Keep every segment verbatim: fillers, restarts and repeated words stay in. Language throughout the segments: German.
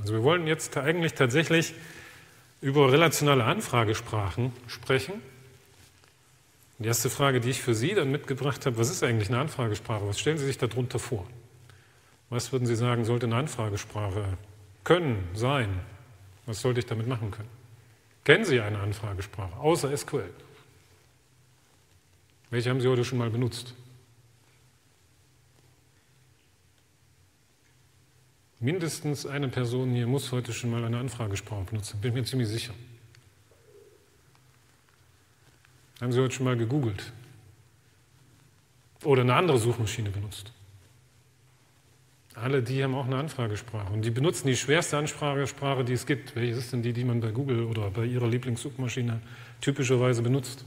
Also wir wollen jetzt eigentlich tatsächlich über relationale Anfragesprachen sprechen. Die erste Frage, die ich für Sie dann mitgebracht habe, was ist eigentlich eine Anfragesprache? Was stellen Sie sich darunter vor? Was würden Sie sagen, sollte eine Anfragesprache können, sein? Was sollte ich damit machen können? Kennen Sie eine Anfragesprache, außer S Q L? Welche haben Sie heute schon mal benutzt? Mindestens eine Person hier muss heute schon mal eine Anfragesprache benutzen, bin ich mir ziemlich sicher. Haben Sie heute schon mal gegoogelt? Oder eine andere Suchmaschine benutzt? Alle die haben auch eine Anfragesprache und die benutzen die schwerste Anfragesprache, die es gibt. Welche ist denn die, die man bei Google oder bei Ihrer Lieblingssuchmaschine typischerweise benutzt?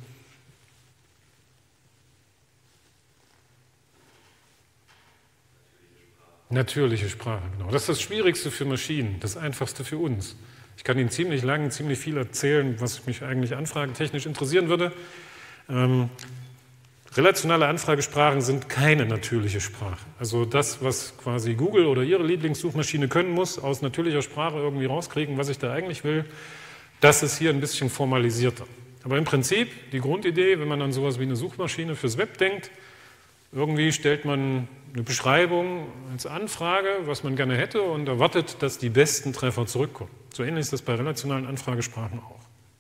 Natürliche Sprache, genau. Das ist das Schwierigste für Maschinen, das Einfachste für uns. Ich kann Ihnen ziemlich lang, ziemlich viel erzählen, was mich eigentlich anfragetechnisch interessieren würde. Ähm, relationale Anfragesprachen sind keine natürliche Sprache. Also das, was quasi Google oder Ihre Lieblingssuchmaschine können muss, aus natürlicher Sprache irgendwie rauskriegen, was ich da eigentlich will, das ist hier ein bisschen formalisierter. Aber im Prinzip die Grundidee, wenn man an sowas wie eine Suchmaschine fürs Web denkt, irgendwie stellt man eine Beschreibung als Anfrage, was man gerne hätte, und erwartet, dass die besten Treffer zurückkommen. So ähnlich ist das bei relationalen Anfragesprachen auch.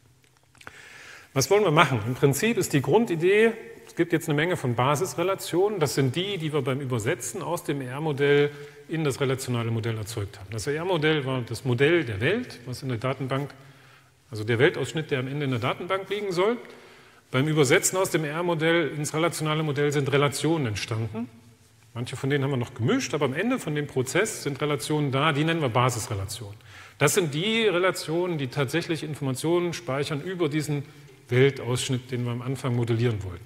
Was wollen wir machen? Im Prinzip ist die Grundidee, es gibt jetzt eine Menge von Basisrelationen, das sind die, die wir beim Übersetzen aus dem E R-Modell in das relationale Modell erzeugt haben. Das E R-Modell war das Modell der Welt, was in der Datenbank, also der Weltausschnitt, der am Ende in der Datenbank liegen soll. Beim Übersetzen aus dem E R-Modell ins relationale Modell sind Relationen entstanden. Manche von denen haben wir noch gemischt, aber am Ende von dem Prozess sind Relationen da, die nennen wir Basisrelationen. Das sind die Relationen, die tatsächlich Informationen speichern über diesen Weltausschnitt, den wir am Anfang modellieren wollten.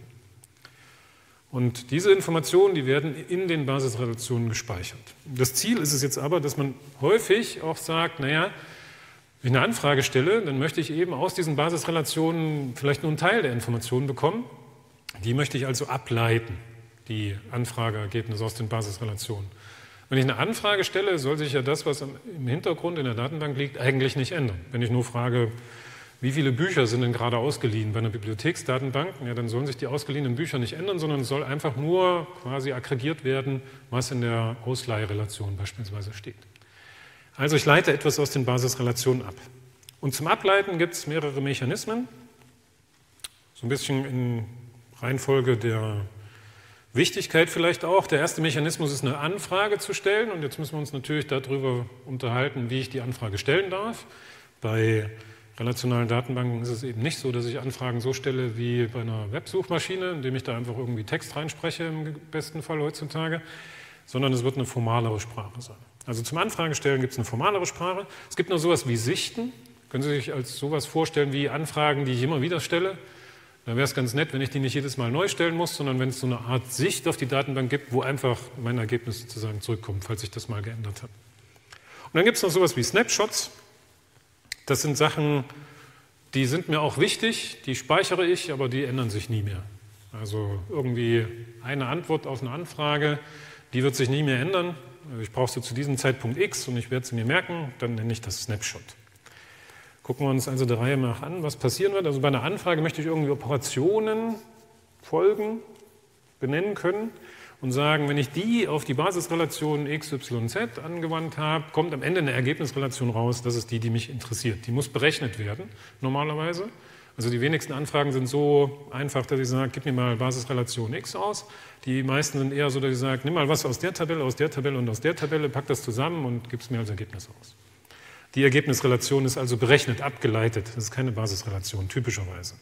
Und diese Informationen, die werden in den Basisrelationen gespeichert. Das Ziel ist es jetzt aber, dass man häufig auch sagt, naja, wenn ich eine Anfrage stelle, dann möchte ich eben aus diesen Basisrelationen vielleicht nur einen Teil der Informationen bekommen. Die möchte ich also ableiten, die Anfrageergebnisse aus den Basisrelationen. Wenn ich eine Anfrage stelle, soll sich ja das, was im Hintergrund in der Datenbank liegt, eigentlich nicht ändern. Wenn ich nur frage, wie viele Bücher sind denn gerade ausgeliehen bei einer Bibliotheksdatenbank, ja, dann sollen sich die ausgeliehenen Bücher nicht ändern, sondern es soll einfach nur quasi aggregiert werden, was in der Ausleihrelation beispielsweise steht. Also ich leite etwas aus den Basisrelationen ab. Und zum Ableiten gibt es mehrere Mechanismen, so ein bisschen in Reihenfolge der Wichtigkeit vielleicht auch. Der erste Mechanismus ist, eine Anfrage zu stellen, und jetzt müssen wir uns natürlich darüber unterhalten, wie ich die Anfrage stellen darf. Bei relationalen Datenbanken ist es eben nicht so, dass ich Anfragen so stelle wie bei einer Websuchmaschine, indem ich da einfach irgendwie Text reinspreche, im besten Fall heutzutage, sondern es wird eine formalere Sprache sein. Also zum Anfragestellen gibt es eine formalere Sprache. Es gibt noch sowas wie Sichten. Können Sie sich als sowas vorstellen wie Anfragen, die ich immer wieder stelle? Da wäre es ganz nett, wenn ich die nicht jedes Mal neu stellen muss, sondern wenn es so eine Art Sicht auf die Datenbank gibt, wo einfach mein Ergebnis sozusagen zurückkommt, falls sich das mal geändert hat. Und dann gibt es noch sowas wie Snapshots. Das sind Sachen, die sind mir auch wichtig, die speichere ich, aber die ändern sich nie mehr. Also irgendwie eine Antwort auf eine Anfrage, die wird sich nie mehr ändern. Ich brauche sie zu diesem Zeitpunkt X und ich werde sie mir merken, dann nenne ich das Snapshot. Gucken wir uns also der Reihe nach an, was passieren wird. Also bei einer Anfrage möchte ich irgendwie Operationen, Folgen benennen können und sagen, wenn ich die auf die Basisrelation x, y, z angewandt habe, kommt am Ende eine Ergebnisrelation raus, das ist die, die mich interessiert. Die muss berechnet werden, normalerweise. Also die wenigsten Anfragen sind so einfach, dass ich sage, gib mir mal Basisrelation x aus. Die meisten sind eher so, dass ich sage, nimm mal was aus der Tabelle, aus der Tabelle und aus der Tabelle, pack das zusammen und gib es mir als Ergebnis aus. Die Ergebnisrelation ist also berechnet, abgeleitet. Das ist keine Basisrelation, typischerweise.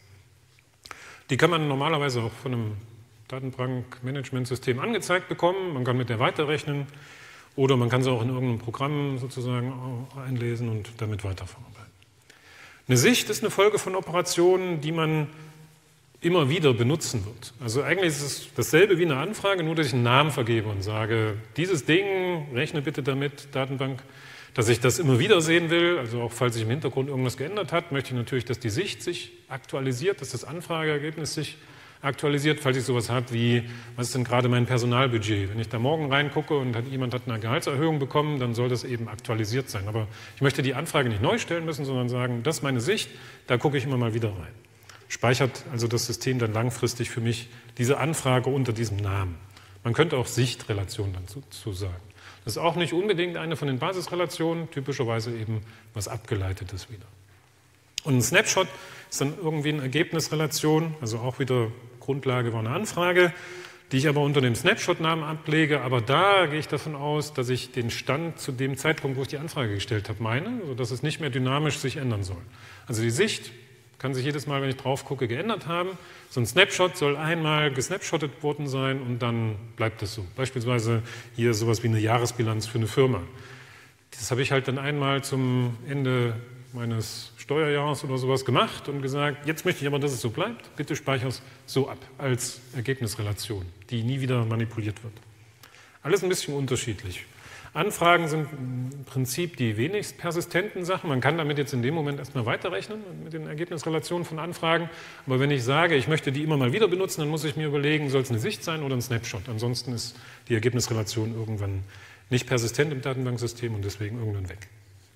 Die kann man normalerweise auch von einem Datenbankmanagementsystem angezeigt bekommen. Man kann mit der weiterrechnen oder man kann sie auch in irgendeinem Programm sozusagen einlesen und damit weiterverarbeiten. Eine Sicht ist eine Folge von Operationen, die man immer wieder benutzen wird. Also eigentlich ist es dasselbe wie eine Anfrage, nur dass ich einen Namen vergebe und sage, dieses Ding, rechne bitte damit, Datenbank, dass ich das immer wieder sehen will. Also auch falls sich im Hintergrund irgendwas geändert hat, möchte ich natürlich, dass die Sicht sich aktualisiert, dass das Anfrageergebnis sich aktualisiert, falls ich sowas habe wie, was ist denn gerade mein Personalbudget? Wenn ich da morgen reingucke und hat, jemand hat eine Gehaltserhöhung bekommen, dann soll das eben aktualisiert sein. Aber ich möchte die Anfrage nicht neu stellen müssen, sondern sagen, das ist meine Sicht, da gucke ich immer mal wieder rein. Speichert also das System dann langfristig für mich diese Anfrage unter diesem Namen. Man könnte auch Sichtrelation dazu zu sagen. Das ist auch nicht unbedingt eine von den Basisrelationen, typischerweise eben was Abgeleitetes wieder. Und ein Snapshot ist dann irgendwie eine Ergebnisrelation, also auch wieder Grundlage war eine Anfrage, die ich aber unter dem Snapshot-Namen ablege. Aber da gehe ich davon aus, dass ich den Stand zu dem Zeitpunkt, wo ich die Anfrage gestellt habe, meine, sodass es nicht mehr dynamisch sich ändern soll. Also die Sicht kann sich jedes Mal, wenn ich drauf gucke, geändert haben. So ein Snapshot soll einmal gesnapshottet worden sein und dann bleibt das so. Beispielsweise hier sowas wie eine Jahresbilanz für eine Firma. Das habe ich halt dann einmal zum Ende meines Steuerjahres oder sowas gemacht und gesagt, jetzt möchte ich aber, dass es so bleibt, bitte speichere es so ab als Ergebnisrelation, die nie wieder manipuliert wird. Alles ein bisschen unterschiedlich. Anfragen sind im Prinzip die wenigst persistenten Sachen. Man kann damit jetzt in dem Moment erstmal weiterrechnen mit den Ergebnisrelationen von Anfragen. Aber wenn ich sage, ich möchte die immer mal wieder benutzen, dann muss ich mir überlegen, soll es eine Sicht sein oder ein Snapshot. Ansonsten ist die Ergebnisrelation irgendwann nicht persistent im Datenbanksystem und deswegen irgendwann weg.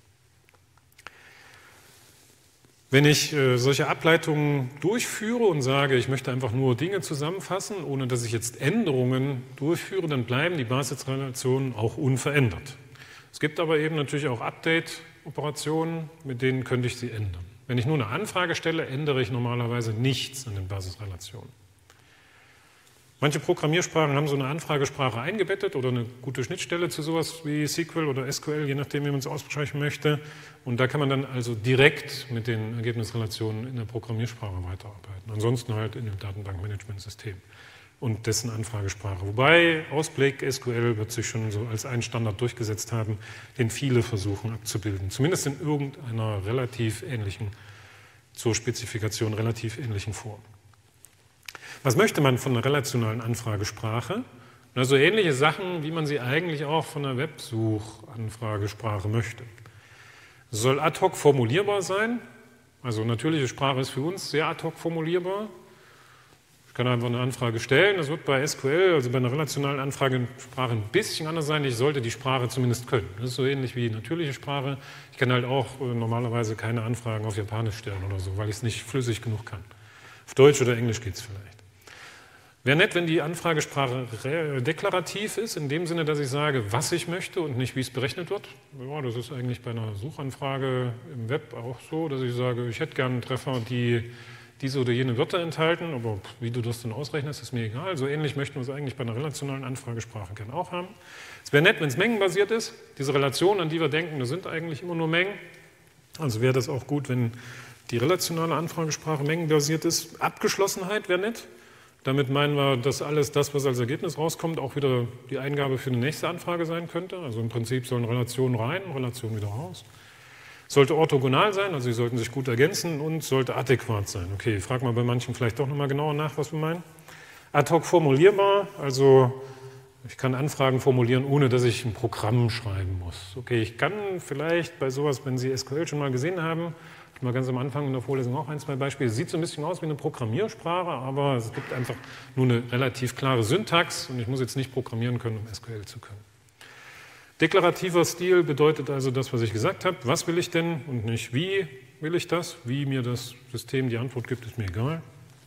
Wenn ich äh, solche Ableitungen durchführe und sage, ich möchte einfach nur Dinge zusammenfassen, ohne dass ich jetzt Änderungen durchführe, dann bleiben die Basisrelationen auch unverändert. Es gibt aber eben natürlich auch Update-Operationen, mit denen könnte ich sie ändern. Wenn ich nur eine Anfrage stelle, ändere ich normalerweise nichts an den Basisrelationen. Manche Programmiersprachen haben so eine Anfragesprache eingebettet oder eine gute Schnittstelle zu sowas wie S Q L oder S Q L, je nachdem, wie man es aussprechen möchte. Und da kann man dann also direkt mit den Ergebnisrelationen in der Programmiersprache weiterarbeiten. Ansonsten halt in dem Datenbankmanagementsystem und dessen Anfragesprache. Wobei Ausblick S Q L wird sich schon so als einen Standard durchgesetzt haben, den viele versuchen abzubilden. Zumindest in irgendeiner relativ ähnlichen, zur Spezifikation relativ ähnlichen Form. Was möchte man von einer relationalen Anfragesprache? Na, so ähnliche Sachen, wie man sie eigentlich auch von einer Websuchanfragesprache möchte. Es soll ad hoc formulierbar sein. Also natürliche Sprache ist für uns sehr ad hoc formulierbar. Ich kann einfach eine Anfrage stellen. Das wird bei S Q L, also bei einer relationalen Anfragesprache, ein bisschen anders sein. Ich sollte die Sprache zumindest können. Das ist so ähnlich wie natürliche Sprache. Ich kann halt auch äh, normalerweise keine Anfragen auf Japanisch stellen oder so, weil ich es nicht flüssig genug kann. Auf Deutsch oder Englisch geht es vielleicht. Wäre nett, wenn die Anfragesprache deklarativ ist, in dem Sinne, dass ich sage, was ich möchte und nicht, wie es berechnet wird. Ja, das ist eigentlich bei einer Suchanfrage im Web auch so, dass ich sage, ich hätte gerne einen Treffer, die diese oder jene Wörter enthalten, aber wie du das dann ausrechnest, ist mir egal. So ähnlich möchten wir es eigentlich bei einer relationalen Anfragesprache gerne auch haben. Es wäre nett, wenn es mengenbasiert ist. Diese Relationen, an die wir denken, das sind eigentlich immer nur Mengen. Also wäre das auch gut, wenn die relationale Anfragesprache mengenbasiert ist. Abgeschlossenheit wäre nett. Damit meinen wir, dass alles das, was als Ergebnis rauskommt, auch wieder die Eingabe für eine nächste Anfrage sein könnte. Also im Prinzip sollen Relationen rein, Relationen wieder raus. Sollte orthogonal sein, also sie sollten sich gut ergänzen und sollte adäquat sein. Okay, frag mal bei manchen vielleicht doch nochmal genauer nach, was wir meinen. Ad hoc formulierbar, also ich kann Anfragen formulieren, ohne dass ich ein Programm schreiben muss. Okay, ich kann vielleicht bei sowas, wenn Sie S Q L schon mal gesehen haben, mal ganz am Anfang in der Vorlesung auch ein, zwei Beispiele. Sieht so ein bisschen aus wie eine Programmiersprache, aber es gibt einfach nur eine relativ klare Syntax und ich muss jetzt nicht programmieren können, um S Q L zu können. Deklarativer Stil bedeutet also das, was ich gesagt habe. Was will ich denn und nicht wie will ich das? Wie mir das System die Antwort gibt, ist mir egal.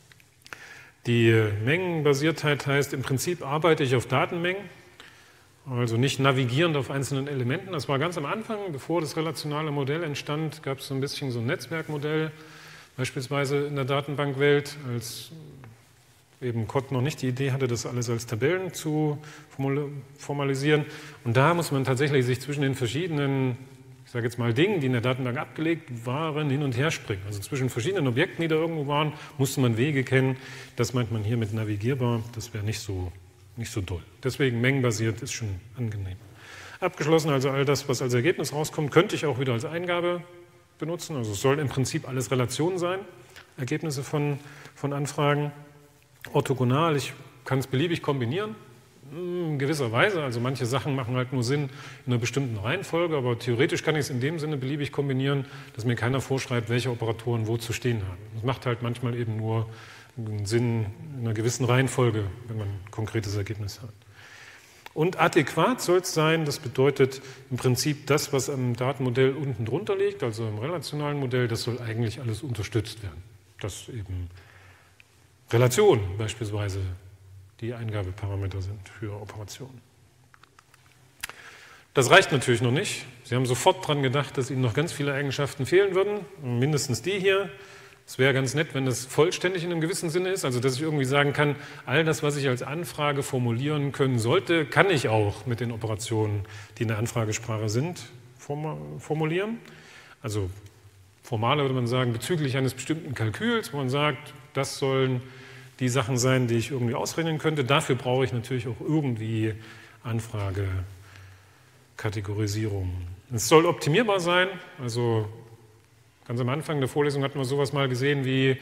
Die Mengenbasiertheit heißt, im Prinzip arbeite ich auf Datenmengen. Also nicht navigierend auf einzelnen Elementen. Das war ganz am Anfang, bevor das relationale Modell entstand, gab es so ein bisschen so ein Netzwerkmodell, beispielsweise in der Datenbankwelt, als eben C O D noch nicht die Idee hatte, das alles als Tabellen zu formalisieren. Und da muss man tatsächlich sich zwischen den verschiedenen, ich sage jetzt mal Dingen, die in der Datenbank abgelegt waren, hin und her springen. Also zwischen verschiedenen Objekten, die da irgendwo waren, musste man Wege kennen. Das meint man hier mit navigierbar, das wäre nicht so nicht so doll. Deswegen mengenbasiert ist schon angenehm. Abgeschlossen, also all das, was als Ergebnis rauskommt, könnte ich auch wieder als Eingabe benutzen. Also es soll im Prinzip alles Relationen sein, Ergebnisse von, von Anfragen. Orthogonal, ich kann es beliebig kombinieren, in gewisser Weise. Also manche Sachen machen halt nur Sinn in einer bestimmten Reihenfolge, aber theoretisch kann ich es in dem Sinne beliebig kombinieren, dass mir keiner vorschreibt, welche Operatoren wo zu stehen haben. Das macht halt manchmal eben nur einen Sinn in einer gewissen Reihenfolge, wenn man ein konkretes Ergebnis hat. Und adäquat soll es sein, das bedeutet im Prinzip das, was am Datenmodell unten drunter liegt, also im relationalen Modell, das soll eigentlich alles unterstützt werden. Dass eben Relationen beispielsweise die Eingabeparameter sind für Operationen. Das reicht natürlich noch nicht. Sie haben sofort daran gedacht, dass Ihnen noch ganz viele Eigenschaften fehlen würden, mindestens die hier. Es wäre ganz nett, wenn das vollständig in einem gewissen Sinne ist, also dass ich irgendwie sagen kann, all das, was ich als Anfrage formulieren können sollte, kann ich auch mit den Operationen, die in der Anfragesprache sind, formulieren. Also formaler würde man sagen, bezüglich eines bestimmten Kalküls, wo man sagt, das sollen die Sachen sein, die ich irgendwie ausrechnen könnte. Dafür brauche ich natürlich auch irgendwie Anfragekategorisierung. Es soll optimierbar sein, also ganz am Anfang der Vorlesung hatten wir sowas mal gesehen wie,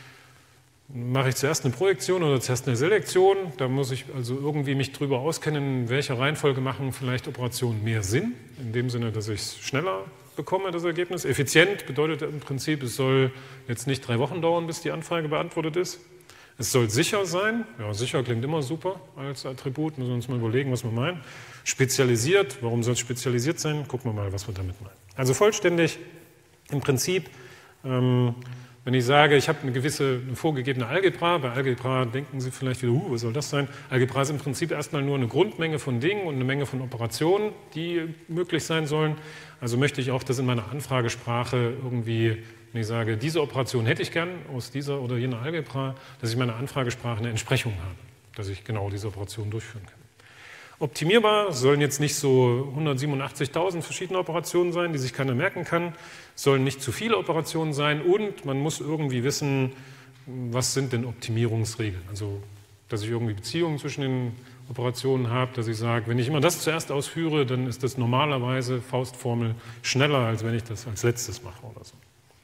mache ich zuerst eine Projektion oder zuerst eine Selektion? Da muss ich also irgendwie mich drüber auskennen, in welcher Reihenfolge machen vielleicht Operationen mehr Sinn, in dem Sinne, dass ich es schneller bekomme, das Ergebnis. Effizient bedeutet im Prinzip, es soll jetzt nicht drei Wochen dauern, bis die Anfrage beantwortet ist. Es soll sicher sein, ja, sicher klingt immer super als Attribut, müssen wir uns mal überlegen, was wir meinen. Spezialisiert, warum soll es spezialisiert sein? Gucken wir mal, was wir damit meinen. Also vollständig. Im Prinzip, ähm, wenn ich sage, ich habe eine gewisse eine vorgegebene Algebra, bei Algebra denken Sie vielleicht wieder, uh, was soll das sein? Algebra ist im Prinzip erstmal nur eine Grundmenge von Dingen und eine Menge von Operationen, die möglich sein sollen. Also möchte ich auch, dass in meiner Anfragesprache irgendwie, wenn ich sage, diese Operation hätte ich gern aus dieser oder jener Algebra, dass ich in meiner Anfragesprache eine Entsprechung habe, dass ich genau diese Operation durchführen kann. Optimierbar sollen jetzt nicht so hundertsiebenundachtzigtausend verschiedene Operationen sein, die sich keiner merken kann, sollen nicht zu viele Operationen sein und man muss irgendwie wissen, was sind denn Optimierungsregeln. Also, dass ich irgendwie Beziehungen zwischen den Operationen habe, dass ich sage, wenn ich immer das zuerst ausführe, dann ist das normalerweise, Faustformel, schneller, als wenn ich das als letztes mache oder so.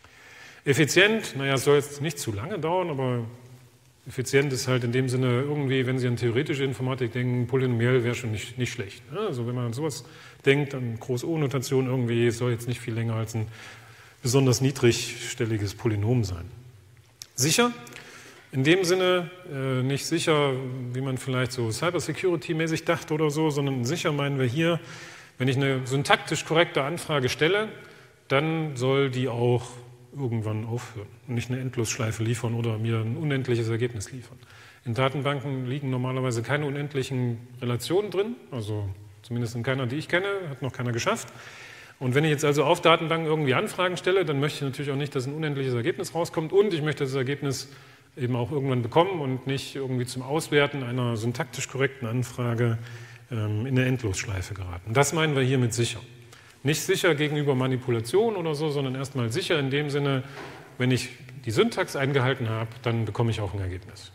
Effizient, naja, es soll jetzt nicht zu lange dauern, aber effizient ist halt in dem Sinne irgendwie, wenn Sie an theoretische Informatik denken, polynomiell wäre schon nicht, nicht schlecht. Also wenn man an sowas denkt, an Groß-O-Notation irgendwie, soll jetzt nicht viel länger als ein besonders niedrigstelliges Polynom sein. Sicher, in dem Sinne äh, nicht sicher, wie man vielleicht so Cybersecurity-mäßig dachte oder so, sondern sicher meinen wir hier, wenn ich eine syntaktisch korrekte Anfrage stelle, dann soll die auch irgendwann aufhören und nicht eine Endlosschleife liefern oder mir ein unendliches Ergebnis liefern. In Datenbanken liegen normalerweise keine unendlichen Relationen drin, also zumindest in keiner, die ich kenne, hat noch keiner geschafft. Und wenn ich jetzt also auf Datenbanken irgendwie Anfragen stelle, dann möchte ich natürlich auch nicht, dass ein unendliches Ergebnis rauskommt und ich möchte das Ergebnis eben auch irgendwann bekommen und nicht irgendwie zum Auswerten einer syntaktisch korrekten Anfrage ähm, in eine Endlosschleife geraten. Das meinen wir hier mit sicher. Nicht sicher gegenüber Manipulation oder so, sondern erstmal sicher in dem Sinne, wenn ich die Syntax eingehalten habe, dann bekomme ich auch ein Ergebnis.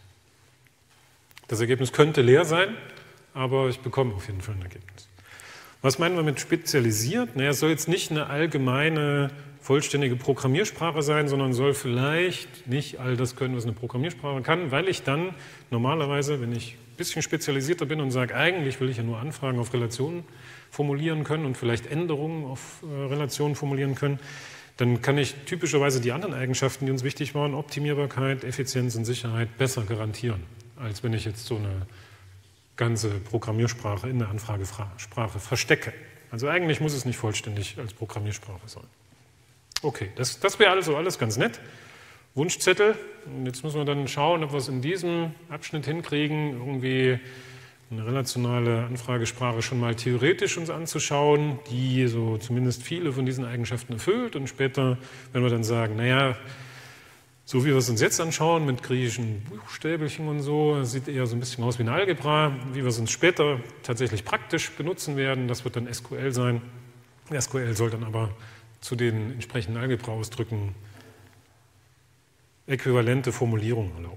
Das Ergebnis könnte leer sein, aber ich bekomme auf jeden Fall ein Ergebnis. Was meinen wir mit spezialisiert? Naja, es soll jetzt nicht eine allgemeine, vollständige Programmiersprache sein, sondern soll vielleicht nicht all das können, was eine Programmiersprache kann, weil ich dann normalerweise, wenn ich ein bisschen spezialisierter bin und sage, eigentlich will ich ja nur Anfragen auf Relationen formulieren können und vielleicht Änderungen auf äh, Relationen formulieren können, dann kann ich typischerweise die anderen Eigenschaften, die uns wichtig waren, Optimierbarkeit, Effizienz und Sicherheit, besser garantieren, als wenn ich jetzt so eine ganze Programmiersprache in der Anfragesprache verstecke. Also eigentlich muss es nicht vollständig als Programmiersprache sein. Okay, das, das wäre also alles ganz nett. Wunschzettel. Und jetzt müssen wir dann schauen, ob wir es in diesem Abschnitt hinkriegen, irgendwie eine relationale Anfragesprache schon mal theoretisch uns anzuschauen, die so zumindest viele von diesen Eigenschaften erfüllt. Und später, wenn wir dann sagen, naja, so wie wir es uns jetzt anschauen, mit griechischen Buchstäbelchen und so, sieht eher so ein bisschen aus wie eine Algebra, wie wir es uns später tatsächlich praktisch benutzen werden, das wird dann S Q L sein. S Q L soll dann aber zu den entsprechenden Algebra-Ausdrücken äquivalente Formulierungen erlauben.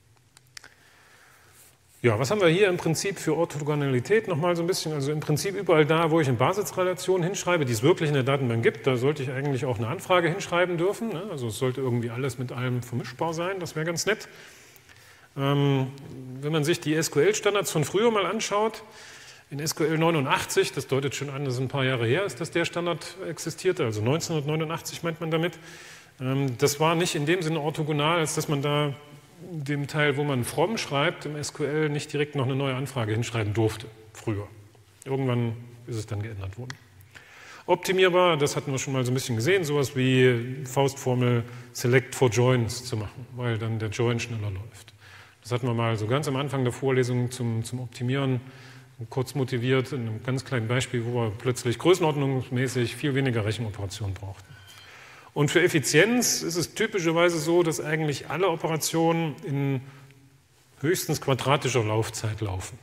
Ja, was haben wir hier im Prinzip für Orthogonalität? Nochmal so ein bisschen, also im Prinzip überall da, wo ich eine Basisrelation hinschreibe, die es wirklich in der Datenbank gibt, da sollte ich eigentlich auch eine Anfrage hinschreiben dürfen. Ne? Also es sollte irgendwie alles mit allem vermischbar sein, das wäre ganz nett. Ähm, wenn man sich die S Q L-Standards von früher mal anschaut, in S Q L neunundachtzig, das deutet schon an, dass ein paar Jahre her ist, dass der Standard existierte, also neunzehnhundertneunundachtzig meint man damit. Ähm, das war nicht in dem Sinne orthogonal, als dass man da dem Teil, wo man from schreibt, im S Q L nicht direkt noch eine neue Anfrage hinschreiben durfte, früher. Irgendwann ist es dann geändert worden. Optimierbar, das hatten wir schon mal so ein bisschen gesehen, sowas wie Faustformel Select for Joins zu machen, weil dann der Join schneller läuft. Das hatten wir mal so ganz am Anfang der Vorlesung zum, zum Optimieren kurz motiviert, in einem ganz kleinen Beispiel, wo wir plötzlich größenordnungsmäßig viel weniger Rechenoperationen brauchten. Und für Effizienz ist es typischerweise so, dass eigentlich alle Operationen in höchstens quadratischer Laufzeit laufen.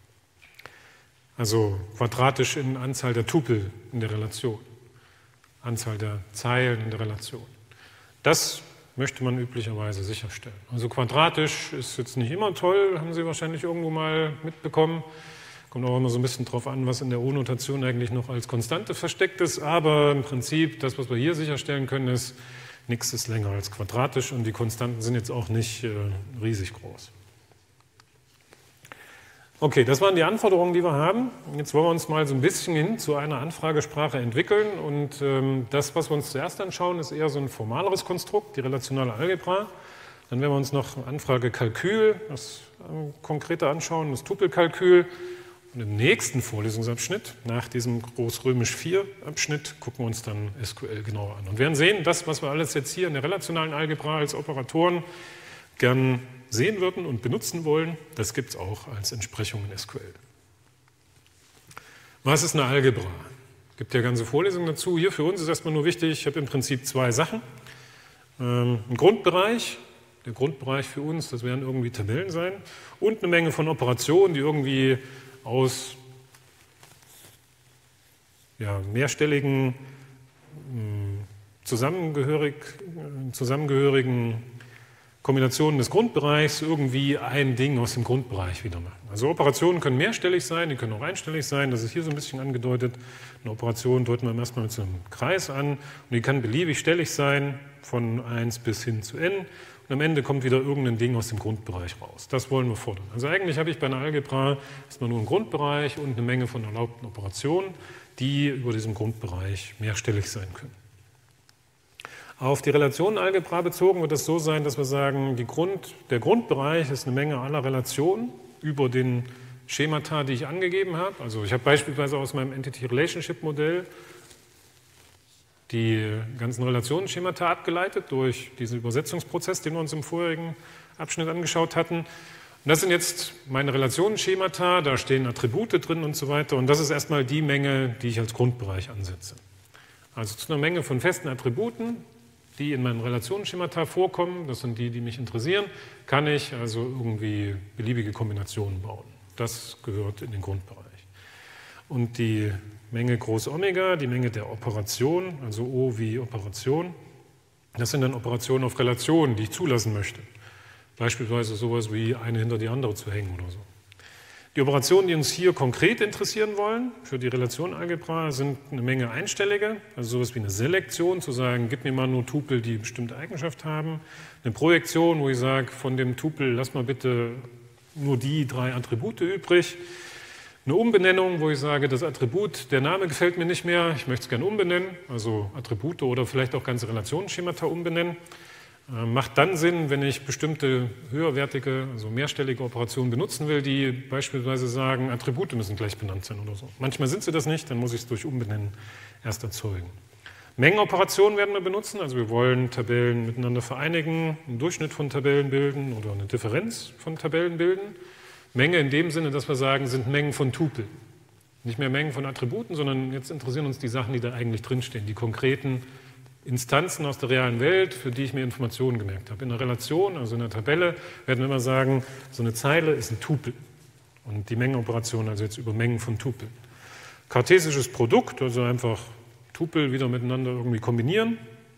Also quadratisch in Anzahl der Tupel in der Relation, Anzahl der Zeilen in der Relation. Das möchte man üblicherweise sicherstellen. Also quadratisch ist jetzt nicht immer toll, haben Sie wahrscheinlich irgendwo mal mitbekommen. Kommt auch immer so ein bisschen drauf an, was in der O-Notation eigentlich noch als Konstante versteckt ist. Aber im Prinzip, das, was wir hier sicherstellen können, ist, nichts ist länger als quadratisch und die Konstanten sind jetzt auch nicht äh, riesig groß. Okay, das waren die Anforderungen, die wir haben. Jetzt wollen wir uns mal so ein bisschen hin zu einer Anfragesprache entwickeln. Und ähm, das, was wir uns zuerst anschauen, ist eher so ein formaleres Konstrukt, die relationale Algebra. Dann werden wir uns noch Anfragekalkül, das äh, konkreter anschauen, das Tupelkalkül. Und im nächsten Vorlesungsabschnitt, nach diesem Großrömisch vier Abschnitt, gucken wir uns dann S Q L genauer an. Und werden sehen, das, was wir alles jetzt hier in der relationalen Algebra als Operatoren gern sehen würden und benutzen wollen, das gibt es auch als Entsprechung in S Q L. Was ist eine Algebra? Es gibt ja ganze Vorlesungen dazu. Hier für uns ist erstmal nur wichtig, ich habe im Prinzip zwei Sachen. Ähm, ein Grundbereich, der Grundbereich für uns, das werden irgendwie Tabellen sein, und eine Menge von Operationen, die irgendwie aus ja, mehrstelligen zusammengehörig, zusammengehörigen Kombinationen des Grundbereichs irgendwie ein Ding aus dem Grundbereich wieder machen. Also Operationen können mehrstellig sein, die können auch einstellig sein, das ist hier so ein bisschen angedeutet. Eine Operation deuten wir erstmal mit so einem Kreis an und die kann beliebig stellig sein, von eins bis hin zu n. Und am Ende kommt wieder irgendein Ding aus dem Grundbereich raus. Das wollen wir fordern. Also eigentlich habe ich bei einer Algebra erstmal nur einen Grundbereich und eine Menge von erlaubten Operationen, die über diesem Grundbereich mehrstellig sein können. Auf die Relationenalgebra bezogen wird es so sein, dass wir sagen, die Grund, der Grundbereich ist eine Menge aller Relationen über den Schemata, die ich angegeben habe. Also ich habe beispielsweise aus meinem Entity-Relationship-Modell die ganzen Relationsschemata abgeleitet durch diesen Übersetzungsprozess, den wir uns im vorherigen Abschnitt angeschaut hatten. Und das sind jetzt meine Relationsschemata, da stehen Attribute drin und so weiter. Und das ist erstmal die Menge, die ich als Grundbereich ansetze. Also zu einer Menge von festen Attributen, die in meinen Relationsschemata vorkommen, das sind die, die mich interessieren, kann ich also irgendwie beliebige Kombinationen bauen. Das gehört in den Grundbereich. Und die Menge groß Omega, die Menge der Operation, also O wie Operation, das sind dann Operationen auf Relationen, die ich zulassen möchte. Beispielsweise sowas wie eine hinter die andere zu hängen oder so. Die Operationen, die uns hier konkret interessieren wollen, für die Relationenalgebra, sind eine Menge einstellige, also sowas wie eine Selektion, zu sagen, gib mir mal nur Tupel, die bestimmte Eigenschaft haben. Eine Projektion, wo ich sage, von dem Tupel lass mal bitte nur die drei Attribute übrig. Eine Umbenennung, wo ich sage, das Attribut, der Name gefällt mir nicht mehr, ich möchte es gerne umbenennen, also Attribute oder vielleicht auch ganze Relationsschemata umbenennen. Äh, macht dann Sinn, wenn ich bestimmte höherwertige, also mehrstellige Operationen benutzen will, die beispielsweise sagen, Attribute müssen gleich benannt sein oder so. Manchmal sind sie das nicht, dann muss ich es durch Umbenennen erst erzeugen. Mengenoperationen werden wir benutzen, also wir wollen Tabellen miteinander vereinigen, einen Durchschnitt von Tabellen bilden oder eine Differenz von Tabellen bilden. Menge in dem Sinne, dass wir sagen, sind Mengen von Tupeln. Nicht mehr Mengen von Attributen, sondern jetzt interessieren uns die Sachen, die da eigentlich drinstehen, die konkreten Instanzen aus der realen Welt, für die ich mir Informationen gemerkt habe. In einer Relation, also in einer Tabelle, werden wir immer sagen, so eine Zeile ist ein Tupel. Und die Mengenoperation also jetzt über Mengen von Tupeln. Kartesisches Produkt, also einfach Tupel wieder miteinander irgendwie kombinieren.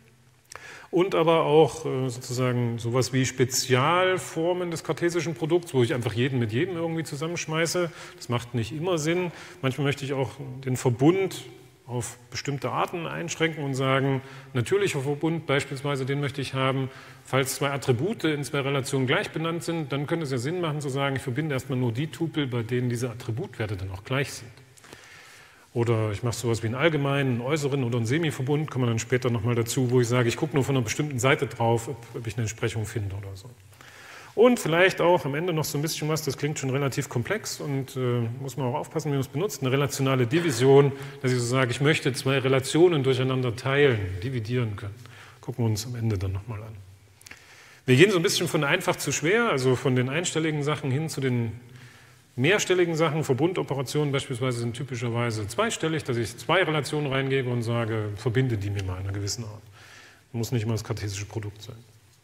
Und aber auch äh, sozusagen sowas wie Spezialformen des kartesischen Produkts, wo ich einfach jeden mit jedem irgendwie zusammenschmeiße. Das macht nicht immer Sinn. Manchmal möchte ich auch den Verbund auf bestimmte Arten einschränken und sagen, natürlicher Verbund beispielsweise, den möchte ich haben. Falls zwei Attribute in zwei Relationen gleich benannt sind, dann könnte es ja Sinn machen zu sagen, ich verbinde erstmal nur die Tupel, bei denen diese Attributwerte dann auch gleich sind. Oder ich mache sowas wie einen allgemeinen, einen äußeren oder einen Semiverbund, kommen wir dann später nochmal dazu, wo ich sage, ich gucke nur von einer bestimmten Seite drauf, ob, ob ich eine Entsprechung finde oder so. Und vielleicht auch am Ende noch so ein bisschen was, das klingt schon relativ komplex und äh, muss man auch aufpassen, wie man es benutzt, eine relationale Division, dass ich so sage, ich möchte zwei Relationen durcheinander teilen, dividieren können. Gucken wir uns am Ende dann nochmal an. Wir gehen so ein bisschen von einfach zu schwer, also von den einstelligen Sachen hin zu den mehrstelligen Sachen. Verbundoperationen beispielsweise sind typischerweise zweistellig, dass ich zwei Relationen reingebe und sage, verbinde die mir mal in einer gewissen Art. Muss nicht immer das kartesische Produkt sein.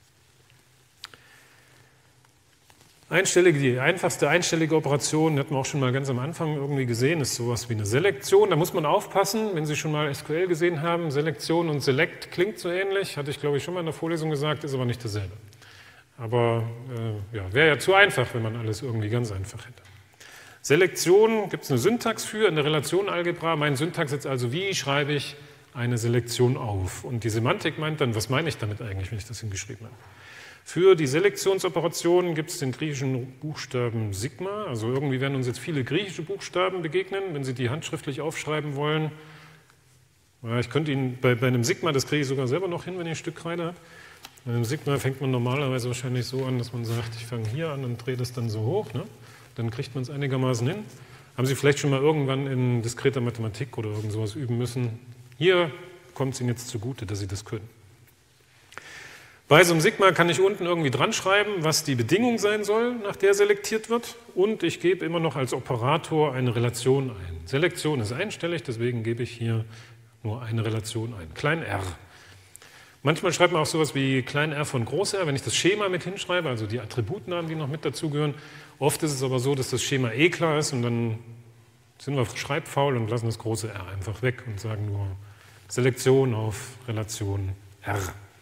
Einstellige, die einfachste einstellige Operation, die hatten wir auch schon mal ganz am Anfang irgendwie gesehen, ist sowas wie eine Selektion. Da muss man aufpassen, wenn Sie schon mal S Q L gesehen haben, Selektion und Select klingt so ähnlich, hatte ich glaube ich schon mal in der Vorlesung gesagt, ist aber nicht dasselbe. Aber äh, ja, wäre ja zu einfach, wenn man alles irgendwie ganz einfach hätte. Selektion gibt es eine Syntax für in der Relationenalgebra. Mein Syntax ist also, wie schreibe ich eine Selektion auf? Und die Semantik meint dann, was meine ich damit eigentlich, wenn ich das hingeschrieben habe? Für die Selektionsoperationen gibt es den griechischen Buchstaben Sigma. Also irgendwie werden uns jetzt viele griechische Buchstaben begegnen, wenn Sie die handschriftlich aufschreiben wollen. Ja, ich könnte Ihnen bei, bei einem Sigma, das kriege ich sogar selber noch hin, wenn ich ein Stück Kreide habe. Bei einem Sigma fängt man normalerweise wahrscheinlich so an, dass man sagt, ich fange hier an und drehe das dann so hoch. Ne? Dann kriegt man es einigermaßen hin. Haben Sie vielleicht schon mal irgendwann in diskreter Mathematik oder irgend sowas üben müssen? Hier kommt es Ihnen jetzt zugute, dass Sie das können. Bei so einem Sigma kann ich unten irgendwie dran schreiben, was die Bedingung sein soll, nach der selektiert wird. Und ich gebe immer noch als Operator eine Relation ein. Selektion ist einstellig, deswegen gebe ich hier nur eine Relation ein, klein r. Manchmal schreibt man auch sowas wie klein r von groß R, wenn ich das Schema mit hinschreibe, also die Attributnamen, die noch mit dazugehören. Oft ist es aber so, dass das Schema eh klar ist und dann sind wir schreibfaul und lassen das große R einfach weg und sagen nur Selektion auf Relation R.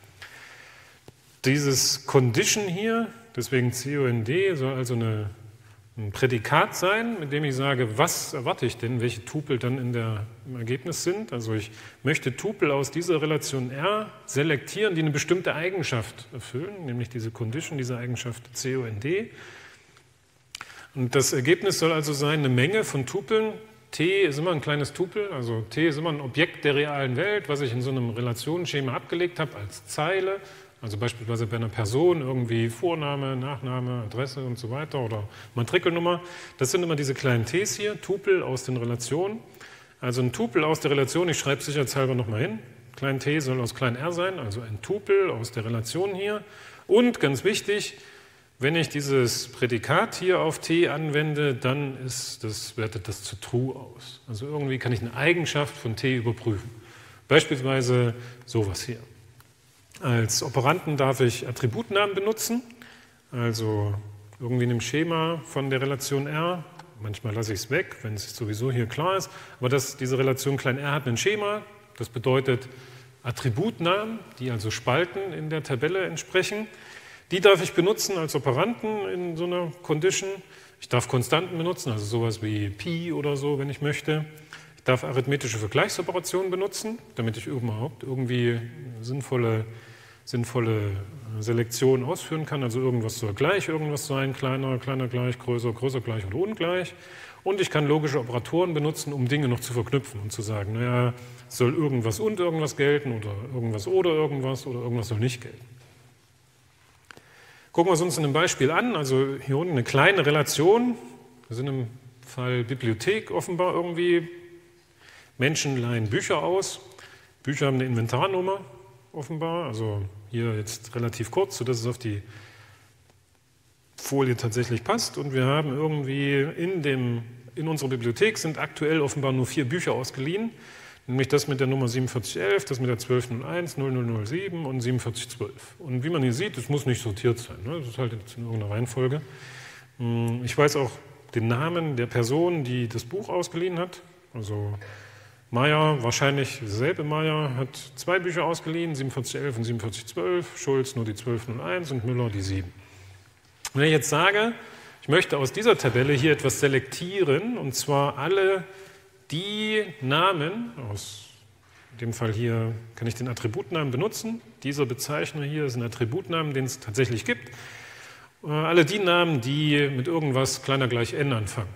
Dieses Condition hier, deswegen C O N D, soll also eine, ein Prädikat sein, mit dem ich sage, was erwarte ich denn, welche Tupel dann in der, im Ergebnis sind. Also ich möchte Tupel aus dieser Relation R selektieren, die eine bestimmte Eigenschaft erfüllen, nämlich diese Condition, diese Eigenschaft C O N D. Und das Ergebnis soll also sein, eine Menge von Tupeln. T ist immer ein kleines Tupel, also T ist immer ein Objekt der realen Welt, was ich in so einem Relationenschema abgelegt habe als Zeile. Also beispielsweise bei einer Person irgendwie Vorname, Nachname, Adresse und so weiter oder Matrikelnummer. Das sind immer diese kleinen T's hier, Tupel aus den Relationen. Also ein Tupel aus der Relation, ich schreibe es sicherheitshalber nochmal hin. Klein t soll aus klein r sein, also ein Tupel aus der Relation hier. Und ganz wichtig, wenn ich dieses Prädikat hier auf t anwende, dann ist das, wertet das zu true aus. Also irgendwie kann ich eine Eigenschaft von t überprüfen. Beispielsweise sowas hier. Als Operanten darf ich Attributnamen benutzen, also irgendwie in dem Schema von der Relation R. Manchmal lasse ich es weg, wenn es sowieso hier klar ist. Aber das, diese Relation klein r hat ein Schema, das bedeutet Attributnamen, die also Spalten in der Tabelle entsprechen. Die darf ich benutzen als Operanten in so einer Condition. Ich darf Konstanten benutzen, also sowas wie Pi oder so, wenn ich möchte. Ich darf arithmetische Vergleichsoperationen benutzen, damit ich überhaupt irgendwie sinnvolle, sinnvolle Selektion ausführen kann. Also irgendwas soll gleich irgendwas sein, kleiner, kleiner gleich, größer, größer gleich oder ungleich. Und ich kann logische Operatoren benutzen, um Dinge noch zu verknüpfen und zu sagen, naja, soll irgendwas und irgendwas gelten oder irgendwas oder irgendwas oder irgendwas soll nicht gelten. Gucken wir es uns in einem Beispiel an. Also hier unten eine kleine Relation. Wir sind im Fall Bibliothek offenbar irgendwie. Menschen leihen Bücher aus. Bücher haben eine Inventarnummer offenbar. Also hier jetzt relativ kurz, sodass es auf die Folie tatsächlich passt. Und wir haben irgendwie in, dem, in unserer Bibliothek sind aktuell offenbar nur vier Bücher ausgeliehen. Nämlich das mit der Nummer siebenundvierzig elf, das mit der zwölf null eins, null null null sieben und siebenundvierzig zwölf. Und wie man hier sieht, das muss nicht sortiert sein. Ne? Das ist halt jetzt in irgendeiner Reihenfolge. Ich weiß auch den Namen der Person, die das Buch ausgeliehen hat. Also Meyer, wahrscheinlich selbe Meyer, hat zwei Bücher ausgeliehen, siebenundvierzig elf und siebenundvierzig zwölf, Schulz nur die zwölf null eins und Müller die sieben. Wenn ich jetzt sage, ich möchte aus dieser Tabelle hier etwas selektieren, und zwar alle die Namen, aus dem Fall hier kann ich den Attributnamen benutzen, dieser Bezeichner hier ist ein Attributnamen, den es tatsächlich gibt, alle die Namen, die mit irgendwas kleiner gleich n anfangen.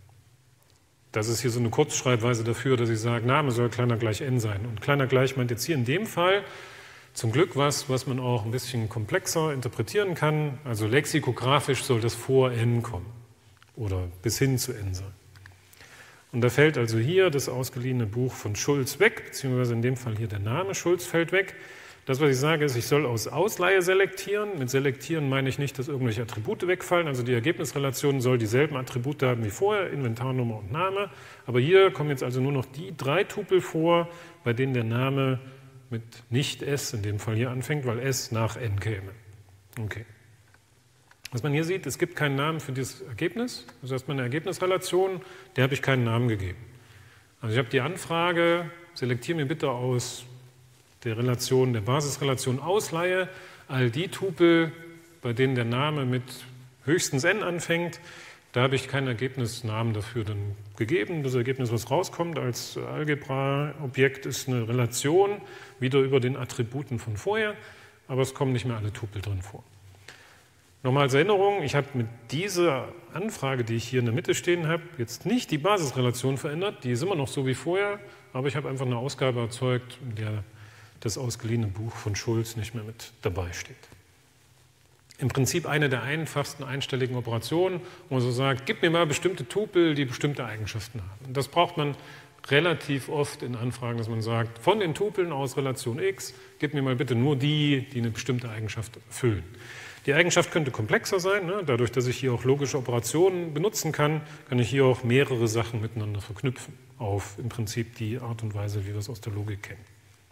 Das ist hier so eine Kurzschreibweise dafür, dass ich sage, Name soll kleiner gleich n sein. Und kleiner gleich meint jetzt hier in dem Fall Zum Glück was, was man auch ein bisschen komplexer interpretieren kann. Also lexikografisch soll das vor n kommen oder bis hin zu n sein. Und da fällt also hier das ausgeliehene Buch von Schulz weg, beziehungsweise in dem Fall hier der Name Schulz fällt weg. Das, was ich sage, ist, ich soll aus Ausleihe selektieren. Mit selektieren meine ich nicht, dass irgendwelche Attribute wegfallen. Also die Ergebnisrelation soll dieselben Attribute haben wie vorher, Inventarnummer und Name. Aber hier kommen jetzt also nur noch die drei Tupel vor, bei denen der Name mit nicht S in dem Fall hier anfängt, weil S nach n käme. Okay. Was man hier sieht, es gibt keinen Namen für dieses Ergebnis. Das heißt, meine Ergebnisrelation, der habe ich keinen Namen gegeben. Also ich habe die Anfrage, selektiere mir bitte aus der Relation, der Basisrelation Ausleihe, all die Tupel, bei denen der Name mit höchstens n anfängt. Da habe ich keinen Ergebnisnamen dafür dann gegeben. Das Ergebnis, was rauskommt als Algebra-Objekt, ist eine Relation, wieder über den Attributen von vorher, aber es kommen nicht mehr alle Tupel drin vor. Nochmal als Erinnerung, ich habe mit dieser Anfrage, die ich hier in der Mitte stehen habe, jetzt nicht die Basisrelation verändert, die ist immer noch so wie vorher, aber ich habe einfach eine Ausgabe erzeugt, in der das ausgeliehene Buch von Schulz nicht mehr mit dabei steht. Im Prinzip eine der einfachsten einstelligen Operationen, wo man so sagt, gib mir mal bestimmte Tupel, die bestimmte Eigenschaften haben. Und das braucht man relativ oft in Anfragen, dass man sagt, von den Tupeln aus Relation x, gib mir mal bitte nur die, die eine bestimmte Eigenschaft erfüllen. Die Eigenschaft könnte komplexer sein, ne? Dadurch, dass ich hier auch logische Operationen benutzen kann, kann ich hier auch mehrere Sachen miteinander verknüpfen, auf im Prinzip die Art und Weise, wie wir es aus der Logik kennen.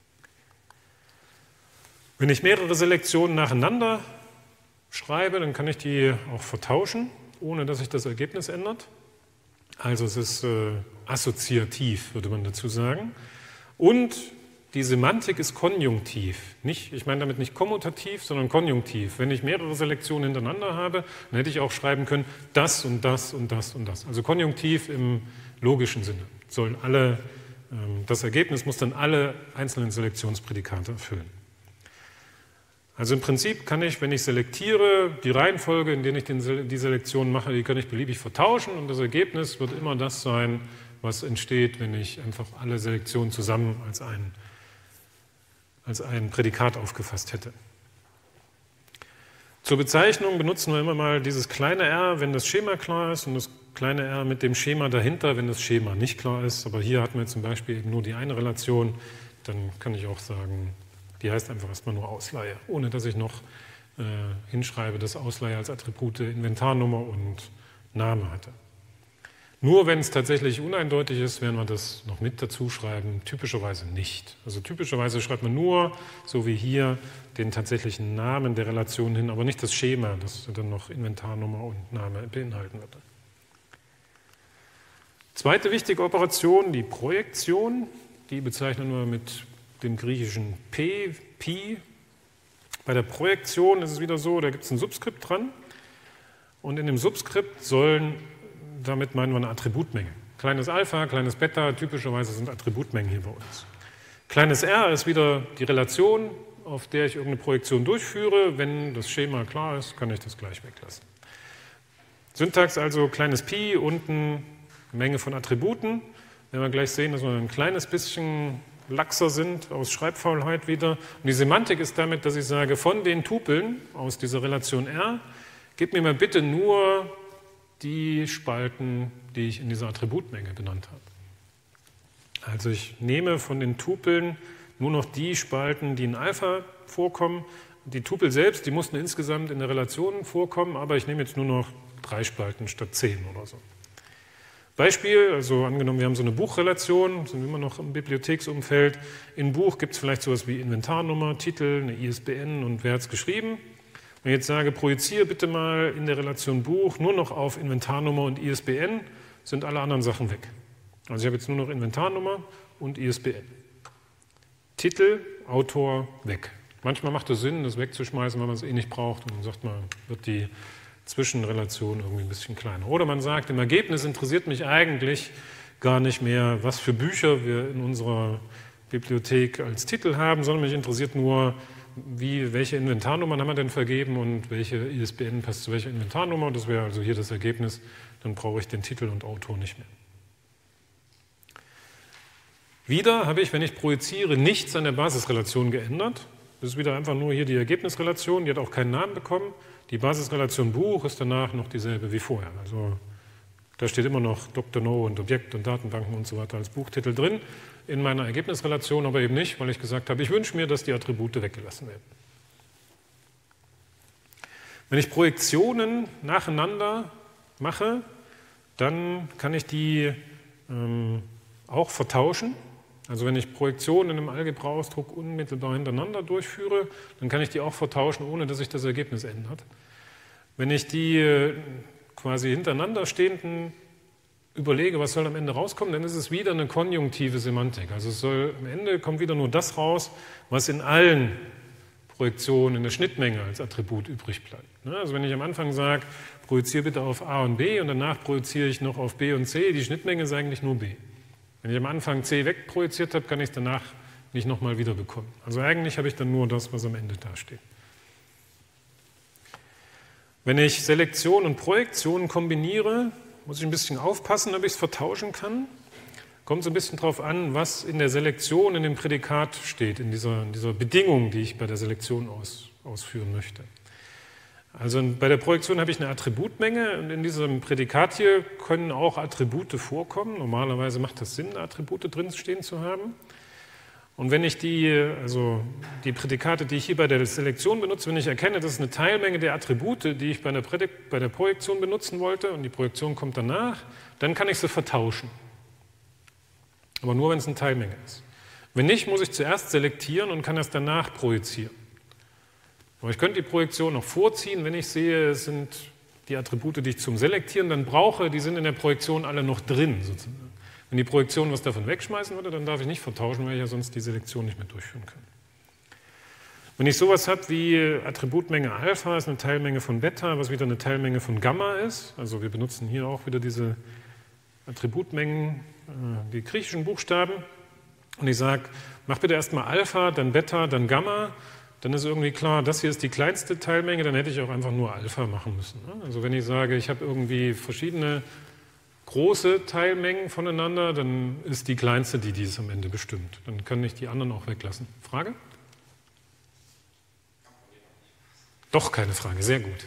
Wenn ich mehrere Selektionen nacheinander schreibe, dann kann ich die auch vertauschen, ohne dass sich das Ergebnis ändert. Also es ist äh, assoziativ, würde man dazu sagen. Und die Semantik ist konjunktiv. Nicht, ich meine damit nicht kommutativ, sondern konjunktiv. Wenn ich mehrere Selektionen hintereinander habe, dann hätte ich auch schreiben können, das und das und das und das. Also konjunktiv im logischen Sinne. Sollen alle, ähm, das Ergebnis muss dann alle einzelnen Selektionsprädikate erfüllen. Also im Prinzip kann ich, wenn ich selektiere, die Reihenfolge, in der ich den, die Selektion mache, die kann ich beliebig vertauschen und das Ergebnis wird immer das sein, was entsteht, wenn ich einfach alle Selektionen zusammen als ein, als ein Prädikat aufgefasst hätte. Zur Bezeichnung benutzen wir immer mal dieses kleine r, wenn das Schema klar ist und das kleine r mit dem Schema dahinter, wenn das Schema nicht klar ist. Aber hier hatten wir zum Beispiel eben nur die eine Relation, dann kann ich auch sagen, die heißt einfach erstmal nur Ausleihe, ohne dass ich noch äh, hinschreibe, dass Ausleihe als Attribute Inventarnummer und Name hatte. Nur wenn es tatsächlich uneindeutig ist, werden wir das noch mit dazu schreiben, typischerweise nicht. Also typischerweise schreibt man nur, so wie hier, den tatsächlichen Namen der Relation hin, aber nicht das Schema, das dann noch Inventarnummer und Name beinhalten wird. Zweite wichtige Operation, die Projektion, die bezeichnen wir mit dem griechischen P, Pi. Bei der Projektion ist es wieder so, da gibt es ein Subskript dran und in dem Subskript sollen, damit meinen wir eine Attributmenge. Kleines Alpha, kleines Beta, typischerweise sind Attributmengen hier bei uns. Kleines r ist wieder die Relation, auf der ich irgendeine Projektion durchführe. Wenn das Schema klar ist, kann ich das gleich weglassen. Syntax also kleines Pi, unten Menge von Attributen. Wenn wir gleich sehen, dass wir ein kleines bisschen laxer sind, aus Schreibfaulheit wieder. Und die Semantik ist damit, dass ich sage, von den Tupeln aus dieser Relation R, gib mir mal bitte nur die Spalten, die ich in dieser Attributmenge benannt habe. Also ich nehme von den Tupeln nur noch die Spalten, die in Alpha vorkommen. Die Tupel selbst, die mussten insgesamt in der Relation vorkommen, aber ich nehme jetzt nur noch drei Spalten statt zehn oder so. Beispiel, also angenommen, wir haben so eine Buchrelation, sind wir immer noch im Bibliotheksumfeld. In Buch gibt es vielleicht sowas wie Inventarnummer, Titel, eine I S B N und wer hat es geschrieben. Wenn ich jetzt sage, projiziere bitte mal in der Relation Buch nur noch auf Inventarnummer und I S B N, sind alle anderen Sachen weg. Also ich habe jetzt nur noch Inventarnummer und I S B N. Titel, Autor, weg. Manchmal macht es Sinn, das wegzuschmeißen, wenn man es eh nicht braucht und dann sagt man, wird die Zwischenrelation irgendwie ein bisschen kleiner. Oder man sagt, im Ergebnis interessiert mich eigentlich gar nicht mehr, was für Bücher wir in unserer Bibliothek als Titel haben, sondern mich interessiert nur, wie, welche Inventarnummern haben wir denn vergeben und welche I S B N passt zu welcher Inventarnummer. Das wäre also hier das Ergebnis. Dann brauche ich den Titel und Autor nicht mehr. Wieder habe ich, wenn ich projiziere, nichts an der Basisrelation geändert. Das ist wieder einfach nur hier die Ergebnisrelation, die hat auch keinen Namen bekommen. Die Basisrelation Buch ist danach noch dieselbe wie vorher. Also da steht immer noch Doktor No und Objekt und Datenbanken und so weiter als Buchtitel drin in meiner Ergebnisrelation, aber eben nicht, weil ich gesagt habe, ich wünsche mir, dass die Attribute weggelassen werden. Wenn ich Projektionen nacheinander mache, dann kann ich die ähm, auch vertauschen. Also wenn ich Projektionen in einem Algebra-Ausdruck unmittelbar hintereinander durchführe, dann kann ich die auch vertauschen, ohne dass sich das Ergebnis ändert. Wenn ich die äh, quasi hintereinander stehenden überlege, was soll am Ende rauskommen, dann ist es wieder eine konjunktive Semantik. Also es soll, am Ende kommt wieder nur das raus, was in allen Projektionen in der Schnittmenge als Attribut übrig bleibt. Also wenn ich am Anfang sage, projiziere bitte auf A und B und danach projiziere ich noch auf B und C, die Schnittmenge ist eigentlich nur B. Wenn ich am Anfang C wegprojiziert habe, kann ich es danach nicht nochmal wiederbekommen. Also eigentlich habe ich dann nur das, was am Ende dasteht. Wenn ich Selektion und Projektion kombiniere, muss ich ein bisschen aufpassen, ob ich es vertauschen kann. Kommt so ein bisschen darauf an, was in der Selektion in dem Prädikat steht, in dieser, in dieser Bedingung, die ich bei der Selektion aus, ausführen möchte. Also bei der Projektion habe ich eine Attributmenge und in diesem Prädikat hier können auch Attribute vorkommen. Normalerweise macht das Sinn, Attribute drin stehen zu haben. Und wenn ich die, also die Prädikate, die ich hier bei der Selektion benutze, wenn ich erkenne, das ist eine Teilmenge der Attribute, die ich bei der, Prädik- bei der Projektion benutzen wollte und die Projektion kommt danach, dann kann ich sie vertauschen. Aber nur, wenn es eine Teilmenge ist. Wenn nicht, muss ich zuerst selektieren und kann erst danach projizieren. Aber ich könnte die Projektion noch vorziehen, wenn ich sehe, es sind die Attribute, die ich zum Selektieren dann brauche, die sind in der Projektion alle noch drin, sozusagen. Wenn die Projektion was davon wegschmeißen würde, dann darf ich nicht vertauschen, weil ich ja sonst die Selektion nicht mehr durchführen kann. Wenn ich sowas habe wie Attributmenge Alpha ist eine Teilmenge von Beta, was wieder eine Teilmenge von Gamma ist, also wir benutzen hier auch wieder diese Attributmengen, die griechischen Buchstaben, und ich sage, mach bitte erstmal Alpha, dann Beta, dann Gamma, dann ist irgendwie klar, das hier ist die kleinste Teilmenge, dann hätte ich auch einfach nur Alpha machen müssen. Also wenn ich sage, ich habe irgendwie verschiedene große Teilmengen voneinander, dann ist die kleinste die, die es am Ende bestimmt. Dann kann ich die anderen auch weglassen. Frage? Doch, keine Frage, sehr gut.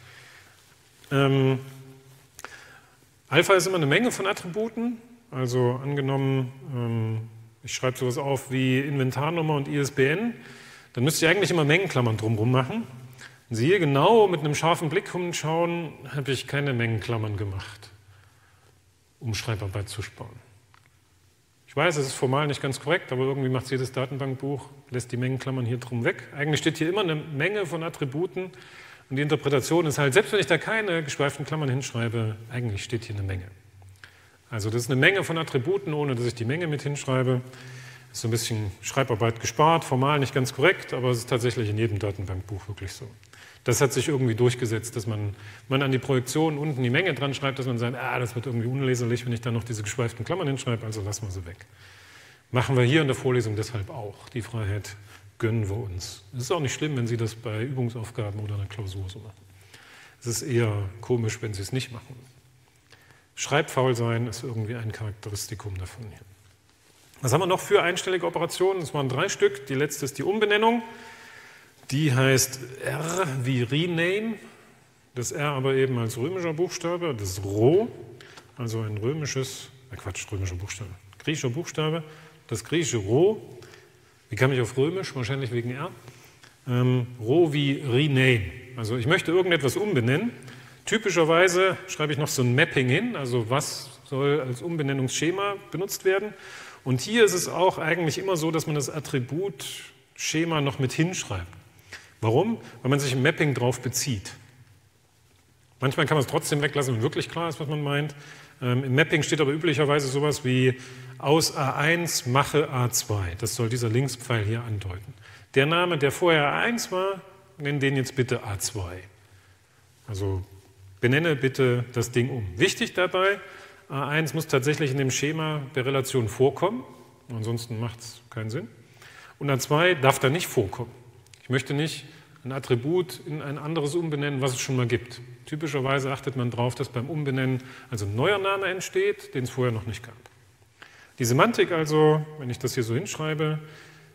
Ähm, Alpha ist immer eine Menge von Attributen, also angenommen, ähm, ich schreibe sowas auf wie Inventarnummer und I S B N, dann müsste ich eigentlich immer Mengenklammern drumherum machen. Und Sie hier genau mit einem scharfen Blick umschauen, habe ich keine Mengenklammern gemacht, um Schreibarbeit zu sparen. Ich weiß, es ist formal nicht ganz korrekt, aber irgendwie macht jedes Datenbankbuch, lässt die Mengenklammern hier drum weg. Eigentlich steht hier immer eine Menge von Attributen und die Interpretation ist halt, selbst wenn ich da keine geschweiften Klammern hinschreibe, eigentlich steht hier eine Menge. Also das ist eine Menge von Attributen, ohne dass ich die Menge mit hinschreibe. Ist so ein bisschen Schreibarbeit gespart, formal nicht ganz korrekt, aber es ist tatsächlich in jedem Datenbankbuch wirklich so. Das hat sich irgendwie durchgesetzt, dass man, man an die Projektion unten die Menge dran schreibt, dass man sagt, ah, das wird irgendwie unleserlich, wenn ich da noch diese geschweiften Klammern hinschreibe, also lassen wir sie weg. Machen wir hier in der Vorlesung deshalb auch. Die Freiheit gönnen wir uns. Es ist auch nicht schlimm, wenn Sie das bei Übungsaufgaben oder einer Klausur so machen. Es ist eher komisch, wenn Sie es nicht machen. Schreibfaul sein ist irgendwie ein Charakteristikum davon hier. Was haben wir noch für einstellige Operationen? Es waren drei Stück. Die letzte ist die Umbenennung. Die heißt R wie Rename. Das R aber eben als römischer Buchstabe. Das Rho, also ein römisches, äh Quatsch, römischer Buchstabe, griechischer Buchstabe. Das griechische Rho. Wie kam ich auf römisch? Wahrscheinlich wegen R. Ähm, Rho wie Rename. Also ich möchte irgendetwas umbenennen. Typischerweise schreibe ich noch so ein Mapping hin, also was soll als Umbenennungsschema benutzt werden. Und hier ist es auch eigentlich immer so, dass man das Attributschema noch mit hinschreibt. Warum? Weil man sich im Mapping drauf bezieht. Manchmal kann man es trotzdem weglassen, wenn wirklich klar ist, was man meint. Ähm, Im Mapping steht aber üblicherweise sowas wie aus A eins mache A zwei. Das soll dieser Linkspfeil hier andeuten. Der Name, der vorher A eins war, nennen den jetzt bitte A zwei. Also benenne bitte das Ding um. Wichtig dabei, A eins muss tatsächlich in dem Schema der Relation vorkommen, ansonsten macht es keinen Sinn. Und A zwei darf da nicht vorkommen. Ich möchte nicht ein Attribut in ein anderes umbenennen, was es schon mal gibt. Typischerweise achtet man darauf, dass beim Umbenennen also ein neuer Name entsteht, den es vorher noch nicht gab. Die Semantik also, wenn ich das hier so hinschreibe,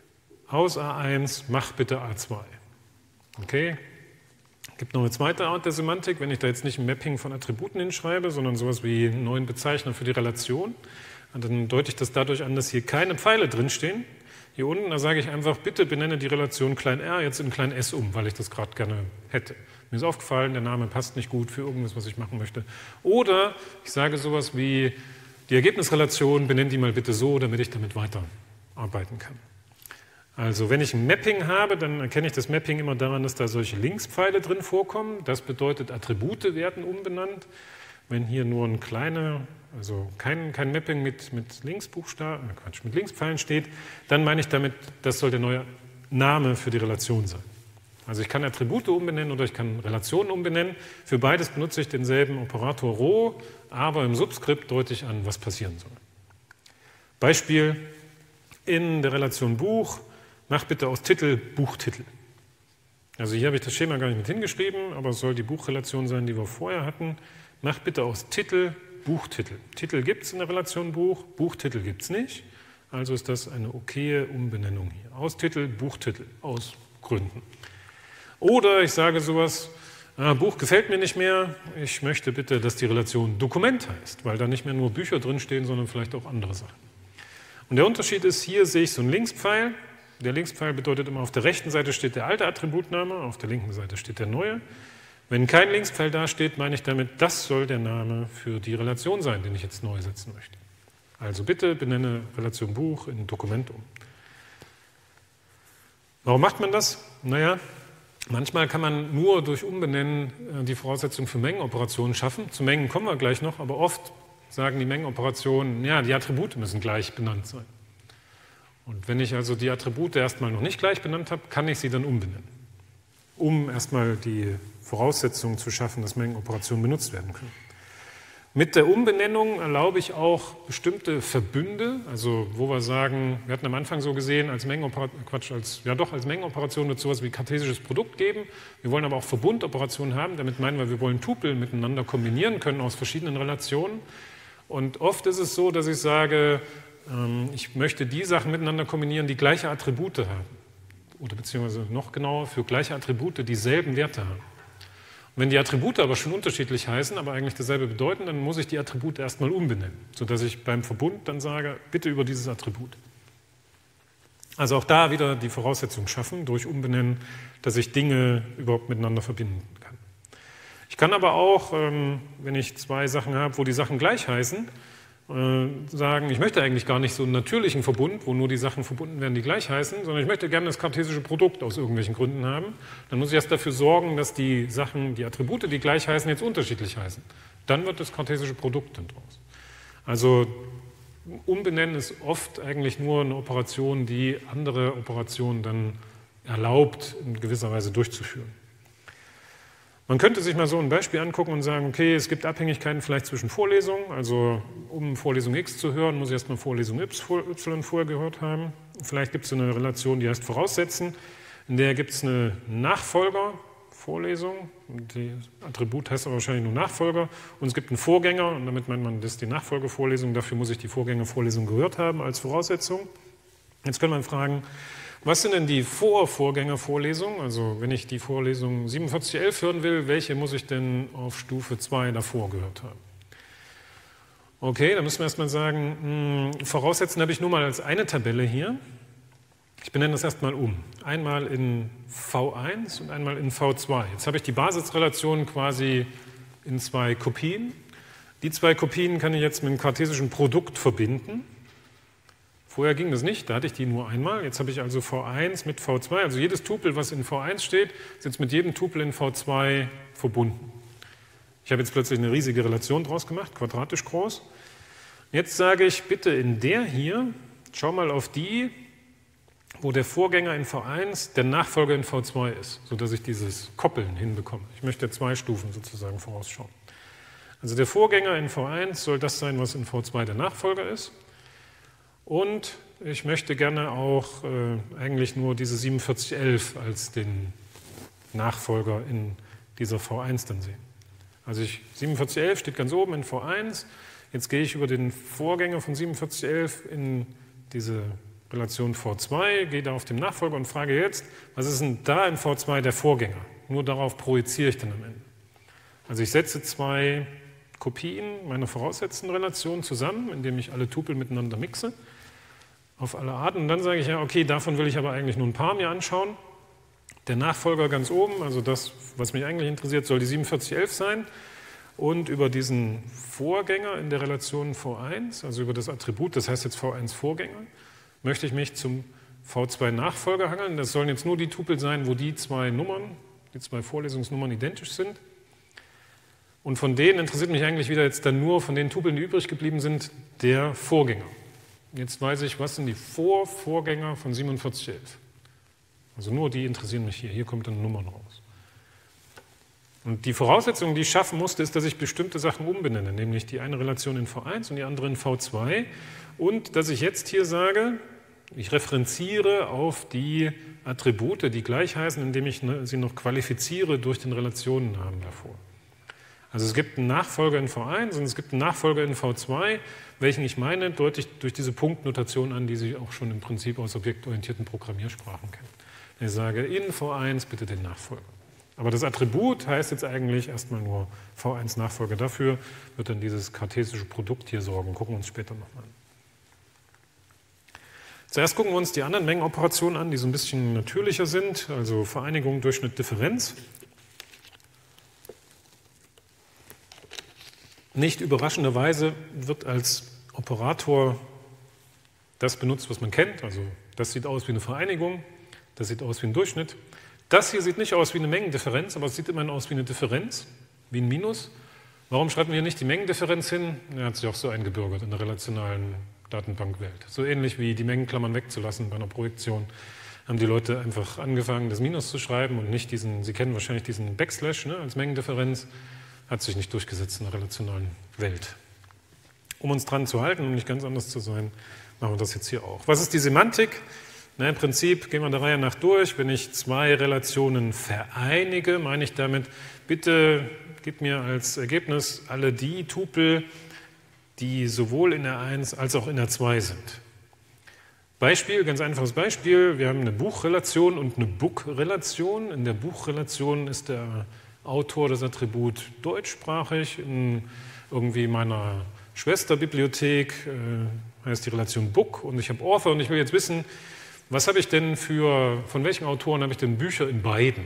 aus A eins, mach bitte A zwei. Okay? Es gibt noch eine zweite Art der Semantik, wenn ich da jetzt nicht ein Mapping von Attributen hinschreibe, sondern sowas wie einen neuen Bezeichner für die Relation. Und dann deute ich das dadurch an, dass hier keine Pfeile drinstehen. Hier unten, da sage ich einfach, bitte benenne die Relation klein r jetzt in klein s um, weil ich das gerade gerne hätte. Mir ist aufgefallen, der Name passt nicht gut für irgendwas, was ich machen möchte. Oder ich sage sowas wie, die Ergebnisrelation, benenne die mal bitte so, damit ich damit weiterarbeiten kann. Also wenn ich ein Mapping habe, dann erkenne ich das Mapping immer daran, dass da solche Linkspfeile drin vorkommen. Das bedeutet, Attribute werden umbenannt. Wenn hier nur ein kleiner, also kein, kein Mapping mit, mit Linksbuchstaben, äh Quatsch, mit Linkspfeilen steht, dann meine ich damit, das soll der neue Name für die Relation sein. Also ich kann Attribute umbenennen oder ich kann Relationen umbenennen. Für beides benutze ich denselben Operator roh, aber im Subskript deute ich an, was passieren soll. Beispiel in der Relation Buch, mach bitte aus Titel Buchtitel. Also hier habe ich das Schema gar nicht mit hingeschrieben, aber es soll die Buchrelation sein, die wir vorher hatten. Mach bitte aus Titel Buchtitel. Titel gibt es in der Relation Buch, Buchtitel gibt es nicht. Also ist das eine okaye Umbenennung hier. Aus Titel Buchtitel, aus Gründen. Oder ich sage sowas, ah, Buch gefällt mir nicht mehr, ich möchte bitte, dass die Relation Dokument heißt, weil da nicht mehr nur Bücher drinstehen, sondern vielleicht auch andere Sachen. Und der Unterschied ist, hier sehe ich so einen Linkspfeil. Der Linkspfeil bedeutet immer, auf der rechten Seite steht der alte Attributname, auf der linken Seite steht der neue. Wenn kein Linkspfeil da steht, meine ich damit, das soll der Name für die Relation sein, den ich jetzt neu setzen möchte. Also bitte benenne Relation Buch in Dokument um. Warum macht man das? Naja, manchmal kann man nur durch Umbenennen die Voraussetzung für Mengenoperationen schaffen. Zu Mengen kommen wir gleich noch, aber oft sagen die Mengenoperationen, ja, die Attribute müssen gleich benannt sein. Und wenn ich also die Attribute erstmal noch nicht gleich benannt habe, kann ich sie dann umbenennen, um erstmal die Voraussetzungen zu schaffen, dass Mengenoperationen benutzt werden können. Mit der Umbenennung erlaube ich auch bestimmte Verbünde, also wo wir sagen, wir hatten am Anfang so gesehen, als Mengenoperation, Quatsch, als, ja doch, als Mengenoperation wird es sowas wie kartesisches Produkt geben. Wir wollen aber auch Verbundoperationen haben, damit meinen wir, wir wollen Tupel miteinander kombinieren können aus verschiedenen Relationen. Und oft ist es so, dass ich sage, ähm, ich möchte die Sachen miteinander kombinieren, die gleiche Attribute haben. Oder beziehungsweise noch genauer, für gleiche Attribute dieselben Werte haben. Und wenn die Attribute aber schon unterschiedlich heißen, aber eigentlich dasselbe bedeuten, dann muss ich die Attribute erstmal umbenennen, sodass ich beim Verbund dann sage, bitte über dieses Attribut. Also auch da wieder die Voraussetzung schaffen, durch Umbenennen, dass ich Dinge überhaupt miteinander verbinden kann. Ich kann aber auch, wenn ich zwei Sachen habe, wo die Sachen gleich heißen, sagen, ich möchte eigentlich gar nicht so einen natürlichen Verbund, wo nur die Sachen verbunden werden, die gleich heißen, sondern ich möchte gerne das kartesische Produkt aus irgendwelchen Gründen haben. Dann muss ich erst dafür sorgen, dass die Sachen, die Attribute, die gleich heißen, jetzt unterschiedlich heißen. Dann wird das kartesische Produkt dann draus. Also Umbenennen ist oft eigentlich nur eine Operation, die andere Operationen dann erlaubt, in gewisser Weise durchzuführen. Man könnte sich mal so ein Beispiel angucken und sagen, okay, es gibt Abhängigkeiten vielleicht zwischen Vorlesungen, also um Vorlesung X zu hören, muss ich erstmal Vorlesung Y vorher gehört haben. Vielleicht gibt es eine Relation, die heißt Voraussetzen, in der gibt es eine Nachfolgervorlesung, die Attribut heißt aber wahrscheinlich nur Nachfolger, und es gibt einen Vorgänger, und damit meint man, das ist die Nachfolgevorlesung, dafür muss ich die Vorgängervorlesung gehört haben als Voraussetzung. Jetzt kann man fragen, was sind denn die Vorvorgängervorlesungen? Also wenn ich die Vorlesung siebenundvierzig elf hören will, welche muss ich denn auf Stufe zwei davor gehört haben? Okay, dann müssen wir erstmal sagen, mh, Voraussetzen habe ich nur mal als eine Tabelle hier. Ich benenne das erstmal um. Einmal in V eins und einmal in V zwei. Jetzt habe ich die Basisrelation quasi in zwei Kopien. Die zwei Kopien kann ich jetzt mit einem kartesischen Produkt verbinden. Vorher ging das nicht, da hatte ich die nur einmal. Jetzt habe ich also V eins mit V zwei, also jedes Tupel, was in V eins steht, ist jetzt mit jedem Tupel in V zwei verbunden. Ich habe jetzt plötzlich eine riesige Relation draus gemacht, quadratisch groß. Jetzt sage ich bitte in der hier, schau mal auf die, wo der Vorgänger in V eins der Nachfolger in V zwei ist, sodass ich dieses Koppeln hinbekomme. Ich möchte zwei Stufen sozusagen vorausschauen. Also der Vorgänger in V eins soll das sein, was in V zwei der Nachfolger ist. Und ich möchte gerne auch äh, eigentlich nur diese siebenundvierzig elf als den Nachfolger in dieser V eins dann sehen. Also ich, siebenundvierzig elf steht ganz oben in V eins. Jetzt gehe ich über den Vorgänger von siebenundvierzig elf in diese Relation V zwei, gehe da auf den Nachfolger und frage jetzt, was ist denn da in V zwei der Vorgänger? Nur darauf projiziere ich dann am Ende. Also ich setze zwei Kopien meiner voraussetzenden Relation zusammen, indem ich alle Tupel miteinander mixe, auf alle Arten. Und dann sage ich, ja, okay, davon will ich aber eigentlich nur ein paar mir anschauen. Der Nachfolger ganz oben, also das, was mich eigentlich interessiert, soll die siebenundvierzig elf sein. Und über diesen Vorgänger in der Relation V eins, also über das Attribut, das heißt jetzt V eins Vorgänger, möchte ich mich zum V zwei Nachfolger hangeln. Das sollen jetzt nur die Tupel sein, wo die zwei Nummern, die zwei Vorlesungsnummern identisch sind. Und von denen interessiert mich eigentlich wieder jetzt dann nur, von den Tupeln, die übrig geblieben sind, der Vorgänger. Jetzt weiß ich, was sind die Vorvorgänger von siebenundvierzig elf. Also nur die interessieren mich hier. Hier kommt dann Nummern raus. Und die Voraussetzung, die ich schaffen musste, ist, dass ich bestimmte Sachen umbenenne, nämlich die eine Relation in V eins und die andere in V zwei. Und dass ich jetzt hier sage, ich referenziere auf die Attribute, die gleich heißen, indem ich sie noch qualifiziere durch den Relationennamen davor. Also es gibt einen Nachfolger in V eins und es gibt einen Nachfolger in V zwei, welchen ich meine, deute ich durch diese Punktnotation an, die Sie auch schon im Prinzip aus objektorientierten Programmiersprachen kennen. Ich sage in V eins bitte den Nachfolger. Aber das Attribut heißt jetzt eigentlich erstmal nur V eins Nachfolger. Dafür wird dann dieses kartesische Produkt hier sorgen. Gucken wir uns später nochmal an. Zuerst gucken wir uns die anderen Mengenoperationen an, die so ein bisschen natürlicher sind, also Vereinigung, Durchschnitt, Differenz. Nicht überraschenderweise wird als Operator das benutzt, was man kennt. Also das sieht aus wie eine Vereinigung, das sieht aus wie ein Durchschnitt. Das hier sieht nicht aus wie eine Mengendifferenz, aber es sieht immerhin aus wie eine Differenz, wie ein Minus. Warum schreibt man hier nicht die Mengendifferenz hin? Er hat sich auch so eingebürgert in der relationalen Datenbankwelt. So ähnlich wie die Mengenklammern wegzulassen bei einer Projektion, haben die Leute einfach angefangen, das Minus zu schreiben und nicht diesen, Sie kennen wahrscheinlich diesen Backslash, ne, als Mengendifferenz. Hat sich nicht durchgesetzt in der relationalen Welt. Um uns dran zu halten, um nicht ganz anders zu sein, machen wir das jetzt hier auch. Was ist die Semantik? Na, im Prinzip gehen wir der Reihe nach durch. Wenn ich zwei Relationen vereinige, meine ich damit, bitte gib mir als Ergebnis alle die Tupel, die sowohl in R eins als auch in R zwei sind. Beispiel, ganz einfaches Beispiel. Wir haben eine Buchrelation und eine Book-Relation. In der Buchrelation ist der Autor das Attribut deutschsprachig. In irgendwie meiner Schwesterbibliothek äh, heißt die Relation Book und ich habe Author und ich will jetzt wissen, was habe ich denn für, von welchen Autoren habe ich denn Bücher in beiden?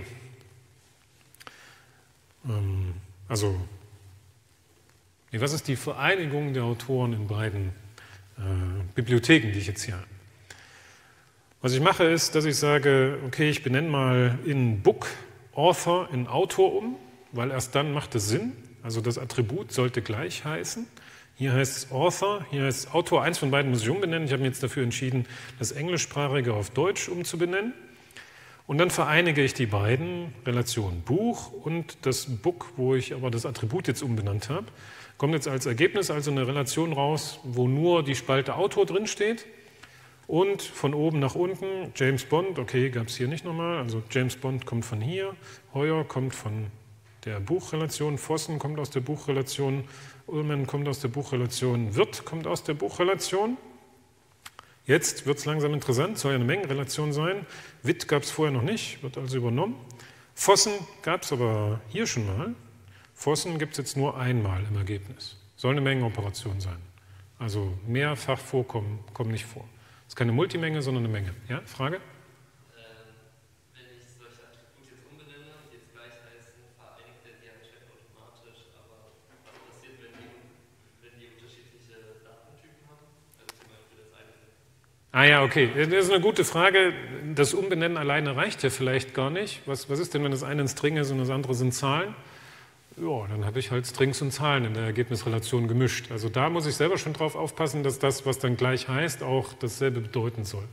Ähm, also, nee, was ist die Vereinigung der Autoren in beiden äh, Bibliotheken, die ich jetzt hier habe? Was ich mache ist, dass ich sage, okay, ich benenne mal in Book Author in Autor um, weil erst dann macht es Sinn. Also das Attribut sollte gleich heißen. Hier heißt es Author, hier heißt es Autor. Eins von beiden muss ich umbenennen. Ich habe mich jetzt dafür entschieden, das Englischsprachige auf Deutsch umzubenennen. Und dann vereinige ich die beiden Relationen Buch und das Book, wo ich aber das Attribut jetzt umbenannt habe. Kommt jetzt als Ergebnis also eine Relation raus, wo nur die Spalte Autor drin steht. Und von oben nach unten, James Bond, okay, gab es hier nicht nochmal, also James Bond kommt von hier, Heuer kommt von der Buchrelation, Vossen kommt aus der Buchrelation, Ullmann kommt aus der Buchrelation, Wirth kommt aus der Buchrelation. Jetzt wird es langsam interessant, soll ja eine Mengenrelation sein. Witt gab es vorher noch nicht, wird also übernommen. Vossen gab es aber hier schon mal. Vossen gibt es jetzt nur einmal im Ergebnis. Soll eine Mengenoperation sein. Also mehrfach vorkommen, kommen nicht vor. Das ist keine Multimenge, sondern eine Menge. Ja, Frage? Ähm, wenn ich solche Attribute jetzt umbenenne und jetzt gleich heißen, vereinigt er die anscheinend automatisch, aber was passiert, wenn die, wenn die unterschiedliche Datentypen haben? Also zum Beispiel das eine. Ah ja, okay. Das ist eine gute Frage. Das Umbenennen alleine reicht ja vielleicht gar nicht. Was, was ist denn, wenn das eine ein String ist und das andere sind Zahlen? Ja, dann habe ich halt Strings und Zahlen in der Ergebnisrelation gemischt. Also da muss ich selber schon drauf aufpassen, dass das, was dann gleich heißt, auch dasselbe bedeuten soll.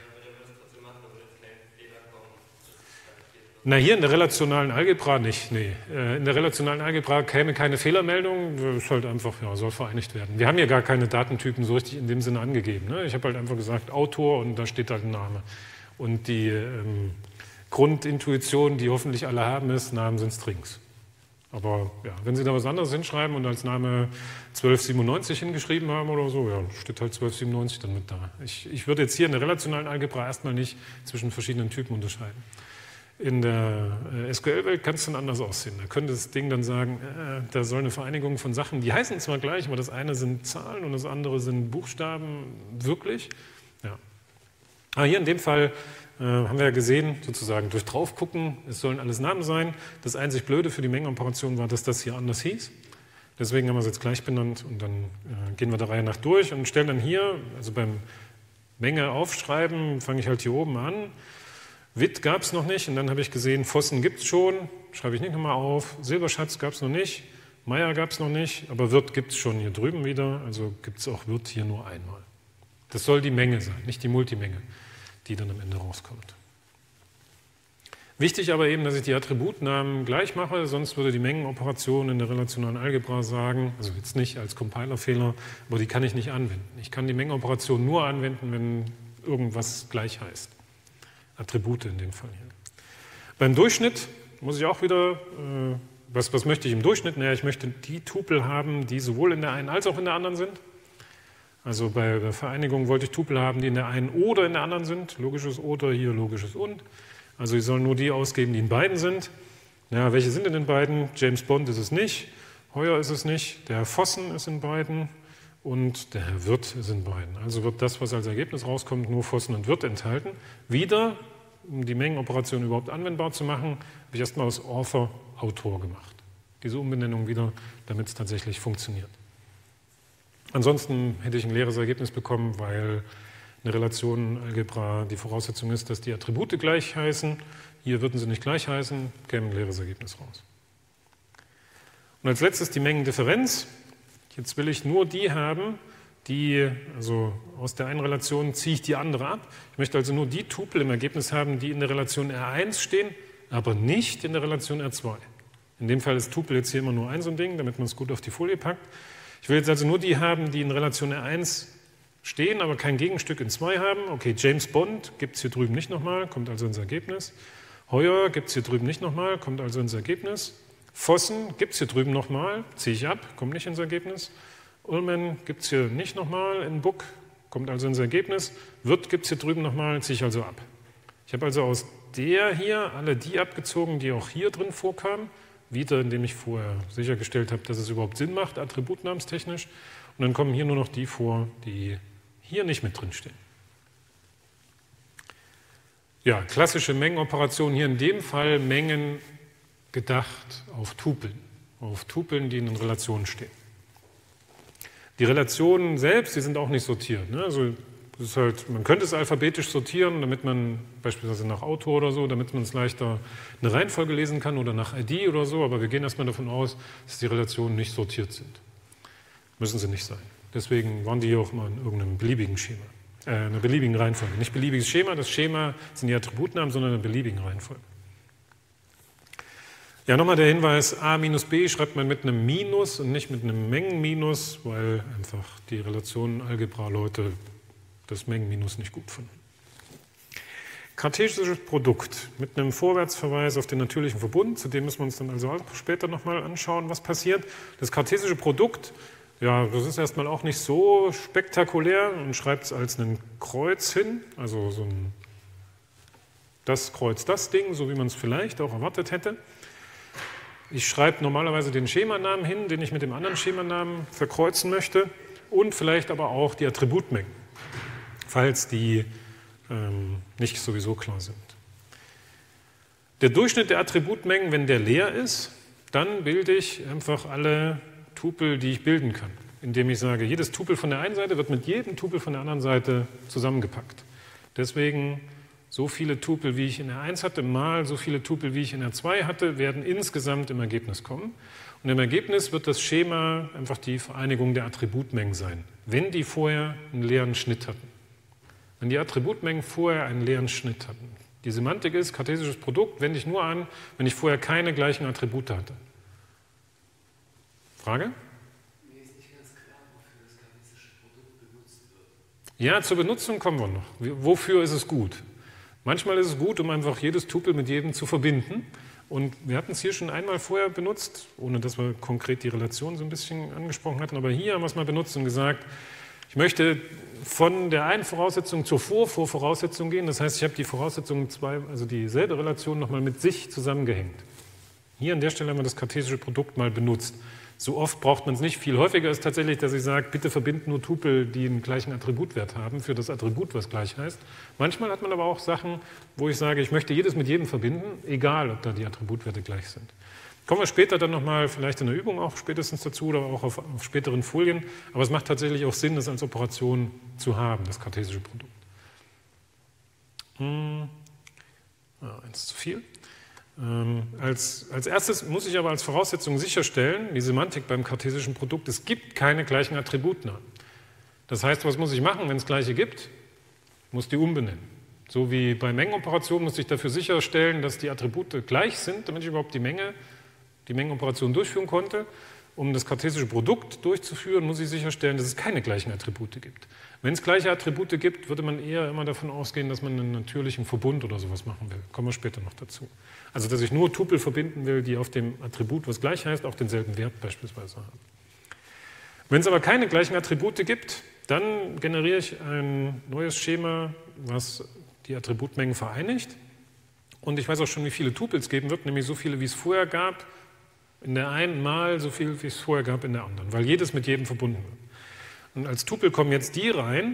Na, hier in der relationalen Algebra nicht, nee. In der relationalen Algebra käme keine Fehlermeldung, das ist halt einfach, ja, soll vereinigt werden. Wir haben hier gar keine Datentypen so richtig in dem Sinne angegeben. Ne? Ich habe halt einfach gesagt Autor und da steht halt ein Name. Und die ähm, Grundintuition, die hoffentlich alle haben, ist, Namen sind Strings. Aber ja, wenn Sie da was anderes hinschreiben und als Name zwölfhundertsiebenundneunzig hingeschrieben haben oder so, ja, steht halt zwölfhundertsiebenundneunzig dann mit da. Ich, ich würde jetzt hier in der relationalen Algebra erstmal nicht zwischen verschiedenen Typen unterscheiden. In der S Q L-Welt kann es dann anders aussehen. Da könnte das Ding dann sagen, äh, da soll eine Vereinigung von Sachen, die heißen zwar gleich, aber das eine sind Zahlen und das andere sind Buchstaben, wirklich. Ja. Aber hier in dem Fall äh, haben wir ja gesehen, sozusagen durch draufgucken, es sollen alles Namen sein. Das einzig Blöde für die Mengenoperation war, dass das hier anders hieß. Deswegen haben wir es jetzt gleich benannt und dann äh, gehen wir der Reihe nach durch und stellen dann hier, also beim Menge aufschreiben, fange ich halt hier oben an. Witt gab es noch nicht und dann habe ich gesehen, Vossen gibt es schon, schreibe ich nicht nochmal auf. Silberschatz gab es noch nicht, Meier gab es noch nicht, aber Wirth gibt es schon hier drüben wieder, also gibt es auch Wirth hier nur einmal. Das soll die Menge sein, nicht die Multimenge, die dann am Ende rauskommt. Wichtig aber eben, dass ich die Attributnamen gleich mache, sonst würde die Mengenoperation in der relationalen Algebra sagen, also jetzt nicht als Compilerfehler, aber die kann ich nicht anwenden. Ich kann die Mengenoperation nur anwenden, wenn irgendwas gleich heißt. Attribute in dem Fall hier. Beim Durchschnitt muss ich auch wieder, äh, was, was möchte ich im Durchschnitt? Naja, ich möchte die Tupel haben, die sowohl in der einen als auch in der anderen sind. Also bei der Vereinigung wollte ich Tupel haben, die in der einen oder in der anderen sind. Logisches oder, hier logisches und. Also ich soll nur die ausgeben, die in beiden sind. Naja, welche sind in den beiden? James Bond ist es nicht, Heuer ist es nicht, der Herr Vossen ist in beiden und der Herr Wirth ist in beiden. Also wird das, was als Ergebnis rauskommt, nur Vossen und Wirth enthalten. Wieder, um die Mengenoperation überhaupt anwendbar zu machen, habe ich erstmal aus Author Autor gemacht. Diese Umbenennung wieder, damit es tatsächlich funktioniert. Ansonsten hätte ich ein leeres Ergebnis bekommen, weil eine Relationenalgebra die Voraussetzung ist, dass die Attribute gleich heißen. Hier würden sie nicht gleich heißen, käme ein leeres Ergebnis raus. Und als letztes die Mengendifferenz. Jetzt will ich nur die haben, die, also aus der einen Relation ziehe ich die andere ab. Ich möchte also nur die Tupel im Ergebnis haben, die in der Relation R eins stehen, aber nicht in der Relation R zwei. In dem Fall ist Tupel jetzt hier immer nur ein so ein Ding, damit man es gut auf die Folie packt. Ich will jetzt also nur die haben, die in Relation R eins stehen, aber kein Gegenstück in zwei haben. Okay, James Bond gibt es hier drüben nicht nochmal, kommt also ins Ergebnis. Heuer gibt es hier drüben nicht nochmal, kommt also ins Ergebnis. Vossen gibt es hier drüben nochmal, ziehe ich ab, kommt nicht ins Ergebnis. Ullmann gibt es hier nicht nochmal in Book, kommt also ins Ergebnis. Wirth gibt es hier drüben nochmal, ziehe ich also ab. Ich habe also aus der hier alle die abgezogen, die auch hier drin vorkamen, wieder indem ich vorher sichergestellt habe, dass es überhaupt Sinn macht, attributnamenstechnisch. Und dann kommen hier nur noch die vor, die hier nicht mit drin stehen. Ja, klassische Mengenoperation, hier in dem Fall Mengen gedacht auf Tupeln, auf Tupeln, die in Relationen stehen. Die Relationen selbst, die sind auch nicht sortiert. Ne? Also das ist halt, man könnte es alphabetisch sortieren, damit man beispielsweise nach Autor oder so, damit man es leichter eine Reihenfolge lesen kann oder nach I D oder so, aber wir gehen erstmal davon aus, dass die Relationen nicht sortiert sind. Müssen sie nicht sein. Deswegen waren die hier auch immer in irgendeinem beliebigen Schema, äh, einer beliebigen Reihenfolge. Nicht beliebiges Schema, das Schema sind die Attributnamen, sondern eine beliebigen Reihenfolge. Ja, nochmal der Hinweis, a minus b schreibt man mit einem Minus und nicht mit einem Mengenminus, weil einfach die Relationen-Algebra-Leute das Mengenminus nicht gut finden. Kartesisches Produkt mit einem Vorwärtsverweis auf den natürlichen Verbund, zu dem müssen wir uns dann also auch später nochmal anschauen, was passiert. Das kartesische Produkt, ja, das ist erstmal auch nicht so spektakulär und schreibt es als ein Kreuz hin, also so ein das Kreuz, das Ding, so wie man es vielleicht auch erwartet hätte. Ich schreibe normalerweise den Schemanamen hin, den ich mit dem anderen Schemanamen verkreuzen möchte und vielleicht aber auch die Attributmengen, falls die ähm, nicht sowieso klar sind. Der Durchschnitt der Attributmengen, wenn der leer ist, dann bilde ich einfach alle Tupel, die ich bilden kann, indem ich sage, jedes Tupel von der einen Seite wird mit jedem Tupel von der anderen Seite zusammengepackt. Deswegen so viele Tupel, wie ich in R eins hatte, mal so viele Tupel, wie ich in R zwei hatte, werden insgesamt im Ergebnis kommen. Und im Ergebnis wird das Schema einfach die Vereinigung der Attributmengen sein, wenn die vorher einen leeren Schnitt hatten. Wenn die Attributmengen vorher einen leeren Schnitt hatten. Die Semantik ist, kartesisches Produkt wende ich nur an, wenn ich vorher keine gleichen Attribute hatte. Frage? Mir ist nicht ganz klar, wofür das kartesische Produkt benutzt wird. Ja, zur Benutzung kommen wir noch. Wofür ist es gut? Manchmal ist es gut, um einfach jedes Tupel mit jedem zu verbinden, Und wir hatten es hier schon einmal vorher benutzt, ohne dass wir konkret die Relation so ein bisschen angesprochen hatten, aber hier haben wir es mal benutzt und gesagt, ich möchte von der einen Voraussetzung zur Vor-Vor-Voraussetzung gehen. Das heißt, ich habe die Voraussetzungen zwei, also dieselbe Relation nochmal mit sich zusammengehängt. Hier an der Stelle haben wir das kartesische Produkt mal benutzt. So oft braucht man es nicht. Viel häufiger ist tatsächlich, dass ich sage, bitte verbinden nur Tupel, die einen gleichen Attributwert haben, für das Attribut, was gleich heißt. Manchmal hat man aber auch Sachen, wo ich sage, ich möchte jedes mit jedem verbinden, egal, ob da die Attributwerte gleich sind. Kommen wir später dann nochmal, vielleicht in der Übung auch spätestens dazu oder auch auf, auf späteren Folien. Aber es macht tatsächlich auch Sinn, das als Operation zu haben, das kartesische Produkt. Hm. Ja, eins zu viel. Ähm, als, als erstes muss ich aber als Voraussetzung sicherstellen, die Semantik beim kartesischen Produkt, es gibt keine gleichen Attributnamen. Das heißt, was muss ich machen, wenn es gleiche gibt? Ich muss die umbenennen. So wie bei Mengenoperationen muss ich dafür sicherstellen, dass die Attribute gleich sind, damit ich überhaupt die Menge die Mengenoperation durchführen konnte. Um das kartesische Produkt durchzuführen, muss ich sicherstellen, dass es keine gleichen Attribute gibt. Wenn es gleiche Attribute gibt, würde man eher immer davon ausgehen, dass man einen natürlichen Verbund oder sowas machen will. Kommen wir später noch dazu. Also, dass ich nur Tupel verbinden will, die auf dem Attribut, was gleich heißt, auch denselben Wert beispielsweise haben. Wenn es aber keine gleichen Attribute gibt, dann generiere ich ein neues Schema, was die Attributmengen vereinigt. Und ich weiß auch schon, wie viele Tupels geben wird, nämlich so viele, wie es vorher gab, in der einen mal so viel, wie es vorher gab in der anderen, weil jedes mit jedem verbunden wird. Und als Tupel kommen jetzt die rein,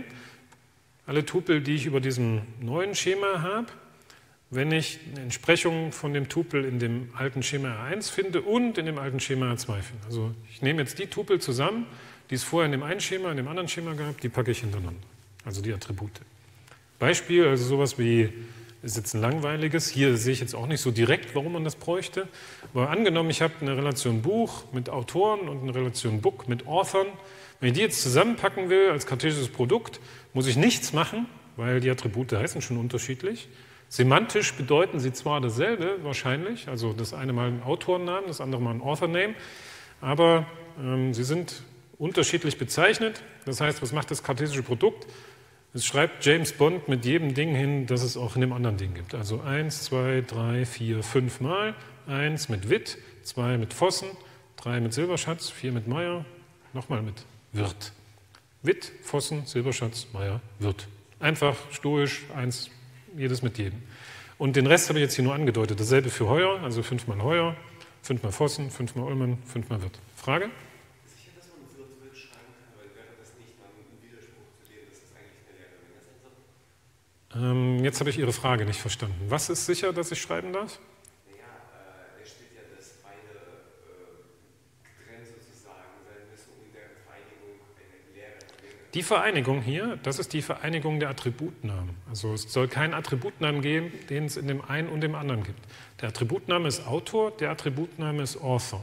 alle Tupel, die ich über diesem neuen Schema habe, wenn ich eine Entsprechung von dem Tupel in dem alten Schema R eins finde und in dem alten Schema R zwei finde. Also ich nehme jetzt die Tupel zusammen, die es vorher in dem einen Schema, in dem anderen Schema gab, die packe ich hintereinander, also die Attribute. Beispiel, also sowas wie, ist jetzt ein langweiliges, hier sehe ich jetzt auch nicht so direkt, warum man das bräuchte, aber angenommen, ich habe eine Relation Buch mit Autoren und eine Relation Book mit Authern. Wenn ich die jetzt zusammenpacken will als kartesisches Produkt, muss ich nichts machen, weil die Attribute heißen schon unterschiedlich. Semantisch bedeuten sie zwar dasselbe wahrscheinlich, also das eine mal ein Autorennamen, das andere mal ein Author-Name, aber ähm, sie sind unterschiedlich bezeichnet. Das heißt, was macht das kartesische Produkt? Es schreibt James Bond mit jedem Ding hin, das es auch in dem anderen Ding gibt. Also eins, zwei, drei, vier, fünf Mal. eins mit Witt, zwei mit Vossen, drei mit Silberschatz, vier mit Meyer, nochmal mit Wirth. Witt, Vossen, Silberschatz, Meyer, Wirth. Einfach, stoisch, eins, jedes mit jedem. Und den Rest habe ich jetzt hier nur angedeutet. Dasselbe für Heuer, also fünfmal Heuer, fünfmal Vossen, fünfmal Ullmann, fünfmal Wirth. Frage? Sicher, dass man Wirth Wirth schreiben kann, weil wäre das nicht mal ein Widerspruch zu dem, dass es eigentlich eine leere Menge sein soll? Ähm, jetzt habe ich Ihre Frage nicht verstanden. Was ist sicher, dass ich schreiben darf? Naja, äh, es steht ja, dass beide äh, getrennt sozusagen sein müssen und der Vereinigung eine leere Menge. Die Vereinigung hier, das ist die Vereinigung der Attributnamen. Also es soll keinen Attributnamen geben, den es in dem einen und dem anderen gibt. Der Attributname ist Autor, der Attributname ist Author.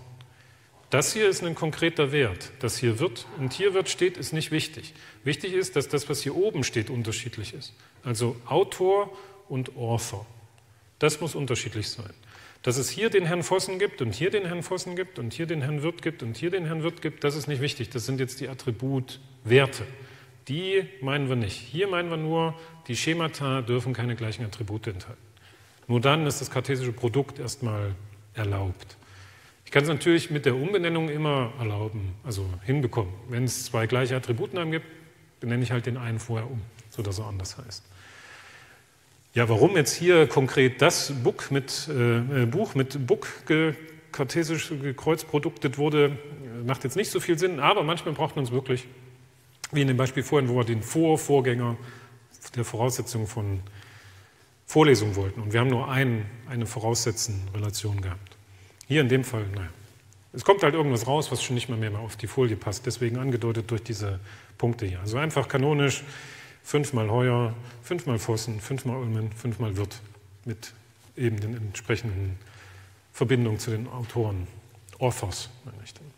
Das hier ist ein konkreter Wert. Das hier wird und hier wird steht, ist nicht wichtig. Wichtig ist, dass das, was hier oben steht, unterschiedlich ist. Also Autor und Author. Das muss unterschiedlich sein. Dass es hier den Herrn Vossen gibt und hier den Herrn Vossen gibt und hier den Herrn Wirth gibt und hier den Herrn Wirth gibt, das ist nicht wichtig. Das sind jetzt die Attributwerte. Die meinen wir nicht. Hier meinen wir nur, die Schemata dürfen keine gleichen Attribute enthalten. Nur dann ist das kartesische Produkt erstmal erlaubt. Ich kann es natürlich mit der Umbenennung immer erlauben, also hinbekommen. Wenn es zwei gleiche Attributnamen gibt, benenne ich halt den einen vorher um, sodass er anders heißt. Ja, warum jetzt hier konkret das Book mit, äh, Buch mit Book ge, kartesisch gekreuzproduktet wurde, macht jetzt nicht so viel Sinn, aber manchmal braucht man es wirklich, wie in dem Beispiel vorhin, wo wir den Vor-Vorgänger der Voraussetzung von Vorlesung wollten. Und wir haben nur ein, eine Voraussetzen-Relation gehabt. Hier in dem Fall, naja. Es kommt halt irgendwas raus, was schon nicht mehr mehr auf die Folie passt. Deswegen angedeutet durch diese Punkte hier. Also einfach kanonisch fünfmal Heuer, fünfmal Vossen, fünfmal Ullmann, fünfmal Wirth. Mit eben den entsprechenden Verbindungen zu den Autoren. Authors, meine ich dann.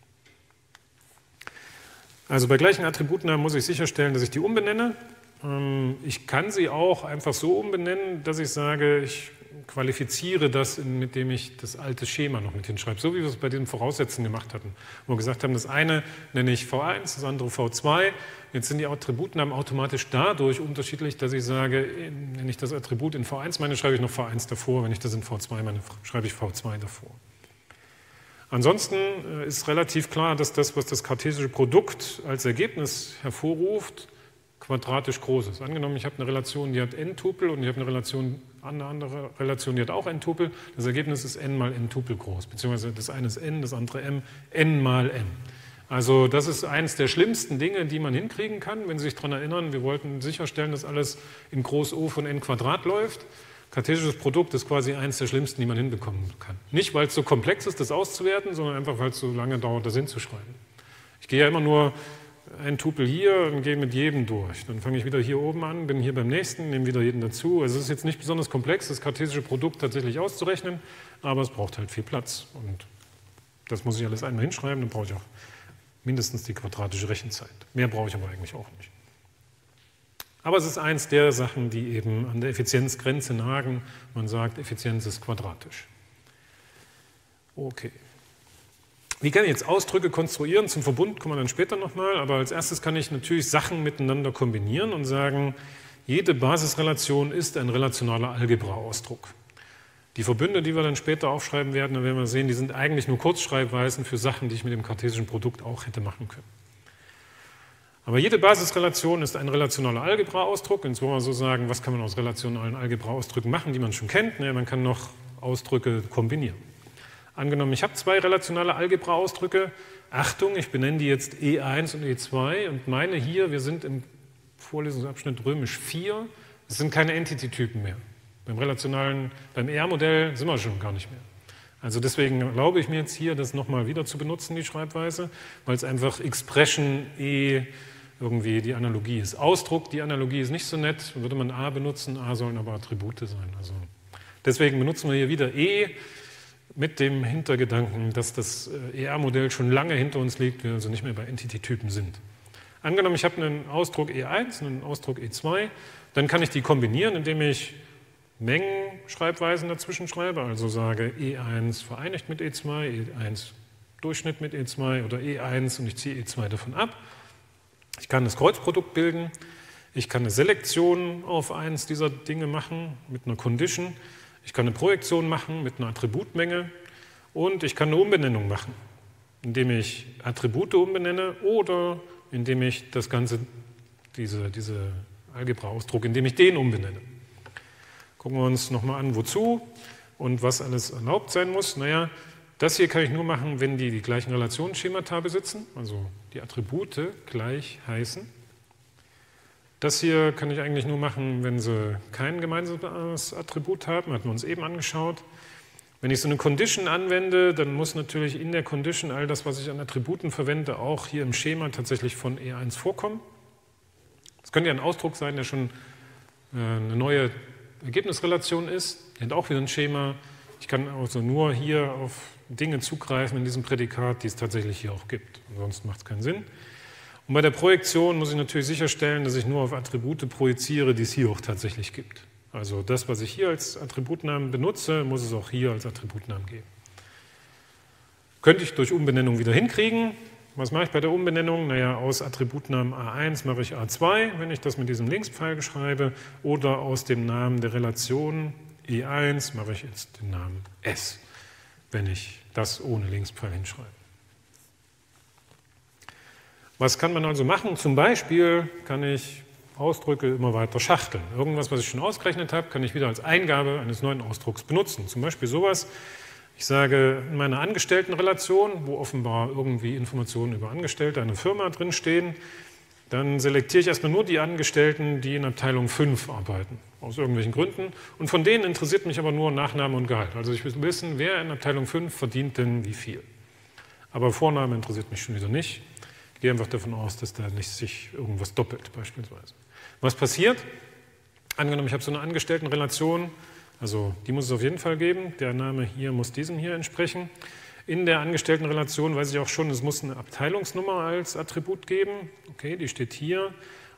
Also bei gleichen Attributnamen muss ich sicherstellen, dass ich die umbenenne. Ich kann sie auch einfach so umbenennen, dass ich sage, ich qualifiziere das, indem ich das alte Schema noch mit hinschreibe, so wie wir es bei den Voraussetzungen gemacht hatten, wo wir gesagt haben, das eine nenne ich V eins, das andere V zwei. Jetzt sind die Attributnamen automatisch dadurch unterschiedlich, dass ich sage, wenn ich das Attribut in V eins meine, schreibe ich noch V eins davor, wenn ich das in V zwei meine, schreibe ich V zwei davor. Ansonsten ist relativ klar, dass das, was das kartesische Produkt als Ergebnis hervorruft, quadratisch groß ist. Angenommen, ich habe eine Relation, die hat n Tupel und ich habe eine Relation, eine andere Relation, die hat auch n Tupel. Das Ergebnis ist n mal n Tupel groß, beziehungsweise das eine ist n, das andere m, n mal n. Also das ist eines der schlimmsten Dinge, die man hinkriegen kann, wenn Sie sich daran erinnern, wir wollten sicherstellen, dass alles in Groß O von n Quadrat läuft. Kartesisches Produkt ist quasi eines der schlimmsten, die man hinbekommen kann. Nicht, weil es so komplex ist, das auszuwerten, sondern einfach, weil es so lange dauert, das hinzuschreiben. Ich gehe ja immer nur ein Tupel hier und gehe mit jedem durch. Dann fange ich wieder hier oben an, bin hier beim nächsten, nehme wieder jeden dazu. Also es ist jetzt nicht besonders komplex, das kartesische Produkt tatsächlich auszurechnen, aber es braucht halt viel Platz. Und das muss ich alles einmal hinschreiben, dann brauche ich auch mindestens die quadratische Rechenzeit. Mehr brauche ich aber eigentlich auch nicht. Aber es ist eins der Sachen, die eben an der Effizienzgrenze nagen. Man sagt, Effizienz ist quadratisch. Okay. Wie kann ich jetzt Ausdrücke konstruieren? Zum Verbund kommen wir dann später nochmal, aber als erstes kann ich natürlich Sachen miteinander kombinieren und sagen, jede Basisrelation ist ein relationaler Algebra-Ausdruck. Die Verbünde, die wir dann später aufschreiben werden, da werden wir sehen, die sind eigentlich nur Kurzschreibweisen für Sachen, die ich mit dem kartesischen Produkt auch hätte machen können. Aber jede Basisrelation ist ein relationaler Algebra-Ausdruck. Jetzt wollen wir so sagen, was kann man aus relationalen Algebra-Ausdrücken machen, die man schon kennt? Naja, man kann noch Ausdrücke kombinieren. Angenommen, ich habe zwei relationale Algebra-Ausdrücke. Achtung, ich benenne die jetzt E eins und E zwei und meine hier, wir sind im Vorlesungsabschnitt römisch vier, das sind keine Entity-Typen mehr. Beim relationalen, beim E R-Modell sind wir schon gar nicht mehr. Also deswegen erlaube ich mir jetzt hier, das nochmal wieder zu benutzen, die Schreibweise, weil es einfach Expression E irgendwie die Analogie ist. Ausdruck, die Analogie ist nicht so nett, würde man A benutzen, A sollen aber Attribute sein. Also deswegen benutzen wir hier wieder E, mit dem Hintergedanken, dass das E R-Modell schon lange hinter uns liegt, wir also nicht mehr bei Entity-Typen sind. Angenommen, ich habe einen Ausdruck E eins, einen Ausdruck E zwei, dann kann ich die kombinieren, indem ich Mengenschreibweisen dazwischen schreibe, also sage E eins vereinigt mit E zwei, E eins Durchschnitt mit E zwei oder E eins und ich ziehe E zwei davon ab. Ich kann das Kreuzprodukt bilden, ich kann eine Selektion auf eins dieser Dinge machen mit einer Condition. Ich kann eine Projektion machen mit einer Attributmenge und ich kann eine Umbenennung machen, indem ich Attribute umbenenne oder indem ich das Ganze, diese, diese Algebra-Ausdruck, indem ich den umbenenne. Gucken wir uns nochmal an, wozu und was alles erlaubt sein muss. Naja, das hier kann ich nur machen, wenn die die gleichen Relationsschemata besitzen, also die Attribute gleich heißen. Das hier kann ich eigentlich nur machen, wenn sie kein gemeinsames Attribut haben, hatten wir uns eben angeschaut. Wenn ich so eine Condition anwende, dann muss natürlich in der Condition all das, was ich an Attributen verwende, auch hier im Schema tatsächlich von E eins vorkommen. Das könnte ja ein Ausdruck sein, der schon eine neue Ergebnisrelation ist. Die hat auch wieder ein Schema. Ich kann also nur hier auf Dinge zugreifen in diesem Prädikat, die es tatsächlich hier auch gibt. Ansonsten macht es keinen Sinn. Und bei der Projektion muss ich natürlich sicherstellen, dass ich nur auf Attribute projiziere, die es hier auch tatsächlich gibt. Also das, was ich hier als Attributnamen benutze, muss es auch hier als Attributnamen geben. Könnte ich durch Umbenennung wieder hinkriegen. Was mache ich bei der Umbenennung? Naja, aus Attributnamen A eins mache ich A zwei, wenn ich das mit diesem Linkspfeil schreibe, oder aus dem Namen der Relation E eins mache ich jetzt den Namen S, wenn ich das ohne Linkspfeil hinschreibe. Was kann man also machen? Zum Beispiel kann ich Ausdrücke immer weiter schachteln. Irgendwas, was ich schon ausgerechnet habe, kann ich wieder als Eingabe eines neuen Ausdrucks benutzen. Zum Beispiel sowas, ich sage in meiner Angestelltenrelation, wo offenbar irgendwie Informationen über Angestellte einer Firma drinstehen, dann selektiere ich erstmal nur die Angestellten, die in Abteilung fünf arbeiten, aus irgendwelchen Gründen. Und von denen interessiert mich aber nur Nachname und Gehalt. Also ich will wissen, wer in Abteilung fünf verdient denn wie viel. Aber Vorname interessiert mich schon wieder nicht. Ich gehe einfach davon aus, dass da nicht sich irgendwas doppelt beispielsweise. Was passiert? Angenommen, ich habe so eine Angestelltenrelation, also die muss es auf jeden Fall geben, der Name hier muss diesem hier entsprechen. In der Angestelltenrelation weiß ich auch schon, es muss eine Abteilungsnummer als Attribut geben, okay, die steht hier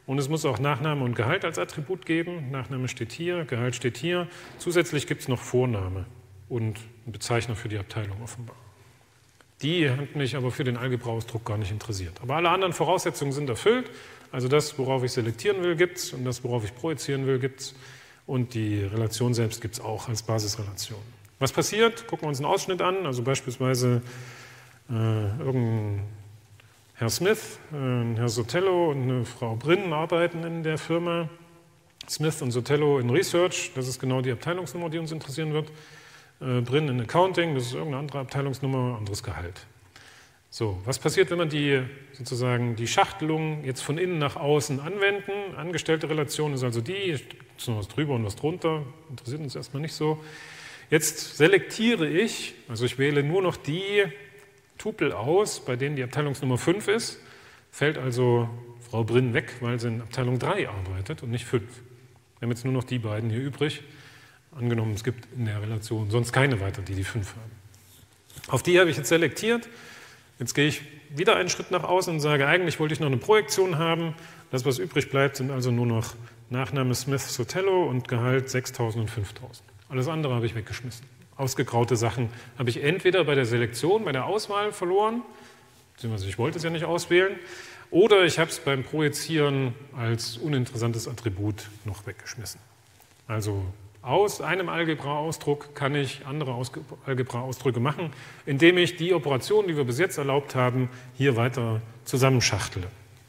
Und es muss auch Nachname und Gehalt als Attribut geben. Nachname steht hier, Gehalt steht hier. Zusätzlich gibt es noch Vorname und einen Bezeichner für die Abteilung offenbar. Die hat mich aber für den Algebra-Ausdruck gar nicht interessiert. Aber alle anderen Voraussetzungen sind erfüllt. Also das, worauf ich selektieren will, gibt es. Und das, worauf ich projizieren will, gibt es. Und die Relation selbst gibt es auch als Basisrelation. Was passiert? Gucken wir uns einen Ausschnitt an. Also beispielsweise äh, irgendein Herr Smith, äh, Herr Sotelo und eine Frau Brinn arbeiten in der Firma. Smith und Sotelo in Research, das ist genau die Abteilungsnummer, die uns interessieren wird. Äh, Brinn in Accounting, das ist irgendeine andere Abteilungsnummer, anderes Gehalt. So, was passiert, wenn wir die, sozusagen die Schachtelung jetzt von innen nach außen anwenden? Angestellte Relation ist also die, ist noch was drüber und was drunter, interessiert uns erstmal nicht so. Jetzt selektiere ich, also ich wähle nur noch die Tupel aus, bei denen die Abteilungsnummer fünf ist, fällt also Frau Brinn weg, weil sie in Abteilung drei arbeitet und nicht fünf. Wir haben jetzt nur noch die beiden hier übrig, angenommen es gibt in der Relation sonst keine weiter, die die fünf haben. Auf die habe ich jetzt selektiert, jetzt gehe ich wieder einen Schritt nach außen und sage, eigentlich wollte ich noch eine Projektion haben, das was übrig bleibt sind also nur noch Nachname Smith Sotelo und Gehalt sechstausend und fünftausend. Alles andere habe ich weggeschmissen. Ausgegraute Sachen habe ich entweder bei der Selektion, bei der Auswahl verloren, beziehungsweise ich wollte es ja nicht auswählen, oder ich habe es beim Projizieren als uninteressantes Attribut noch weggeschmissen. Also aus einem Algebra-Ausdruck kann ich andere Algebra-Ausdrücke machen, indem ich die Operationen, die wir bis jetzt erlaubt haben, hier weiter zusammenschachtle.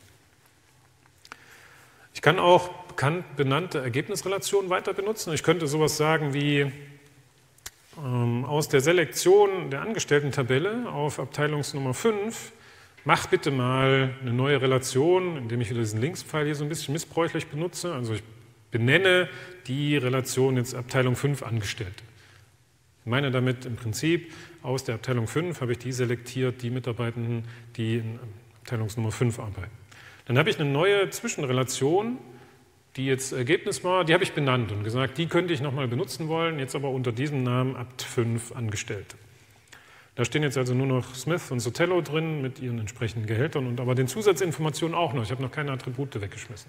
Ich kann auch bekannt benannte Ergebnisrelationen weiter benutzen. Ich könnte sowas sagen wie aus der Selektion der Angestellten-Tabelle auf Abteilungsnummer fünf, mach bitte mal eine neue Relation, indem ich wieder diesen Linkspfeil hier so ein bisschen missbräuchlich benutze. Also ich benenne die Relation jetzt Abteilung fünf Angestellte. Ich meine damit im Prinzip, aus der Abteilung fünf habe ich die selektiert, die Mitarbeitenden, die in Abteilungsnummer fünf arbeiten. Dann habe ich eine neue Zwischenrelation, die jetzt Ergebnis war, die habe ich benannt und gesagt, die könnte ich nochmal benutzen wollen, jetzt aber unter diesem Namen Abt fünf Angestellte. Da stehen jetzt also nur noch Smith und Sotelo drin mit ihren entsprechenden Gehältern und aber den Zusatzinformationen auch noch. Ich habe noch keine Attribute weggeschmissen.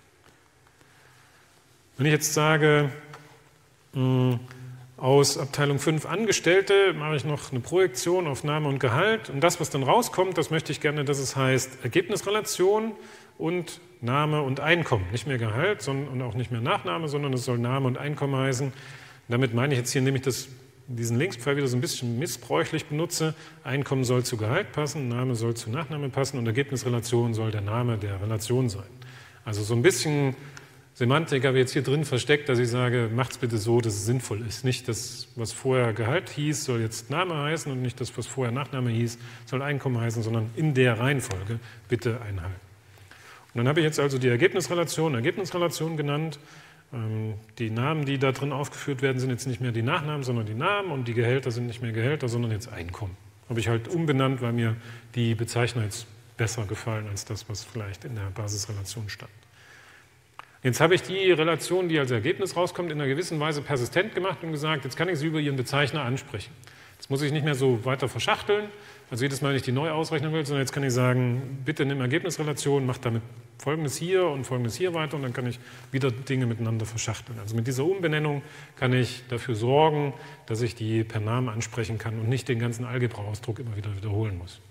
Wenn ich jetzt sage, mh, aus Abteilung fünf Angestellte mache ich noch eine Projektion auf Name und Gehalt und das, was dann rauskommt, das möchte ich gerne, dass es heißt Ergebnisrelation und Name und Einkommen. Nicht mehr Gehalt sondern, und auch nicht mehr Nachname, sondern es soll Name und Einkommen heißen. Damit meine ich jetzt hier nämlich, dass diesen Linkspfeil wieder so ein bisschen missbräuchlich benutze. Einkommen soll zu Gehalt passen, Name soll zu Nachname passen und Ergebnisrelation soll der Name der Relation sein. Also so ein bisschen Semantik habe ich jetzt hier drin versteckt, dass ich sage, macht es bitte so, dass es sinnvoll ist. Nicht das, was vorher Gehalt hieß, soll jetzt Name heißen und nicht das, was vorher Nachname hieß, soll Einkommen heißen, sondern in der Reihenfolge bitte einhalten. Und dann habe ich jetzt also die Ergebnisrelation, Ergebnisrelation genannt. Die Namen, die da drin aufgeführt werden, sind jetzt nicht mehr die Nachnamen, sondern die Namen und die Gehälter sind nicht mehr Gehälter, sondern jetzt Einkommen. Habe ich halt umbenannt, weil mir die Bezeichner jetzt besser gefallen als das, was vielleicht in der Basisrelation stand. Jetzt habe ich die Relation, die als Ergebnis rauskommt, in einer gewissen Weise persistent gemacht und gesagt, jetzt kann ich sie über ihren Bezeichner ansprechen. Jetzt muss ich nicht mehr so weiter verschachteln, also jedes Mal, wenn ich die neu ausrechnen will, sondern jetzt kann ich sagen, bitte nimm Ergebnisrelation, mach damit Folgendes hier und Folgendes hier weiter und dann kann ich wieder Dinge miteinander verschachteln. Also mit dieser Umbenennung kann ich dafür sorgen, dass ich die per Namen ansprechen kann und nicht den ganzen Algebra-Ausdruck immer wieder wiederholen muss.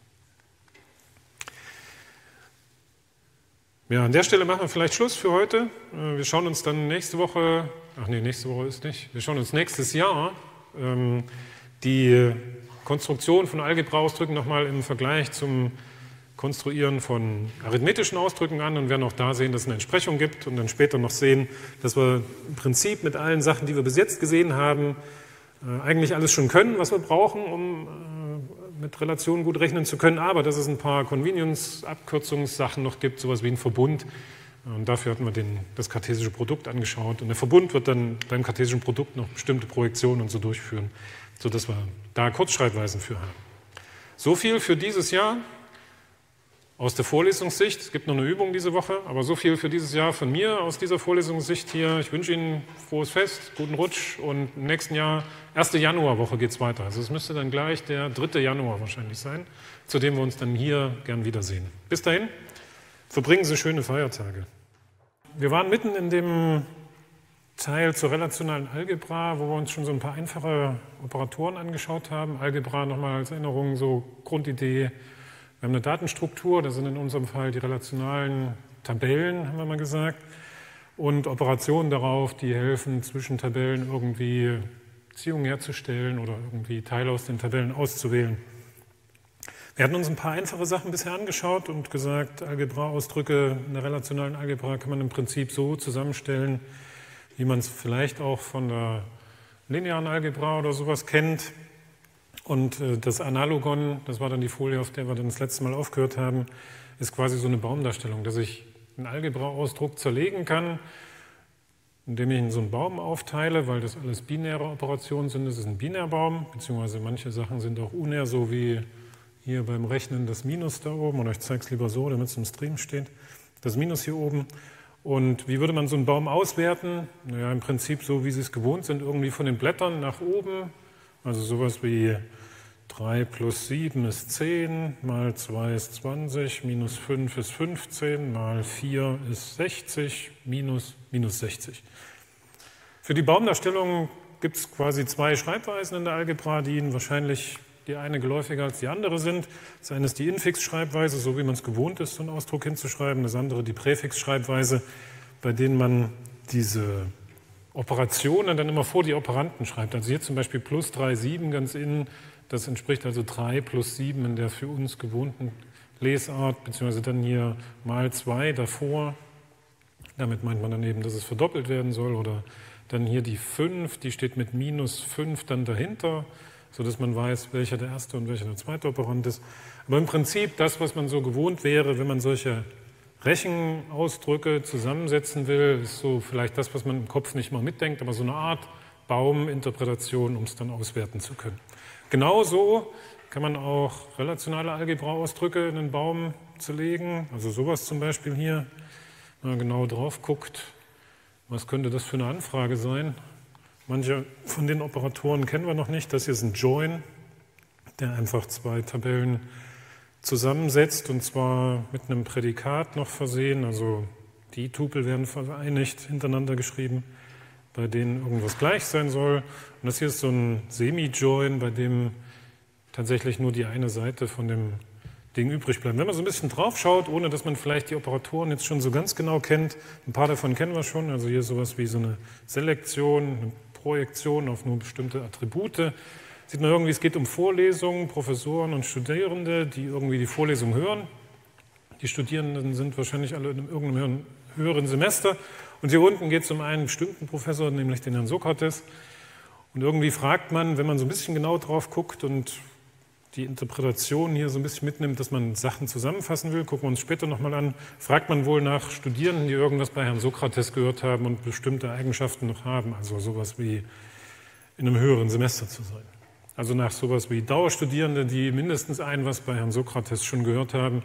Ja, an der Stelle machen wir vielleicht Schluss für heute. Wir schauen uns dann nächste Woche, ach nee, nächste Woche ist nicht, wir schauen uns nächstes Jahr ähm, die Konstruktion von Algebra-Ausdrücken nochmal im Vergleich zum Konstruieren von arithmetischen Ausdrücken an und werden auch da sehen, dass es eine Entsprechung gibt und dann später noch sehen, dass wir im Prinzip mit allen Sachen, die wir bis jetzt gesehen haben, äh, eigentlich alles schon können, was wir brauchen, um äh, mit Relationen gut rechnen zu können, aber dass es ein paar Convenience-Abkürzungssachen noch gibt, sowas wie ein Verbund. Und dafür hatten wir den, das kartesische Produkt angeschaut. Und der Verbund wird dann beim kartesischen Produkt noch bestimmte Projektionen und so durchführen, sodass wir da Kurzschreibweisen für haben. So viel für dieses Jahr aus der Vorlesungssicht. Es gibt noch eine Übung diese Woche, aber so viel für dieses Jahr von mir aus dieser Vorlesungssicht hier. Ich wünsche Ihnen frohes Fest, guten Rutsch und im nächsten Jahr, erste Januarwoche geht es weiter. Also es müsste dann gleich der dritte Januar wahrscheinlich sein, zu dem wir uns dann hier gern wiedersehen. Bis dahin. Verbringen Sie schöne Feiertage. Wir waren mitten in dem Teil zur relationalen Algebra, wo wir uns schon so ein paar einfache Operatoren angeschaut haben. Algebra nochmal als Erinnerung, so Grundidee. Wir haben eine Datenstruktur, das sind in unserem Fall die relationalen Tabellen, haben wir mal gesagt, und Operationen darauf, die helfen, zwischen Tabellen irgendwie Beziehungen herzustellen oder irgendwie Teile aus den Tabellen auszuwählen. Wir hatten uns ein paar einfache Sachen bisher angeschaut und gesagt, Algebra-Ausdrücke in der relationalen Algebra kann man im Prinzip so zusammenstellen, wie man es vielleicht auch von der linearen Algebra oder sowas kennt. Und das Analogon, das war dann die Folie, auf der wir dann das letzte Mal aufgehört haben, ist quasi so eine Baumdarstellung, dass ich einen Algebra-Ausdruck zerlegen kann, indem ich ihn so einen Baum aufteile, weil das alles binäre Operationen sind. Das ist ein Binärbaum, beziehungsweise manche Sachen sind auch unär, so wie hier beim Rechnen das Minus da oben, oder ich zeige es lieber so, damit es im Stream steht, das Minus hier oben. Und wie würde man so einen Baum auswerten? Naja, im Prinzip so, wie Sie es gewohnt sind, irgendwie von den Blättern nach oben. Also sowas wie drei plus sieben ist zehn, mal zwei ist zwanzig, minus fünf ist fünfzehn, mal vier ist sechzig, minus, minus sechzig. Für die Baumdarstellung gibt es quasi zwei Schreibweisen in der Algebra, die Ihnen wahrscheinlich die eine geläufiger als die andere sind. Das eine ist die Infix-Schreibweise, so wie man es gewohnt ist, so einen Ausdruck hinzuschreiben. Das andere die Präfix-Schreibweise, bei denen man diese Operationen dann immer vor die Operanten schreibt. Also hier zum Beispiel plus drei, sieben ganz innen, das entspricht also drei plus sieben in der für uns gewohnten Lesart, beziehungsweise dann hier mal zwei davor. Damit meint man dann eben, dass es verdoppelt werden soll. Oder dann hier die fünf, die steht mit minus fünf dann dahinter, sodass man weiß, welcher der erste und welcher der zweite Operand ist. Aber im Prinzip das, was man so gewohnt wäre, wenn man solche Rechenausdrücke zusammensetzen will, ist so vielleicht das, was man im Kopf nicht mal mitdenkt, aber so eine Art Bauminterpretation, um es dann auswerten zu können. Genauso kann man auch relationale Algebra-Ausdrücke in einen Baum zerlegen, also sowas zum Beispiel hier, wenn man genau drauf guckt, was könnte das für eine Anfrage sein? Manche von den Operatoren kennen wir noch nicht. Das hier ist ein Join, der einfach zwei Tabellen zusammensetzt und zwar mit einem Prädikat noch versehen. Also die Tupel werden vereinigt, hintereinander geschrieben, bei denen irgendwas gleich sein soll. Und das hier ist so ein Semi-Join, bei dem tatsächlich nur die eine Seite von dem Ding übrig bleibt. Wenn man so ein bisschen drauf schaut, ohne dass man vielleicht die Operatoren jetzt schon so ganz genau kennt, ein paar davon kennen wir schon, also hier sowas wie so eine Selektion, eine Projektion auf nur bestimmte Attribute. Sieht man irgendwie, es geht um Vorlesungen, Professoren und Studierende, die irgendwie die Vorlesung hören. Die Studierenden sind wahrscheinlich alle in irgendeinem höheren Semester. Und hier unten geht es um einen bestimmten Professor, nämlich den Herrn Sokrates. Und irgendwie fragt man, wenn man so ein bisschen genau drauf guckt und die Interpretation hier so ein bisschen mitnimmt, dass man Sachen zusammenfassen will, gucken wir uns später nochmal an, fragt man wohl nach Studierenden, die irgendwas bei Herrn Sokrates gehört haben und bestimmte Eigenschaften noch haben, also sowas wie in einem höheren Semester zu sein. Also nach sowas wie Dauerstudierende, die mindestens ein was bei Herrn Sokrates schon gehört haben.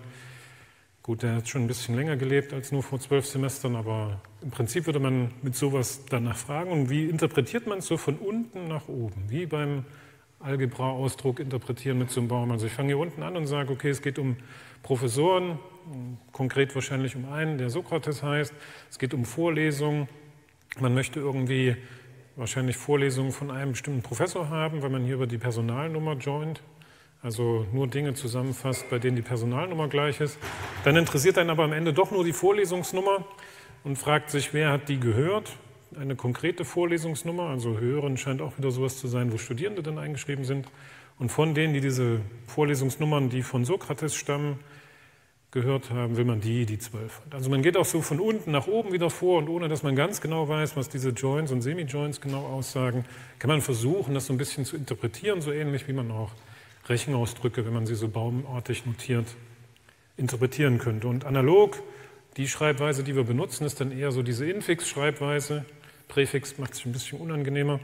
Gut, der hat schon ein bisschen länger gelebt als nur vor zwölf Semestern, aber im Prinzip würde man mit sowas danach fragen. Und wie interpretiert man es so von unten nach oben, wie beim Algebra-Ausdruck interpretieren mit so einem Baum. Also ich fange hier unten an und sage, okay, es geht um Professoren, konkret wahrscheinlich um einen, der Sokrates heißt. Es geht um Vorlesungen. Man möchte irgendwie wahrscheinlich Vorlesungen von einem bestimmten Professor haben, weil man hier über die Personalnummer joint, also nur Dinge zusammenfasst, bei denen die Personalnummer gleich ist. Dann interessiert einen aber am Ende doch nur die Vorlesungsnummer und fragt sich, wer hat die gehört? Eine konkrete Vorlesungsnummer, also hören scheint auch wieder sowas zu sein, wo Studierende dann eingeschrieben sind. Und von denen, die diese Vorlesungsnummern, die von Sokrates stammen, gehört haben, will man die, die zwölf hat. Also man geht auch so von unten nach oben wieder vor und ohne, dass man ganz genau weiß, was diese Joins und Semi-Joins genau aussagen, kann man versuchen, das so ein bisschen zu interpretieren, so ähnlich wie man auch Rechenausdrücke, wenn man sie so baumartig notiert, interpretieren könnte. Und analog, die Schreibweise, die wir benutzen, ist dann eher so diese Infix-Schreibweise. Präfix macht es ein bisschen unangenehmer,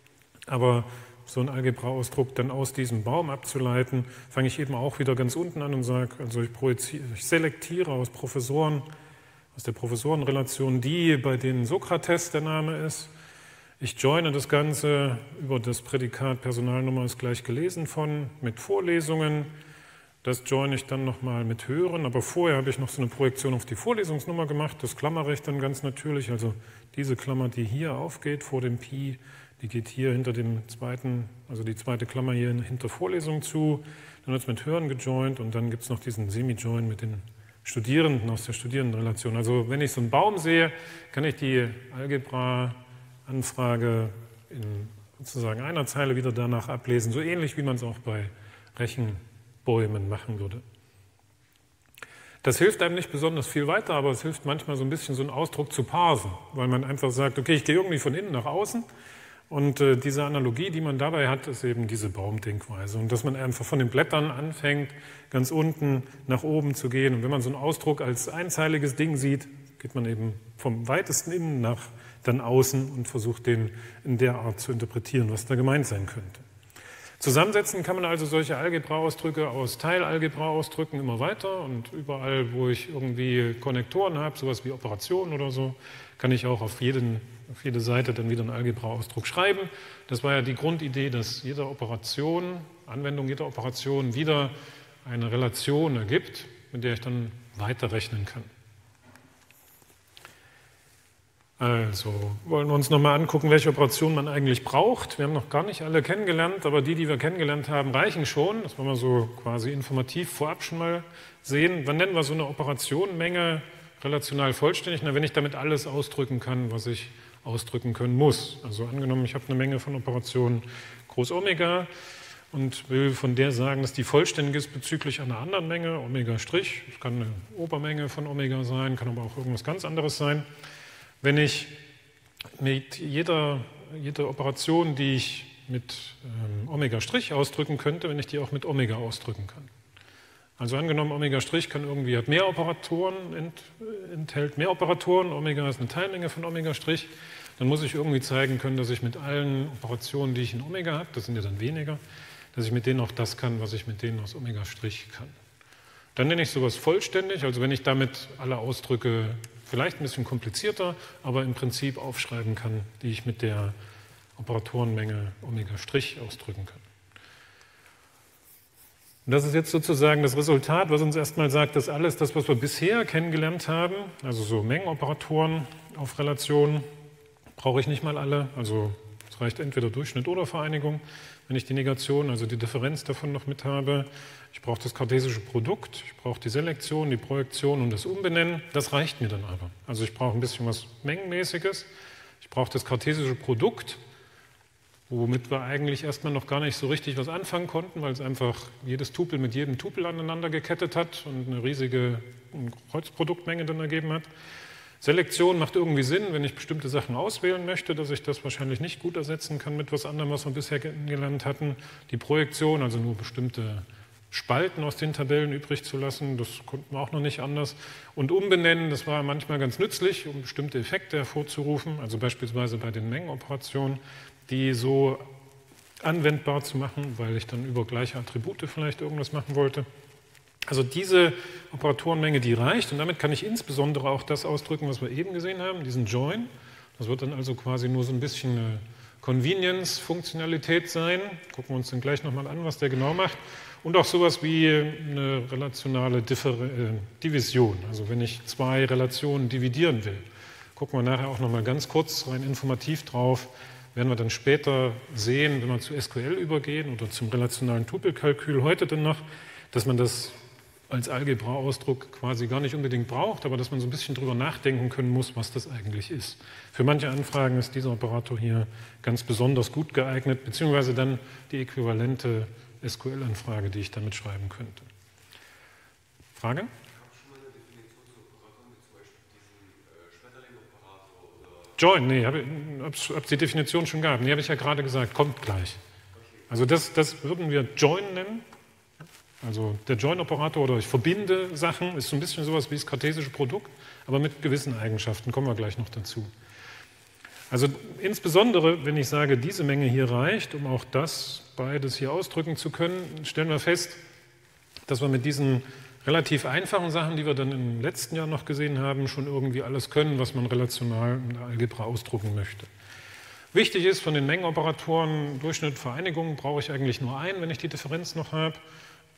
aber so einen Algebra-Ausdruck dann aus diesem Baum abzuleiten, fange ich eben auch wieder ganz unten an und sage, also ich, ich selektiere aus Professoren, aus der Professorenrelation die, bei denen Sokrates der Name ist. Ich joine das Ganze über das Prädikat Personalnummer ist gleich gelesen von, mit Vorlesungen. Das joine ich dann nochmal mit höheren, aber vorher habe ich noch so eine Projektion auf die Vorlesungsnummer gemacht. Das klammere ich dann ganz natürlich. Also diese Klammer, die hier aufgeht vor dem Pi, die geht hier hinter dem zweiten, also die zweite Klammer hier hinter Vorlesung zu. Dann wird es mit höheren gejoint und dann gibt es noch diesen Semi-Join mit den Studierenden aus der Studierendenrelation. Also wenn ich so einen Baum sehe, kann ich die Algebra-Anfrage in sozusagen einer Zeile wieder danach ablesen, so ähnlich wie man es auch bei Rechenbäumen machen würde. Das hilft einem nicht besonders viel weiter, aber es hilft manchmal so ein bisschen so einen Ausdruck zu parsen, weil man einfach sagt, okay, ich gehe irgendwie von innen nach außen und äh, diese Analogie, die man dabei hat, ist eben diese Baumdenkweise und dass man einfach von den Blättern anfängt, ganz unten nach oben zu gehen und wenn man so einen Ausdruck als einzeiliges Ding sieht, geht man eben vom weitesten innen nach dann außen und versucht den in der Art zu interpretieren, was da gemeint sein könnte. Zusammensetzen kann man also solche Algebra-Ausdrücke aus Teilalgebra-Ausdrücken immer weiter und überall, wo ich irgendwie Konnektoren habe, sowas wie Operationen oder so, kann ich auch auf, jeden, auf jede Seite dann wieder einen Algebra-Ausdruck schreiben. Das war ja die Grundidee, dass jede Operation, Anwendung jeder Operation wieder eine Relation ergibt, mit der ich dann weiterrechnen kann. Also, wollen wir uns nochmal angucken, welche Operationen man eigentlich braucht. Wir haben noch gar nicht alle kennengelernt, aber die, die wir kennengelernt haben, reichen schon. Das wollen wir so quasi informativ vorab schon mal sehen. Wann nennen wir so eine Operationenmenge relational vollständig? Na, wenn ich damit alles ausdrücken kann, was ich ausdrücken können muss. Also angenommen, ich habe eine Menge von Operationen groß Omega und will von der sagen, dass die vollständig ist bezüglich einer anderen Menge, Omega Strich. Das kann eine Obermenge von Omega sein, kann aber auch irgendwas ganz anderes sein. Wenn ich mit jeder, jeder Operation, die ich mit ähm, Omega' ausdrücken könnte, wenn ich die auch mit Omega ausdrücken kann. Also angenommen, Omega' kann irgendwie, hat mehr Operatoren, ent, enthält mehr Operatoren, Omega ist eine Teilmenge von Omega', dann muss ich irgendwie zeigen können, dass ich mit allen Operationen, die ich in Omega habe, das sind ja dann weniger, dass ich mit denen auch das kann, was ich mit denen aus Omega' kann. Dann nenne ich sowas vollständig, also wenn ich damit alle Ausdrücke vielleicht ein bisschen komplizierter, aber im Prinzip aufschreiben kann, die ich mit der Operatorenmenge Omega' ausdrücken kann. Und das ist jetzt sozusagen das Resultat, was uns erstmal sagt, dass alles das, was wir bisher kennengelernt haben, also so Mengenoperatoren auf Relationen, brauche ich nicht mal alle, also es reicht entweder Durchschnitt oder Vereinigung, wenn ich die Negation, also die Differenz davon noch mit habe. Ich brauche das kartesische Produkt, ich brauche die Selektion, die Projektion und das Umbenennen. Das reicht mir dann aber. Also ich brauche ein bisschen was Mengenmäßiges. Ich brauche das kartesische Produkt, womit wir eigentlich erstmal noch gar nicht so richtig was anfangen konnten, weil es einfach jedes Tupel mit jedem Tupel aneinander gekettet hat und eine riesige Kreuzproduktmenge dann ergeben hat. Selektion macht irgendwie Sinn, wenn ich bestimmte Sachen auswählen möchte, dass ich das wahrscheinlich nicht gut ersetzen kann mit was anderem, was wir bisher gelernt hatten. Die Projektion, also nur bestimmte Spalten aus den Tabellen übrig zu lassen, das konnten wir auch noch nicht anders. Und umbenennen, das war manchmal ganz nützlich, um bestimmte Effekte hervorzurufen, also beispielsweise bei den Mengenoperationen, die so anwendbar zu machen, weil ich dann über gleiche Attribute vielleicht irgendwas machen wollte. Also diese Operatorenmenge, die reicht und damit kann ich insbesondere auch das ausdrücken, was wir eben gesehen haben, diesen Join. Das wird dann also quasi nur so ein bisschen eine Convenience-Funktionalität sein. Gucken wir uns dann gleich nochmal an, was der genau macht. Und auch sowas wie eine relationale Differ- äh, Division, also wenn ich zwei Relationen dividieren will. Gucken wir nachher auch nochmal ganz kurz rein informativ drauf, werden wir dann später sehen, wenn wir zu S Q L übergehen oder zum relationalen Tupelkalkül heute dann noch, dass man das als Algebra-Ausdruck quasi gar nicht unbedingt braucht, aber dass man so ein bisschen drüber nachdenken können muss, was das eigentlich ist. Für manche Anfragen ist dieser Operator hier ganz besonders gut geeignet, beziehungsweise dann die äquivalente S Q L-Anfrage, die ich damit schreiben könnte. Frage? Ich habe schon mal eine Definition zu Operatoren mit zum Beispiel diesem äh, Schmetterling-Operator oder. Join, nee, ob es die Definition schon gab. Nee, habe ich ja gerade gesagt, kommt gleich. Also das, das würden wir Join nennen. Also der Join-Operator oder ich verbinde Sachen, ist so ein bisschen sowas wie das kartesische Produkt, aber mit gewissen Eigenschaften, kommen wir gleich noch dazu. Also insbesondere, wenn ich sage, diese Menge hier reicht, um auch das beides hier ausdrücken zu können, stellen wir fest, dass wir mit diesen relativ einfachen Sachen, die wir dann im letzten Jahr noch gesehen haben, schon irgendwie alles können, was man relational in der Algebra ausdrucken möchte. Wichtig ist, von den Mengenoperatoren, Durchschnitt, Vereinigung, brauche ich eigentlich nur einen, wenn ich die Differenz noch habe.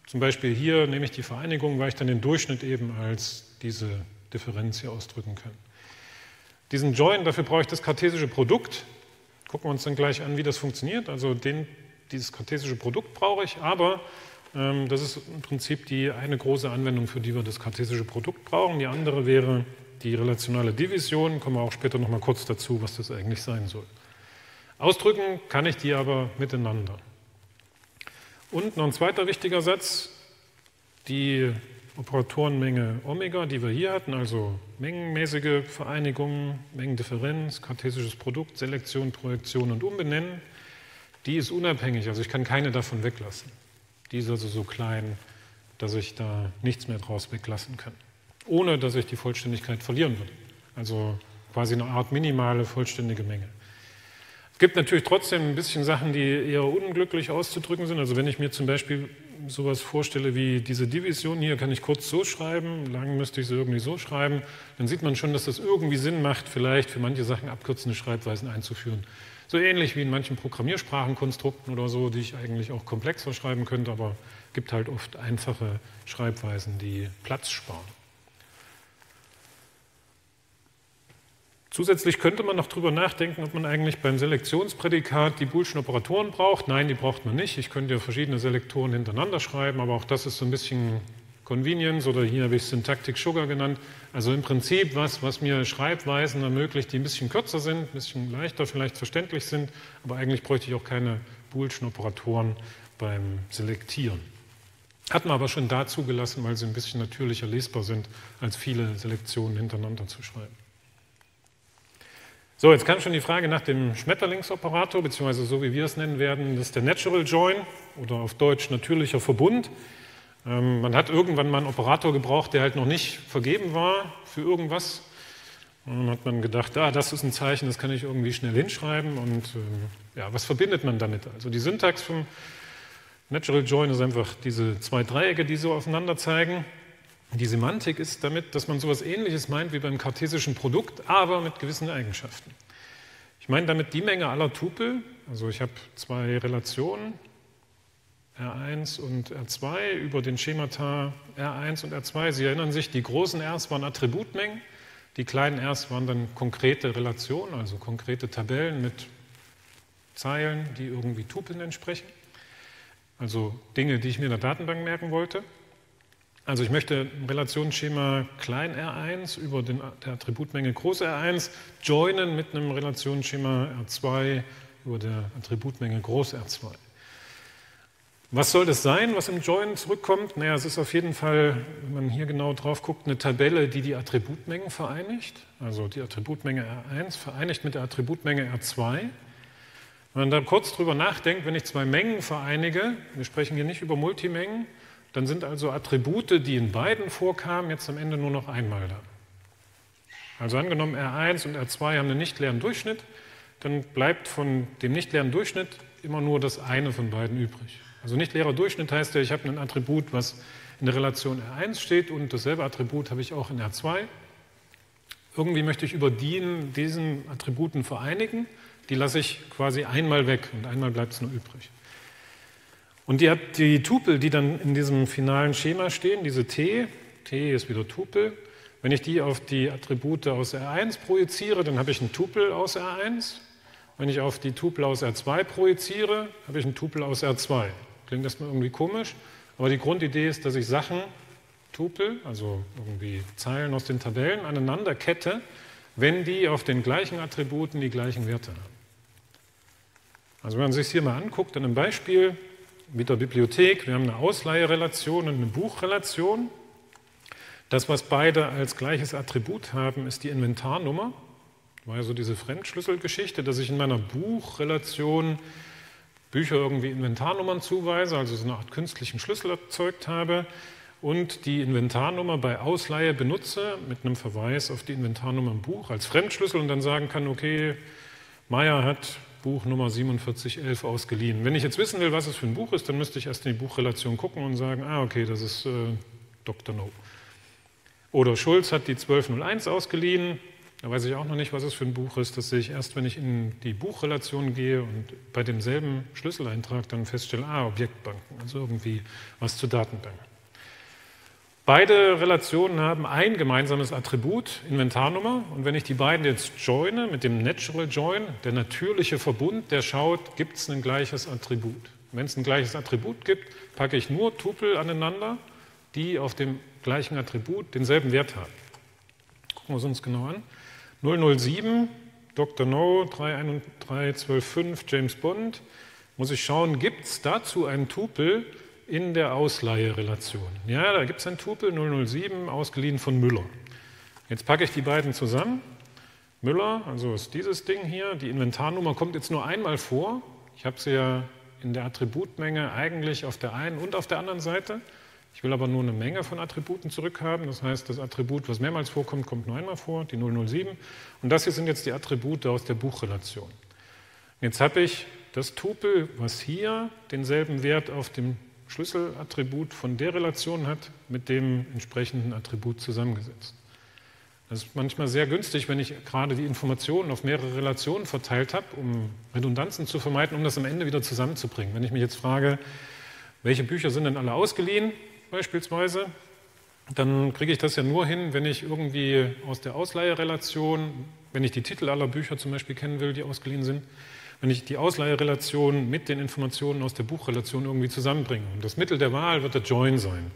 Zum Beispiel hier nehme ich die Vereinigung, weil ich dann den Durchschnitt eben als diese Differenz hier ausdrücken kann. Diesen Join, dafür brauche ich das kartesische Produkt. Gucken wir uns dann gleich an, wie das funktioniert. Also den, dieses kartesische Produkt brauche ich, aber ähm, das ist im Prinzip die eine große Anwendung, für die wir das kartesische Produkt brauchen. Die andere wäre die relationale Division. Kommen wir auch später noch mal kurz dazu, was das eigentlich sein soll. Ausdrücken kann ich die aber miteinander. Und noch ein zweiter wichtiger Satz, die Operatorenmenge Omega, die wir hier hatten, also mengenmäßige Vereinigung, Mengendifferenz, kartesisches Produkt, Selektion, Projektion und Umbenennen, die ist unabhängig, also ich kann keine davon weglassen. Die ist also so klein, dass ich da nichts mehr draus weglassen kann, ohne dass ich die Vollständigkeit verlieren würde. Also quasi eine Art minimale vollständige Menge. Es gibt natürlich trotzdem ein bisschen Sachen, die eher unglücklich auszudrücken sind. Also wenn ich mir zum Beispiel sowas vorstelle wie diese Division hier, kann ich kurz so schreiben, lang müsste ich sie irgendwie so schreiben, dann sieht man schon, dass das irgendwie Sinn macht, vielleicht für manche Sachen abkürzende Schreibweisen einzuführen. So ähnlich wie in manchen Programmiersprachenkonstrukten oder so, die ich eigentlich auch komplexer schreiben könnte, aber es gibt halt oft einfache Schreibweisen, die Platz sparen. Zusätzlich könnte man noch darüber nachdenken, ob man eigentlich beim Selektionsprädikat die boolschen Operatoren braucht. Nein, die braucht man nicht. Ich könnte ja verschiedene Selektoren hintereinander schreiben, aber auch das ist so ein bisschen Convenience oder hier habe ich Syntactic Sugar genannt. Also im Prinzip was, was mir Schreibweisen ermöglicht, die ein bisschen kürzer sind, ein bisschen leichter vielleicht verständlich sind, aber eigentlich bräuchte ich auch keine boolschen Operatoren beim Selektieren. Hat man aber schon da zugelassen, weil sie ein bisschen natürlicher lesbar sind, als viele Selektionen hintereinander zu schreiben. So, jetzt kam schon die Frage nach dem Schmetterlingsoperator, beziehungsweise so wie wir es nennen werden, das ist der Natural Join oder auf Deutsch natürlicher Verbund. Ähm, man hat irgendwann mal einen Operator gebraucht, der halt noch nicht vergeben war für irgendwas. Und dann hat man gedacht, ah, das ist ein Zeichen, das kann ich irgendwie schnell hinschreiben. Und ähm, ja, was verbindet man damit? Also die Syntax vom Natural Join ist einfach diese zwei Dreiecke, die so aufeinander zeigen. Die Semantik ist damit, dass man sowas Ähnliches meint wie beim kartesischen Produkt, aber mit gewissen Eigenschaften. Ich meine damit die Menge aller Tupel, also ich habe zwei Relationen, R eins und R zwei, über den Schemata R eins und R zwei. Sie erinnern sich, die großen Rs waren Attributmengen, die kleinen Rs waren dann konkrete Relationen, also konkrete Tabellen mit Zeilen, die irgendwie Tupeln entsprechen, also Dinge, die ich mir in der Datenbank merken wollte. Also ich möchte ein Relationsschema klein R eins über den, der Attributmenge groß R eins joinen mit einem Relationsschema R zwei über der Attributmenge groß R zwei. Was soll das sein, was im Join zurückkommt? Naja, es ist auf jeden Fall, wenn man hier genau drauf guckt, eine Tabelle, die die Attributmengen vereinigt. Also die Attributmenge R eins vereinigt mit der Attributmenge R zwei. Wenn man da kurz drüber nachdenkt, wenn ich zwei Mengen vereinige, wir sprechen hier nicht über Multimengen, dann sind also Attribute, die in beiden vorkamen, jetzt am Ende nur noch einmal da. Also angenommen R eins und R zwei haben einen nicht leeren Durchschnitt, dann bleibt von dem nicht leeren Durchschnitt immer nur das eine von beiden übrig. Also nicht leerer Durchschnitt heißt ja, ich habe ein Attribut, was in der Relation R eins steht und dasselbe Attribut habe ich auch in R zwei. Irgendwie möchte ich über die, diesen Attributen vereinigen, die lasse ich quasi einmal weg und einmal bleibt es nur übrig. Und ihr habt die Tupel, die dann in diesem finalen Schema stehen, diese T, T ist wieder Tupel. Wenn ich die auf die Attribute aus R eins projiziere, dann habe ich einen Tupel aus R eins. Wenn ich auf die Tupel aus R zwei projiziere, habe ich einen Tupel aus R zwei. Klingt erstmal irgendwie komisch, aber die Grundidee ist, dass ich Sachen, Tupel, also irgendwie Zeilen aus den Tabellen, aneinander kette, wenn die auf den gleichen Attributen die gleichen Werte haben. Also wenn man sich das hier mal anguckt, an einem Beispiel, mit der Bibliothek, wir haben eine Ausleiherelation und eine Buchrelation. Das, was beide als gleiches Attribut haben, ist die Inventarnummer. Das war ja so diese Fremdschlüsselgeschichte, dass ich in meiner Buchrelation Bücher irgendwie Inventarnummern zuweise, also so eine Art künstlichen Schlüssel erzeugt habe und die Inventarnummer bei Ausleihe benutze mit einem Verweis auf die Inventarnummer im Buch als Fremdschlüssel und dann sagen kann, okay, Meier hat Buch Nummer siebenundvierzig elf ausgeliehen. Wenn ich jetzt wissen will, was es für ein Buch ist, dann müsste ich erst in die Buchrelation gucken und sagen, ah, okay, das ist äh, Doktor No. Oder Schulz hat die zwölf null eins ausgeliehen, Da weiß ich auch noch nicht, was es für ein Buch ist. Das sehe ich erst, wenn ich in die Buchrelation gehe und bei demselben Schlüsseleintrag dann feststelle, ah, Objektbanken, also irgendwie was zu Datenbanken. Beide Relationen haben ein gemeinsames Attribut, Inventarnummer. Und wenn ich die beiden jetzt joine mit dem Natural Join, der natürliche Verbund, der schaut, gibt es ein gleiches Attribut. Wenn es ein gleiches Attribut gibt, packe ich nur Tupel aneinander, die auf dem gleichen Attribut denselben Wert haben. Gucken wir es uns genau an. null null sieben, Doktor No, drei eins drei eins zwei fünf, James Bond. Muss ich schauen, gibt es dazu einen Tupel in der Ausleiherelation? Ja, da gibt es einen Tupel, null null sieben, ausgeliehen von Müller. Jetzt packe ich die beiden zusammen. Müller, also ist dieses Ding hier, die Inventarnummer kommt jetzt nur einmal vor. Ich habe sie ja in der Attributmenge eigentlich auf der einen und auf der anderen Seite. Ich will aber nur eine Menge von Attributen zurückhaben. Das heißt, das Attribut, was mehrmals vorkommt, kommt nur einmal vor, die null null sieben. Und das hier sind jetzt die Attribute aus der Buchrelation. Jetzt habe ich das Tupel, was hier denselben Wert auf dem Schlüsselattribut von der Relation hat, mit dem entsprechenden Attribut zusammengesetzt. Das ist manchmal sehr günstig, wenn ich gerade die Informationen auf mehrere Relationen verteilt habe, um Redundanzen zu vermeiden, um das am Ende wieder zusammenzubringen. Wenn ich mich jetzt frage, welche Bücher sind denn alle ausgeliehen, beispielsweise, dann kriege ich das ja nur hin, wenn ich irgendwie aus der Ausleiherelation, wenn ich die Titel aller Bücher zum Beispiel kennen will, die ausgeliehen sind, wenn ich die Ausleiherelation mit den Informationen aus der Buchrelation irgendwie zusammenbringe. Und das Mittel der Wahl wird der Join sein.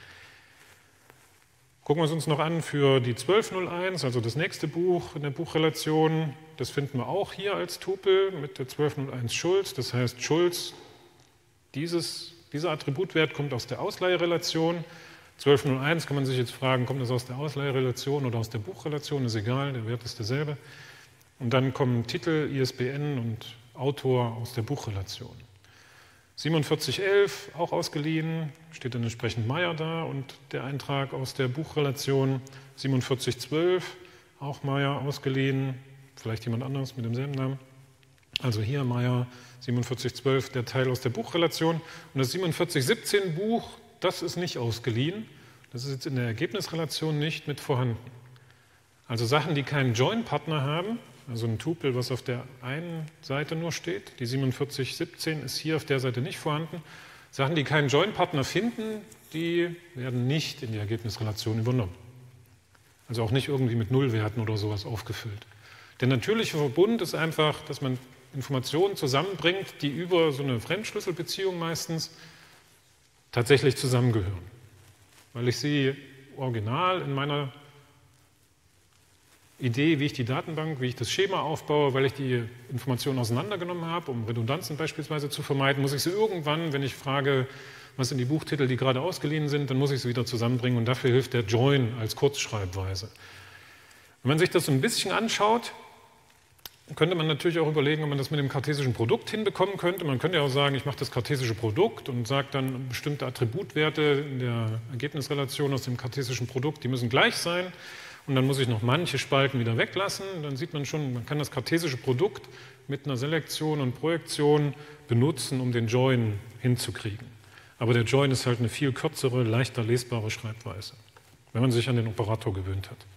Gucken wir es uns noch an für die zwölf null eins, also das nächste Buch in der Buchrelation. Das finden wir auch hier als Tupel mit der zwölf null eins Schulz. Das heißt, Schulz, dieses, dieser Attributwert kommt aus der Ausleiherelation. zwölf null eins kann man sich jetzt fragen, kommt das aus der Ausleiherelation oder aus der Buchrelation? Ist egal, der Wert ist derselbe. Und dann kommen Titel, I S B N und Autor aus der Buchrelation. siebenundvierzig elf, auch ausgeliehen, steht dann entsprechend Meyer da und der Eintrag aus der Buchrelation. siebenundvierzig zwölf, auch Meyer ausgeliehen, vielleicht jemand anderes mit demselben Namen. Also hier Meyer, siebenundvierzig zwölf, der Teil aus der Buchrelation. Und das siebenundvierzig siebzehn Buch, das ist nicht ausgeliehen. Das ist jetzt in der Ergebnisrelation nicht mit vorhanden. Also Sachen, die keinen Join-Partner haben, also ein Tupel, was auf der einen Seite nur steht, die siebenundvierzig siebzehn ist hier auf der Seite nicht vorhanden. Sachen, die keinen Join-Partner finden, die werden nicht in die Ergebnisrelation übernommen. Also auch nicht irgendwie mit Nullwerten oder sowas aufgefüllt. Der natürliche Verbund ist einfach, dass man Informationen zusammenbringt, die über so eine Fremdschlüsselbeziehung meistens tatsächlich zusammengehören. Weil ich sie original in meiner Idee, wie ich die Datenbank, wie ich das Schema aufbaue, weil ich die Informationen auseinandergenommen habe, um Redundanzen beispielsweise zu vermeiden, muss ich sie irgendwann, wenn ich frage, was sind die Buchtitel, die gerade ausgeliehen sind, dann muss ich sie wieder zusammenbringen und dafür hilft der Join als Kurzschreibweise. Wenn man sich das so ein bisschen anschaut, könnte man natürlich auch überlegen, ob man das mit dem kartesischen Produkt hinbekommen könnte. Man könnte ja auch sagen, ich mache das kartesische Produkt und sage dann bestimmte Attributwerte in der Ergebnisrelation aus dem kartesischen Produkt, die müssen gleich sein. Und dann muss ich noch manche Spalten wieder weglassen. Dann sieht man schon, man kann das kartesische Produkt mit einer Selektion und Projektion benutzen, um den Join hinzukriegen. Aber der Join ist halt eine viel kürzere, leichter lesbare Schreibweise, wenn man sich an den Operator gewöhnt hat.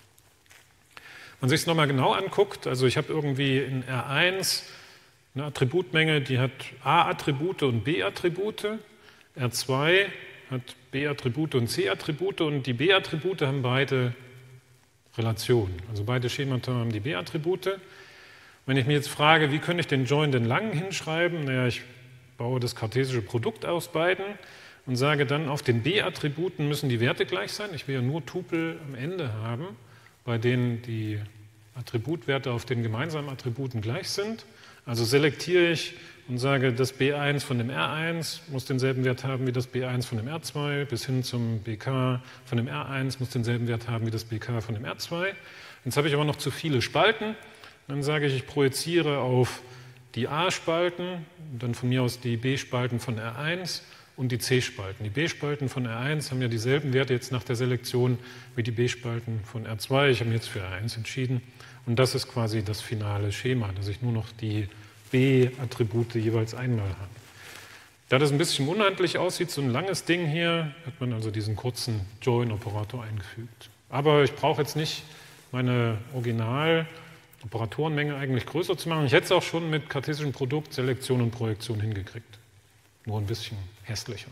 Wenn man sich es nochmal genau anguckt, also ich habe irgendwie in R eins eine Attributmenge, die hat A-Attribute und B-Attribute. R zwei hat B-Attribute und C-Attribute und die B-Attribute haben beide Relationen. Also beide Schemata haben die B-Attribute. Wenn ich mich jetzt frage, wie könnte ich den Join denn lang hinschreiben? Naja, ich baue das kartesische Produkt aus beiden und sage dann, auf den B-Attributen müssen die Werte gleich sein. Ich will ja nur Tupel am Ende haben, bei denen die Attributwerte auf den gemeinsamen Attributen gleich sind. Also selektiere ich und sage, das B eins von dem R eins muss denselben Wert haben wie das B eins von dem R zwei, bis hin zum B K von dem R eins muss denselben Wert haben wie das B K von dem R zwei. Jetzt habe ich aber noch zu viele Spalten. Dann sage ich, ich projiziere auf die A-Spalten, dann von mir aus die B-Spalten von R eins und die C-Spalten. Die B-Spalten von R eins haben ja dieselben Werte jetzt nach der Selektion wie die B-Spalten von R zwei. Ich habe mich jetzt für R eins entschieden. Und das ist quasi das finale Schema, dass ich nur noch die B-Attribute jeweils einmal habe. Da das ein bisschen unhandlich aussieht, so ein langes Ding hier, hat man also diesen kurzen Join-Operator eingefügt. Aber ich brauche jetzt nicht meine Original-Operatorenmenge eigentlich größer zu machen. Ich hätte es auch schon mit kartesischem Produkt, Selektion und Projektion hingekriegt. Nur ein bisschen hässlicher.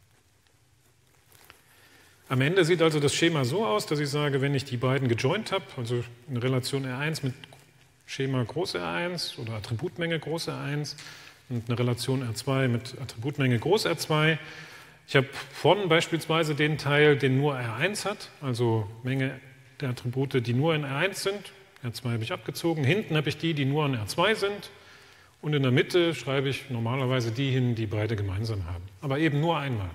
Am Ende sieht also das Schema so aus, dass ich sage, wenn ich die beiden gejoint habe, also eine Relation R eins mit Schema groß R eins oder Attributmenge groß R eins und eine Relation R zwei mit Attributmenge groß R zwei. Ich habe vorne beispielsweise den Teil, den nur R eins hat, also Menge der Attribute, die nur in R eins sind. R zwei habe ich abgezogen. Hinten habe ich die, die nur in R zwei sind. Und in der Mitte schreibe ich normalerweise die hin, die beide gemeinsam haben. Aber eben nur einmal.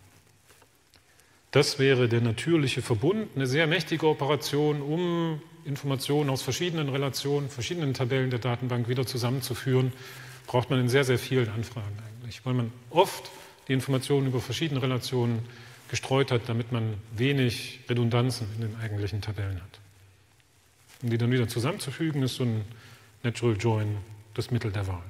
Das wäre der natürliche Verbund, eine sehr mächtige Operation, um Informationen aus verschiedenen Relationen, verschiedenen Tabellen der Datenbank wieder zusammenzuführen. Braucht man in sehr, sehr vielen Anfragen eigentlich, weil man oft die Informationen über verschiedene Relationen gestreut hat, damit man wenig Redundanzen in den eigentlichen Tabellen hat. Um die dann wieder zusammenzufügen, ist so ein Natural Join das Mittel der Wahl.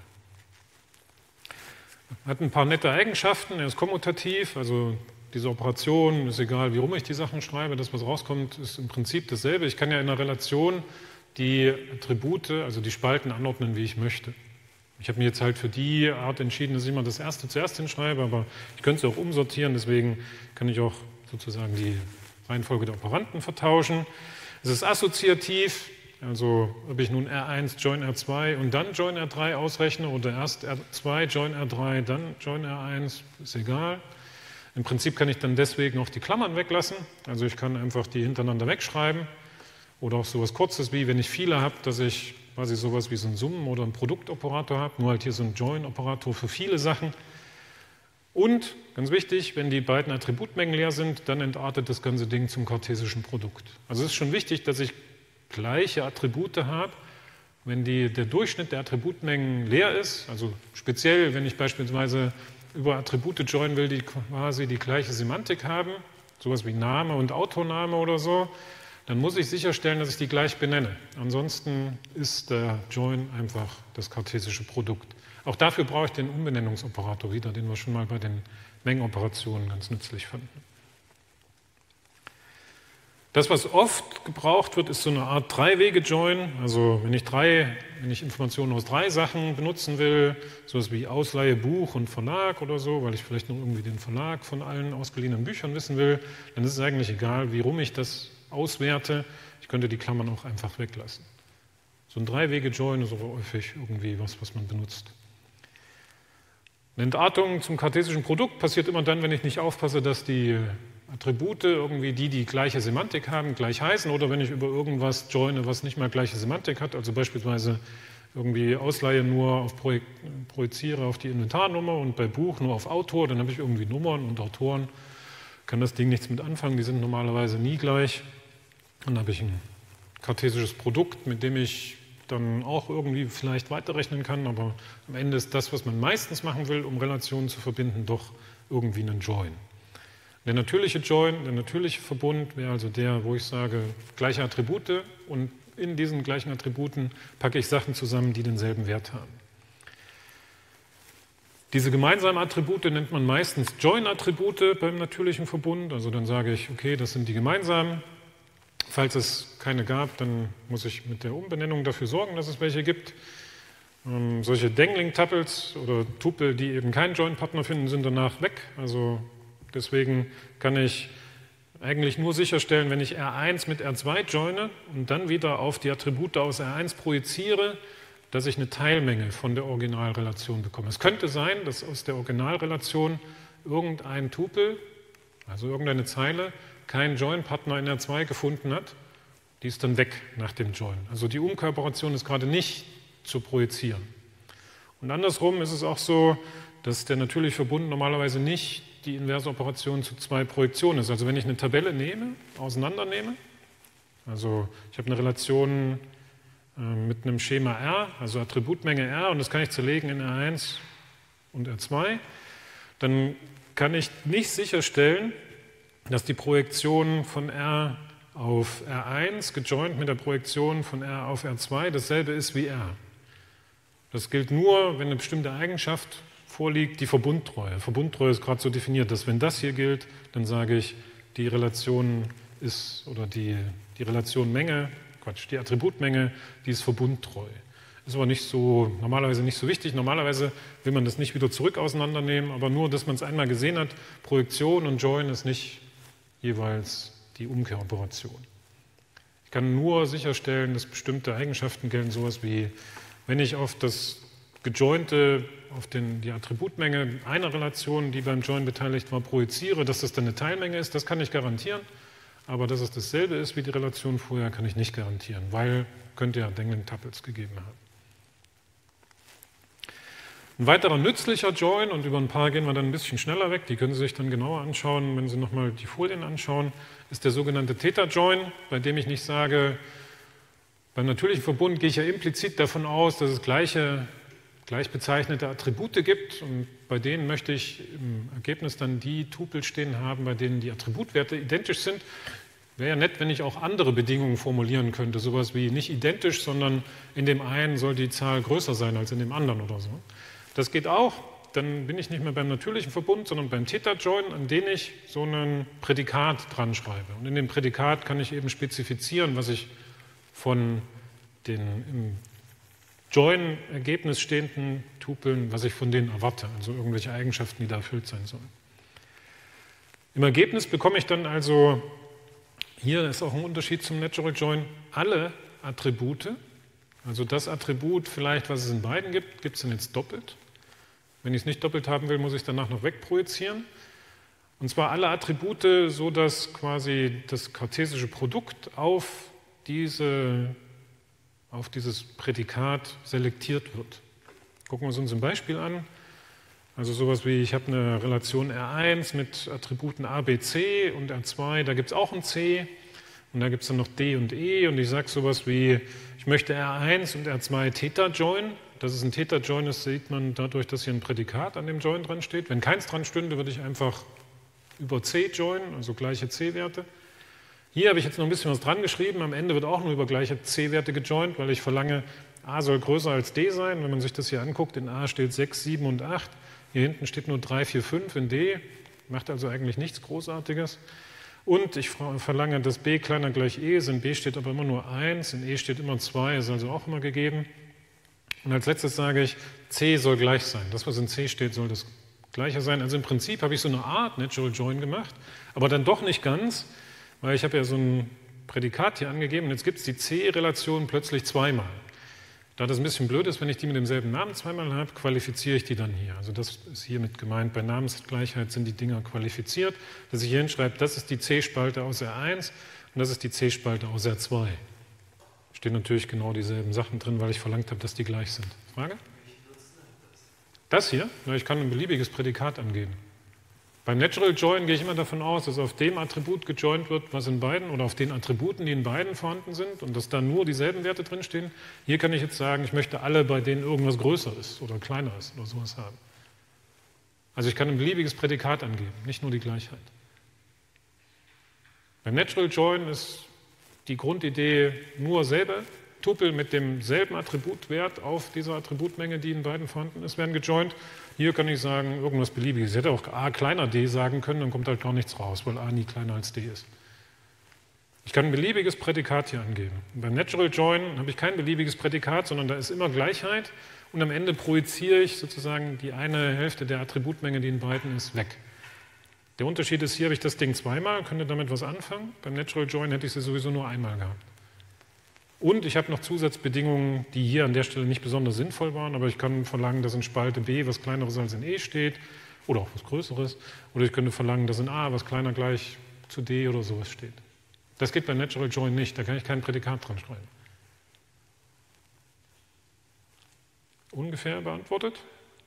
Hat ein paar nette Eigenschaften, er ist kommutativ, also diese Operation, ist egal, wie rum ich die Sachen schreibe, das, was rauskommt, ist im Prinzip dasselbe. Ich kann ja in einer Relation die Attribute, also die Spalten anordnen, wie ich möchte. Ich habe mich jetzt halt für die Art entschieden, dass ich immer das erste zuerst hinschreibe, aber ich könnte es auch umsortieren, deswegen kann ich auch sozusagen die Reihenfolge der Operanten vertauschen. Es ist assoziativ, also ob ich nun R eins Join R zwei und dann Join R drei ausrechne oder erst R zwei Join R drei, dann Join R eins, ist egal. Im Prinzip kann ich dann deswegen auch die Klammern weglassen, also ich kann einfach die hintereinander wegschreiben oder auch sowas Kurzes wie, wenn ich viele habe, dass ich quasi sowas wie so einen Summen- oder einen Produktoperator habe, nur halt hier so einen Join-Operator für viele Sachen. Und, ganz wichtig, wenn die beiden Attributmengen leer sind, dann entartet das ganze Ding zum kartesischen Produkt. Also es ist schon wichtig, dass ich gleiche Attribute habe. Wenn die, der Durchschnitt der Attributmengen leer ist, also speziell, wenn ich beispielsweise über Attribute joinen will, die quasi die gleiche Semantik haben, sowas wie Name und Autorname oder so, dann muss ich sicherstellen, dass ich die gleich benenne. Ansonsten ist der Join einfach das kartesische Produkt. Auch dafür brauche ich den Umbenennungsoperator wieder, den wir schon mal bei den Mengenoperationen ganz nützlich fanden. Das, was oft gebraucht wird, ist so eine Art Drei-Wege-Join. Also wenn ich, drei, wenn ich Informationen aus drei Sachen benutzen will, sowas wie Ausleihe, Buch und Verlag oder so, weil ich vielleicht noch irgendwie den Verlag von allen ausgeliehenen Büchern wissen will, dann ist es eigentlich egal, wie rum ich das auswerte. Ich könnte die Klammern auch einfach weglassen. So ein Drei-Wege-Join ist aber häufig irgendwie was, was man benutzt. Eine Entartung zum kartesischen Produkt passiert immer dann, wenn ich nicht aufpasse, dass die Attribute irgendwie die, die gleiche Semantik haben, gleich heißen, oder wenn ich über irgendwas joine, was nicht mal gleiche Semantik hat, also beispielsweise irgendwie Ausleihe nur auf Projek projiziere auf die Inventarnummer und bei Buch nur auf Autor, dann habe ich irgendwie Nummern und Autoren, kann das Ding nichts mit anfangen, die sind normalerweise nie gleich. Dann habe ich ein kartesisches Produkt, mit dem ich dann auch irgendwie vielleicht weiterrechnen kann, aber am Ende ist das, was man meistens machen will, um Relationen zu verbinden, doch irgendwie ein Join. Der natürliche Join, der natürliche Verbund wäre also der, wo ich sage, gleiche Attribute und in diesen gleichen Attributen packe ich Sachen zusammen, die denselben Wert haben. Diese gemeinsamen Attribute nennt man meistens Join-Attribute beim natürlichen Verbund, also dann sage ich, okay, das sind die gemeinsamen. Falls es keine gab, dann muss ich mit der Umbenennung dafür sorgen, dass es welche gibt. Ähm, solche Dangling-Tuples oder Tupel, die eben keinen Join-Partner finden, sind danach weg. Also deswegen kann ich eigentlich nur sicherstellen, wenn ich R eins mit R zwei joine und dann wieder auf die Attribute aus R eins projiziere, dass ich eine Teilmenge von der Originalrelation bekomme. Es könnte sein, dass aus der Originalrelation irgendein Tupel, also irgendeine Zeile, keinen Join-Partner in R zwei gefunden hat, die ist dann weg nach dem Join. Also die Umkooperation ist gerade nicht zu projizieren. Und andersrum ist es auch so, dass der natürliche Verbund normalerweise nicht die inverse Operation zu zwei Projektionen ist. Also wenn ich eine Tabelle nehme, auseinandernehme, also ich habe eine Relation äh, mit einem Schema R, also Attributmenge R, und das kann ich zerlegen in R eins und R zwei, dann kann ich nicht sicherstellen, dass die Projektion von R auf R eins gejoint mit der Projektion von R auf R zwei dasselbe ist wie R. Das gilt nur, wenn eine bestimmte Eigenschaft vorliegt, die Verbundtreue. Verbundtreue ist gerade so definiert, dass wenn das hier gilt, dann sage ich, die Relation ist, oder die, die Relation Menge Quatsch, die Attributmenge, die ist verbundtreu. Ist aber nicht so, normalerweise nicht so wichtig. Normalerweise will man das nicht wieder zurück auseinandernehmen, aber nur, dass man es einmal gesehen hat, Projektion und Join ist nicht jeweils die Umkehroperation. Ich kann nur sicherstellen, dass bestimmte Eigenschaften gelten, sowas wie, wenn ich auf das Gejointe, auf den, die Attributmenge einer Relation, die beim Join beteiligt war, projiziere, dass das dann eine Teilmenge ist, das kann ich garantieren. Aber dass es dasselbe ist wie die Relation vorher, kann ich nicht garantieren, weil könnte ja Dangling-Tuples gegeben haben. Ein weiterer nützlicher Join, und über ein paar gehen wir dann ein bisschen schneller weg, die können Sie sich dann genauer anschauen, wenn Sie nochmal die Folien anschauen, ist der sogenannte Theta-Join, bei dem ich nicht sage, beim natürlichen Verbund gehe ich ja implizit davon aus, dass es gleiche, gleich bezeichnete Attribute gibt, und bei denen möchte ich im Ergebnis dann die Tupel stehen haben, bei denen die Attributwerte identisch sind. Wäre ja nett, wenn ich auch andere Bedingungen formulieren könnte, sowas wie nicht identisch, sondern in dem einen soll die Zahl größer sein als in dem anderen oder so. Das geht auch, dann bin ich nicht mehr beim natürlichen Verbund, sondern beim Theta-Join, an den ich so ein Prädikat dran schreibe. Und in dem Prädikat kann ich eben spezifizieren, was ich von den im Join-Ergebnis stehenden Tupeln, was ich von denen erwarte, also irgendwelche Eigenschaften, die da erfüllt sein sollen. Im Ergebnis bekomme ich dann also, hier ist auch ein Unterschied zum Natural Join, alle Attribute, also das Attribut vielleicht, was es in beiden gibt, gibt es dann jetzt doppelt. Wenn ich es nicht doppelt haben will, muss ich es danach noch wegprojizieren. Und zwar alle Attribute, so dass quasi das kartesische Produkt auf, diese, auf dieses Prädikat selektiert wird. Gucken wir uns ein Beispiel an. Also sowas wie, ich habe eine Relation R eins mit Attributen A, B, C und R zwei, da gibt es auch ein C. Und da gibt es dann noch D und E, und ich sage sowas wie, ich möchte R eins und R zwei Theta join. Dass es ein Theta join ist, sieht man dadurch, dass hier ein Prädikat an dem Join dran steht. Wenn keins dran stünde, würde ich einfach über C joinen, also gleiche C-Werte. Hier habe ich jetzt noch ein bisschen was dran geschrieben. Am Ende wird auch nur über gleiche C-Werte gejoint, weil ich verlange, A soll größer als D sein. Wenn man sich das hier anguckt, in A steht sechs, sieben und acht. Hier hinten steht nur drei, vier, fünf in D. Macht also eigentlich nichts Großartiges. Und ich verlange, dass B kleiner gleich E ist. In B steht aber immer nur eins, in E steht immer zwei, ist also auch immer gegeben. Und als letztes sage ich, C soll gleich sein. Das, was in C steht, soll das Gleiche sein. Also im Prinzip habe ich so eine Art Natural Join gemacht, aber dann doch nicht ganz, weil ich habe ja so ein Prädikat hier angegeben und jetzt gibt es die C-Relation plötzlich zweimal. Da das ein bisschen blöd ist, wenn ich die mit demselben Namen zweimal habe, qualifiziere ich die dann hier. Also das ist hiermit gemeint. Bei Namensgleichheit sind die Dinger qualifiziert, dass ich hier hinschreibe, das ist die C-Spalte aus R eins und das ist die C-Spalte aus R zwei. Stehen natürlich genau dieselben Sachen drin, weil ich verlangt habe, dass die gleich sind. Frage? Das hier? Na, ich kann ein beliebiges Prädikat angeben. Beim Natural Join gehe ich immer davon aus, dass auf dem Attribut gejoint wird, was in beiden, oder auf den Attributen, die in beiden vorhanden sind, und dass da nur dieselben Werte drinstehen. Hier kann ich jetzt sagen, ich möchte alle, bei denen irgendwas größer ist oder kleiner ist oder sowas haben. Also ich kann ein beliebiges Prädikat angeben, nicht nur die Gleichheit. Beim Natural Join ist die Grundidee nur selber, Tupel mit demselben Attributwert auf dieser Attributmenge, die in beiden vorhanden ist, werden gejoint. Hier kann ich sagen, irgendwas Beliebiges. Ich hätte auch A kleiner D sagen können, dann kommt halt gar nichts raus, weil A nie kleiner als D ist. Ich kann ein beliebiges Prädikat hier angeben. Und beim Natural Join habe ich kein beliebiges Prädikat, sondern da ist immer Gleichheit und am Ende projiziere ich sozusagen die eine Hälfte der Attributmenge, die in beiden ist, weg. Der Unterschied ist, hier habe ich das Ding zweimal, könnte damit was anfangen. Beim Natural Join hätte ich sie sowieso nur einmal gehabt. Und ich habe noch Zusatzbedingungen, die hier an der Stelle nicht besonders sinnvoll waren, aber ich kann verlangen, dass in Spalte B was Kleineres als in E steht oder auch was Größeres. Oder ich könnte verlangen, dass in A was kleiner gleich zu D oder sowas steht. Das geht bei Natural Join nicht, da kann ich kein Prädikat dran schreiben. Ungefähr beantwortet?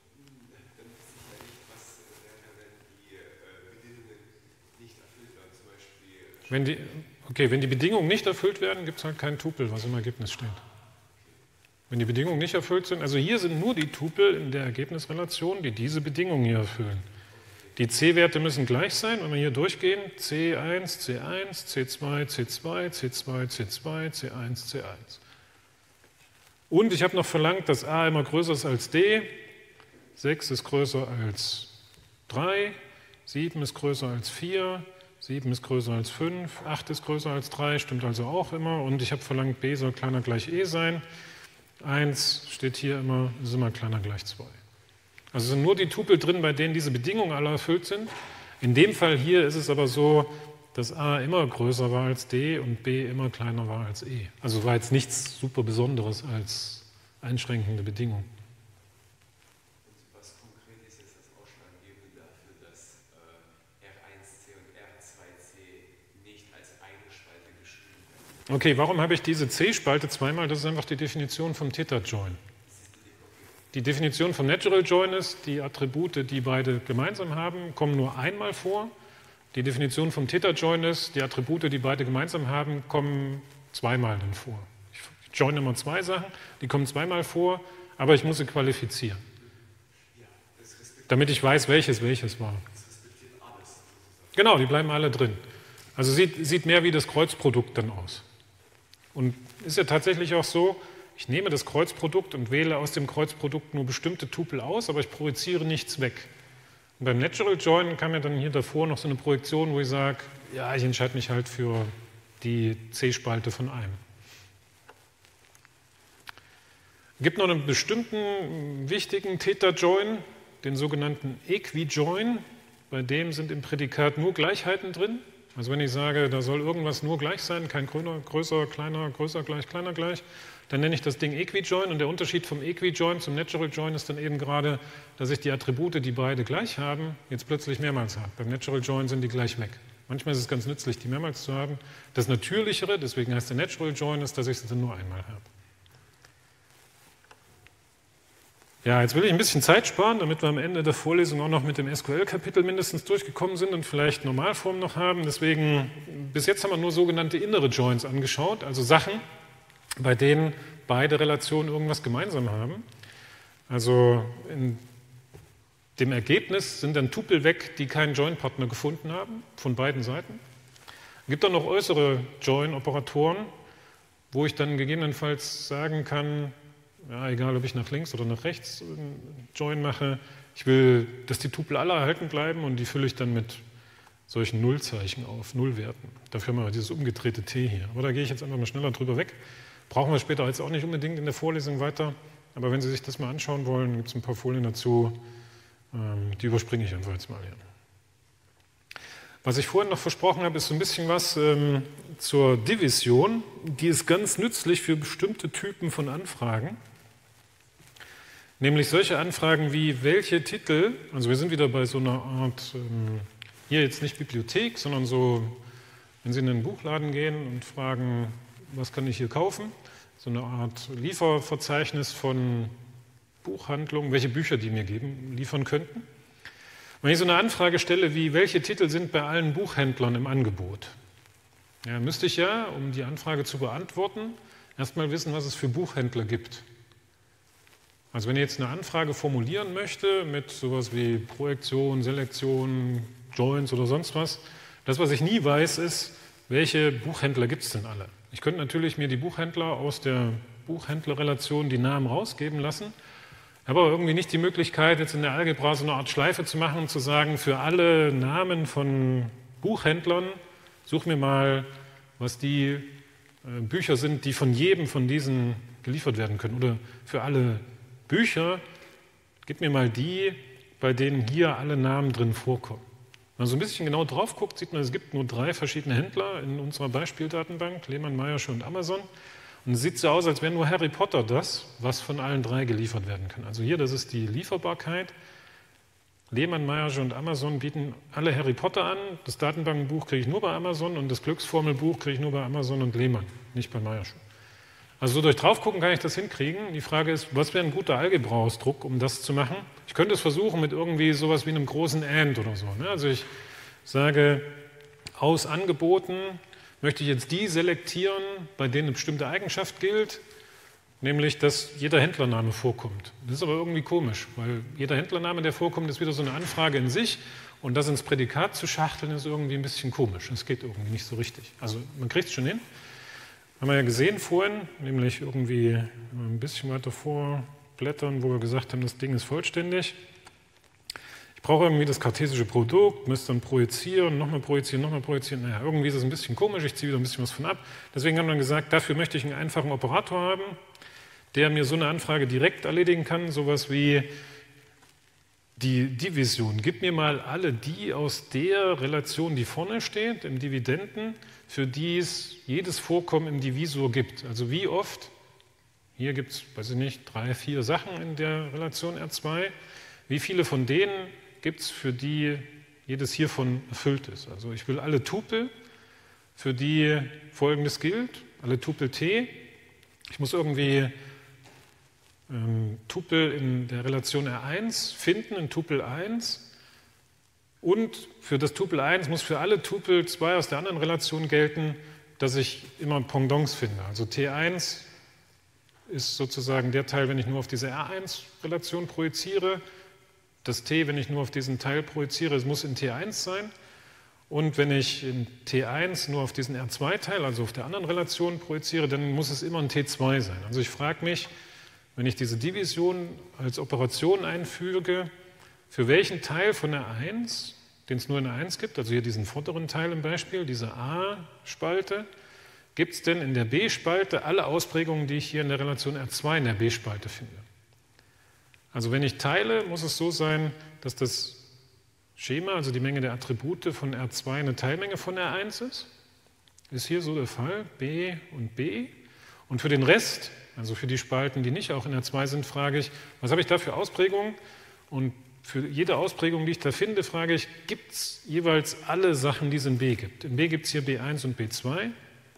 Wenn die, okay, wenn die Bedingungen nicht erfüllt werden, gibt es halt kein Tupel, was im Ergebnis steht. Wenn die Bedingungen nicht erfüllt sind, also hier sind nur die Tupel in der Ergebnisrelation, die diese Bedingungen hier erfüllen. Die C-Werte müssen gleich sein, wenn wir hier durchgehen, C eins, C eins, C zwei, C zwei, C zwei, C zwei, C eins, C eins. Und ich habe noch verlangt, dass A immer größer ist als D, sechs ist größer als drei, sieben ist größer als vier, sieben ist größer als fünf, acht ist größer als drei, stimmt also auch immer. Und ich habe verlangt, b soll kleiner gleich e sein. eins steht hier immer, ist immer kleiner gleich zwei. Also sind nur die Tupel drin, bei denen diese Bedingungen alle erfüllt sind. In dem Fall hier ist es aber so, dass a immer größer war als d und b immer kleiner war als e. Also war jetzt nichts super Besonderes als einschränkende Bedingung. Und was konkret ist jetzt das Ausschlaggebende dafür, dass äh, R eins c und R zwei c nicht als eine Spalte geschrieben werden? Okay, warum habe ich diese C-Spalte zweimal? Das ist einfach die Definition vom Theta-Join. Die Definition vom Natural Join ist, die Attribute, die beide gemeinsam haben, kommen nur einmal vor. Die Definition vom Theta-Join ist, die Attribute, die beide gemeinsam haben, kommen zweimal dann vor. Ich join immer zwei Sachen, die kommen zweimal vor, aber ich muss sie qualifizieren, damit ich weiß, welches welches war. Genau, die bleiben alle drin. Also sieht, sieht mehr wie das Kreuzprodukt dann aus. Und ist ja tatsächlich auch so, ich nehme das Kreuzprodukt und wähle aus dem Kreuzprodukt nur bestimmte Tupel aus, aber ich projiziere nichts weg. Und beim Natural Join kam mir dann hier davor noch so eine Projektion, wo ich sage, ja, ich entscheide mich halt für die C-Spalte von einem. Es gibt noch einen bestimmten wichtigen Theta-Join, den sogenannten Equi-Join. Bei dem sind im Prädikat nur Gleichheiten drin. Also wenn ich sage, da soll irgendwas nur gleich sein, kein größer, größer, kleiner, größer, gleich, kleiner, gleich, dann nenne ich das Ding Equi-Join. Und der Unterschied vom Equi-Join zum Natural Join ist dann eben gerade, dass ich die Attribute, die beide gleich haben, jetzt plötzlich mehrmals habe. Beim Natural Join sind die gleich weg. Manchmal ist es ganz nützlich, die mehrmals zu haben. Das Natürlichere, deswegen heißt der Natural Join, ist, dass ich sie dann nur einmal habe. Ja, jetzt will ich ein bisschen Zeit sparen, damit wir am Ende der Vorlesung auch noch mit dem S Q L-Kapitel mindestens durchgekommen sind und vielleicht Normalformen noch haben. Deswegen, bis jetzt haben wir nur sogenannte innere Joins angeschaut, also Sachen, bei denen beide Relationen irgendwas gemeinsam haben. Also in dem Ergebnis sind dann Tupel weg, die keinen Join-Partner gefunden haben, von beiden Seiten. Es gibt dann noch äußere Join-Operatoren, wo ich dann gegebenenfalls sagen kann, ja, egal ob ich nach links oder nach rechts einen Join mache, ich will, dass die Tupel alle erhalten bleiben und die fülle ich dann mit solchen Nullzeichen auf, Nullwerten. Dafür haben wir dieses umgedrehte T hier. Aber da gehe ich jetzt einfach mal schneller drüber weg. Brauchen wir später jetzt auch nicht unbedingt in der Vorlesung weiter, aber wenn Sie sich das mal anschauen wollen, gibt es ein paar Folien dazu, die überspringe ich einfach jetzt mal hier. Was ich vorhin noch versprochen habe, ist so ein bisschen was ähm, zur Division. Die ist ganz nützlich für bestimmte Typen von Anfragen. Nämlich solche Anfragen wie, welche Titel, also wir sind wieder bei so einer Art, ähm, hier jetzt nicht Bibliothek, sondern so, wenn Sie in einen Buchladen gehen und fragen, was kann ich hier kaufen, so eine Art Lieferverzeichnis von Buchhandlungen, welche Bücher die mir geben, liefern könnten. Wenn ich so eine Anfrage stelle wie, welche Titel sind bei allen Buchhändlern im Angebot, ja, müsste ich ja, um die Anfrage zu beantworten, erstmal wissen, was es für Buchhändler gibt. Also wenn ich jetzt eine Anfrage formulieren möchte mit sowas wie Projektion, Selektion, Joins oder sonst was, das, was ich nie weiß, ist, welche Buchhändler gibt es denn alle? Ich könnte natürlich mir die Buchhändler aus der Buchhändlerrelation die Namen rausgeben lassen, habe aber irgendwie nicht die Möglichkeit, jetzt in der Algebra so eine Art Schleife zu machen und zu sagen, für alle Namen von Buchhändlern, such mir mal, was die äh, Bücher sind, die von jedem von diesen geliefert werden können. Oder für alle Bücher, gib mir mal die, bei denen hier alle Namen drin vorkommen. Wenn man so ein bisschen genau drauf guckt, sieht man, es gibt nur drei verschiedene Händler in unserer Beispieldatenbank, Lehmann, Meiersche und Amazon. Und es sieht so aus, als wäre nur Harry Potter das, was von allen drei geliefert werden kann. Also hier, das ist die Lieferbarkeit. Lehmann, Meiersche und Amazon bieten alle Harry Potter an. Das Datenbankenbuch kriege ich nur bei Amazon und das Glücksformelbuch kriege ich nur bei Amazon und Lehmann, nicht bei Meiersche. Also so durch draufgucken kann ich das hinkriegen. Die Frage ist, was wäre ein guter Algebra-Ausdruck, um das zu machen? Ich könnte es versuchen mit irgendwie sowas wie einem großen AND oder so. Also ich sage, aus Angeboten möchte ich jetzt die selektieren, bei denen eine bestimmte Eigenschaft gilt, nämlich, dass jeder Händlername vorkommt. Das ist aber irgendwie komisch, weil jeder Händlername, der vorkommt, ist wieder so eine Anfrage in sich und das ins Prädikat zu schachteln, ist irgendwie ein bisschen komisch. Das geht irgendwie nicht so richtig. Also man kriegt es schon hin. Haben wir ja gesehen vorhin, nämlich irgendwie ein bisschen weiter vorblättern, wo wir gesagt haben, das Ding ist vollständig. Ich brauche irgendwie das kartesische Produkt, müsste dann projizieren, nochmal projizieren, nochmal projizieren. Naja, irgendwie ist es ein bisschen komisch, ich ziehe wieder ein bisschen was von ab. Deswegen haben wir gesagt, dafür möchte ich einen einfachen Operator haben, der mir so eine Anfrage direkt erledigen kann, sowas wie die Division. Gib mir mal alle die aus der Relation, die vorne steht, im Dividenden, für die es jedes Vorkommen im Divisor gibt. Also wie oft, hier gibt es, weiß ich nicht, drei, vier Sachen in der Relation R zwei, wie viele von denen gibt es, für die jedes hiervon erfüllt ist. Also ich will alle Tupel, für die Folgendes gilt, alle Tupel T. Ich muss irgendwie ähm, Tupel in der Relation R eins finden, in Tupel eins. Und für das Tupel eins muss für alle Tupel zwei aus der anderen Relation gelten, dass ich immer Pendants finde. Also T eins ist sozusagen der Teil, wenn ich nur auf diese R eins Relation projiziere. Das T, wenn ich nur auf diesen Teil projiziere, es muss in T eins sein. Und wenn ich in T eins nur auf diesen R zwei Teil, also auf der anderen Relation projiziere, dann muss es immer in T zwei sein. Also ich frage mich, wenn ich diese Division als Operation einfüge, für welchen Teil von R eins, den es nur in R eins gibt, also hier diesen vorderen Teil im Beispiel, diese A-Spalte, gibt es denn in der B-Spalte alle Ausprägungen, die ich hier in der Relation R zwei in der B-Spalte finde. Also wenn ich teile, muss es so sein, dass das Schema, also die Menge der Attribute von R zwei eine Teilmenge von R eins ist. Ist hier so der Fall, B und B. Und für den Rest, also für die Spalten, die nicht auch in R zwei sind, frage ich, was habe ich da für Ausprägungen? Und für jede Ausprägung, die ich da finde, frage ich, gibt es jeweils alle Sachen, die es in B gibt? In B gibt es hier B eins und B zwei.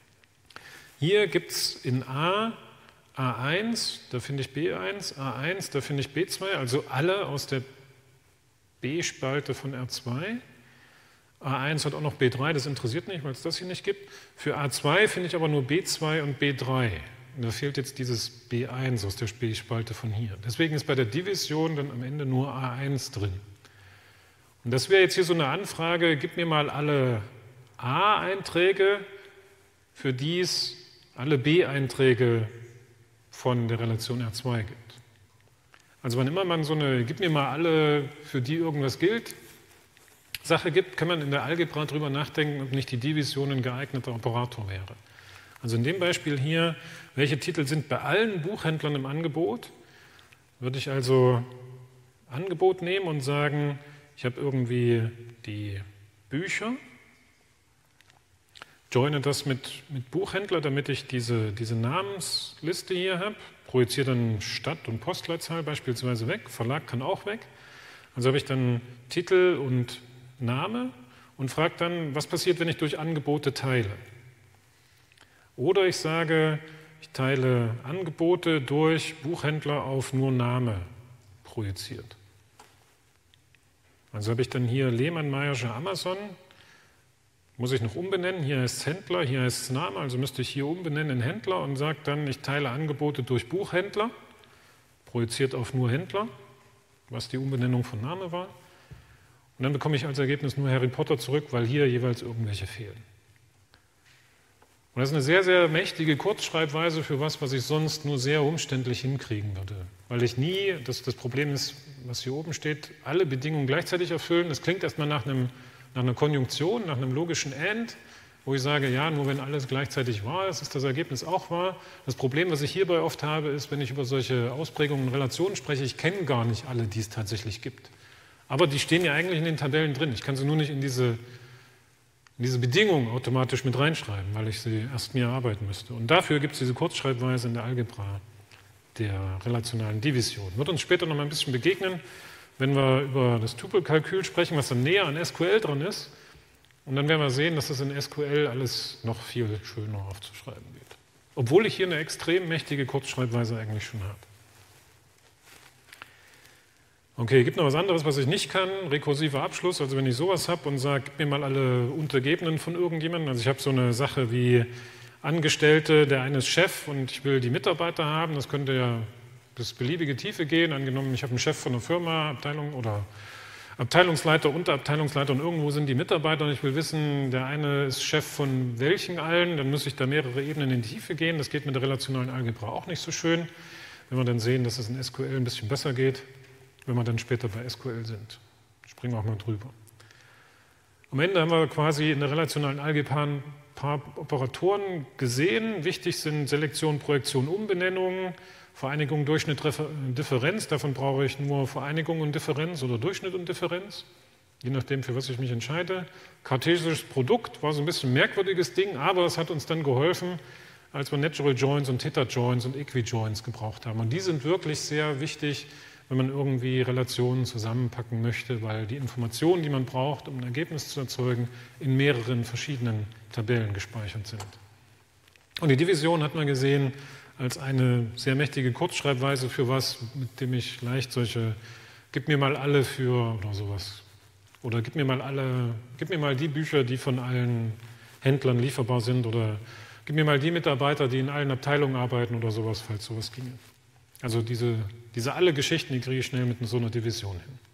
Hier gibt es in A A eins, da finde ich B eins, A eins, da finde ich B zwei, also alle aus der B-Spalte von R zwei. A eins hat auch noch B drei, das interessiert nicht, weil es das hier nicht gibt. Für A zwei finde ich aber nur B zwei und B drei. Und da fehlt jetzt dieses B eins aus der B-Spalte von hier. Deswegen ist bei der Division dann am Ende nur A eins drin. Und das wäre jetzt hier so eine Anfrage, gib mir mal alle A-Einträge, für die es alle B-Einträge von der Relation R zwei gibt. Also wann immer man so eine, gib mir mal alle, für die irgendwas gilt, Sache gibt, kann man in der Algebra darüber nachdenken, ob nicht die Division ein geeigneter Operator wäre. Also in dem Beispiel hier, welche Titel sind bei allen Buchhändlern im Angebot, würde ich also Angebot nehmen und sagen, ich habe irgendwie die Bücher, joine das mit, mit Buchhändler, damit ich diese, diese Namensliste hier habe, projiziere dann Stadt- und Postleitzahl beispielsweise weg, Verlag kann auch weg. Also habe ich dann Titel und Name und frage dann, was passiert, wenn ich durch Angebote teile. Oder ich sage, ich teile Angebote durch Buchhändler auf nur Name projiziert. Also habe ich dann hier Lehmann, Meyersche, Amazon. Muss ich noch umbenennen, hier heißt es Händler, hier heißt es Name, also müsste ich hier umbenennen in Händler und sage dann, ich teile Angebote durch Buchhändler, projiziert auf nur Händler, was die Umbenennung von Name war. Und dann bekomme ich als Ergebnis nur Harry Potter zurück, weil hier jeweils irgendwelche fehlen. Und das ist eine sehr, sehr mächtige Kurzschreibweise für was, was ich sonst nur sehr umständlich hinkriegen würde. Weil ich nie, das, das Problem ist, was hier oben steht, alle Bedingungen gleichzeitig erfüllen. Das klingt erstmal nach einem nach einer Konjunktion, nach einem logischen And, wo ich sage, ja, nur wenn alles gleichzeitig wahr ist, ist das Ergebnis auch wahr. Das Problem, was ich hierbei oft habe, ist, wenn ich über solche Ausprägungen und Relationen spreche, ich kenne gar nicht alle, die es tatsächlich gibt. Aber die stehen ja eigentlich in den Tabellen drin. Ich kann sie nur nicht in diese, in diese Bedingungen automatisch mit reinschreiben, weil ich sie erst mir erarbeiten müsste. Und dafür gibt es diese Kurzschreibweise in der Algebra der relationalen Division. Wird uns später noch mal ein bisschen begegnen, wenn wir über das Tupelkalkül sprechen, was dann näher an S Q L dran ist. Und dann werden wir sehen, dass das in S Q L alles noch viel schöner aufzuschreiben wird. Obwohl ich hier eine extrem mächtige Kurzschreibweise eigentlich schon habe. Okay, gibt noch was anderes, was ich nicht kann. Rekursiver Abschluss, also wenn ich sowas habe und sage, gib mir mal alle Untergebenen von irgendjemandem. Also ich habe so eine Sache wie Angestellte, der eine ist Chef und ich will die Mitarbeiter haben. Das könnte ja bis beliebige Tiefe gehen. Angenommen, ich habe einen Chef von einer Firma, Abteilung oder Abteilungsleiter, Unterabteilungsleiter und irgendwo sind die Mitarbeiter und ich will wissen, der eine ist Chef von welchen allen, dann muss ich da mehrere Ebenen in die Tiefe gehen. Das geht mit der relationalen Algebra auch nicht so schön. Wenn wir dann sehen, dass es in S Q L ein bisschen besser geht, wenn wir dann später bei S Q L sind. springen wir auch mal drüber. Am Ende haben wir quasi in der relationalen Algebra ein paar Operatoren gesehen. Wichtig sind Selektion, Projektion, Umbenennung, Vereinigung, Durchschnitt, Differenz. Davon brauche ich nur Vereinigung und Differenz oder Durchschnitt und Differenz, je nachdem, für was ich mich entscheide. Kartesisches Produkt war so ein bisschen ein merkwürdiges Ding, aber es hat uns dann geholfen, als wir Natural Joins und Theta Joins und Equijoins gebraucht haben. Und die sind wirklich sehr wichtig, wenn man irgendwie Relationen zusammenpacken möchte, weil die Informationen, die man braucht, um ein Ergebnis zu erzeugen, in mehreren verschiedenen Tabellen gespeichert sind. Und die Division hat man gesehen als eine sehr mächtige Kurzschreibweise für was, mit dem ich leicht solche, gib mir mal alle für oder sowas. Oder gib mir mal alle, gib mir mal die Bücher, die von allen Händlern lieferbar sind, oder gib mir mal die Mitarbeiter, die in allen Abteilungen arbeiten oder sowas, falls sowas ginge. Also diese, diese alle Geschichten, die kriege ich schnell mit so einer Division hin.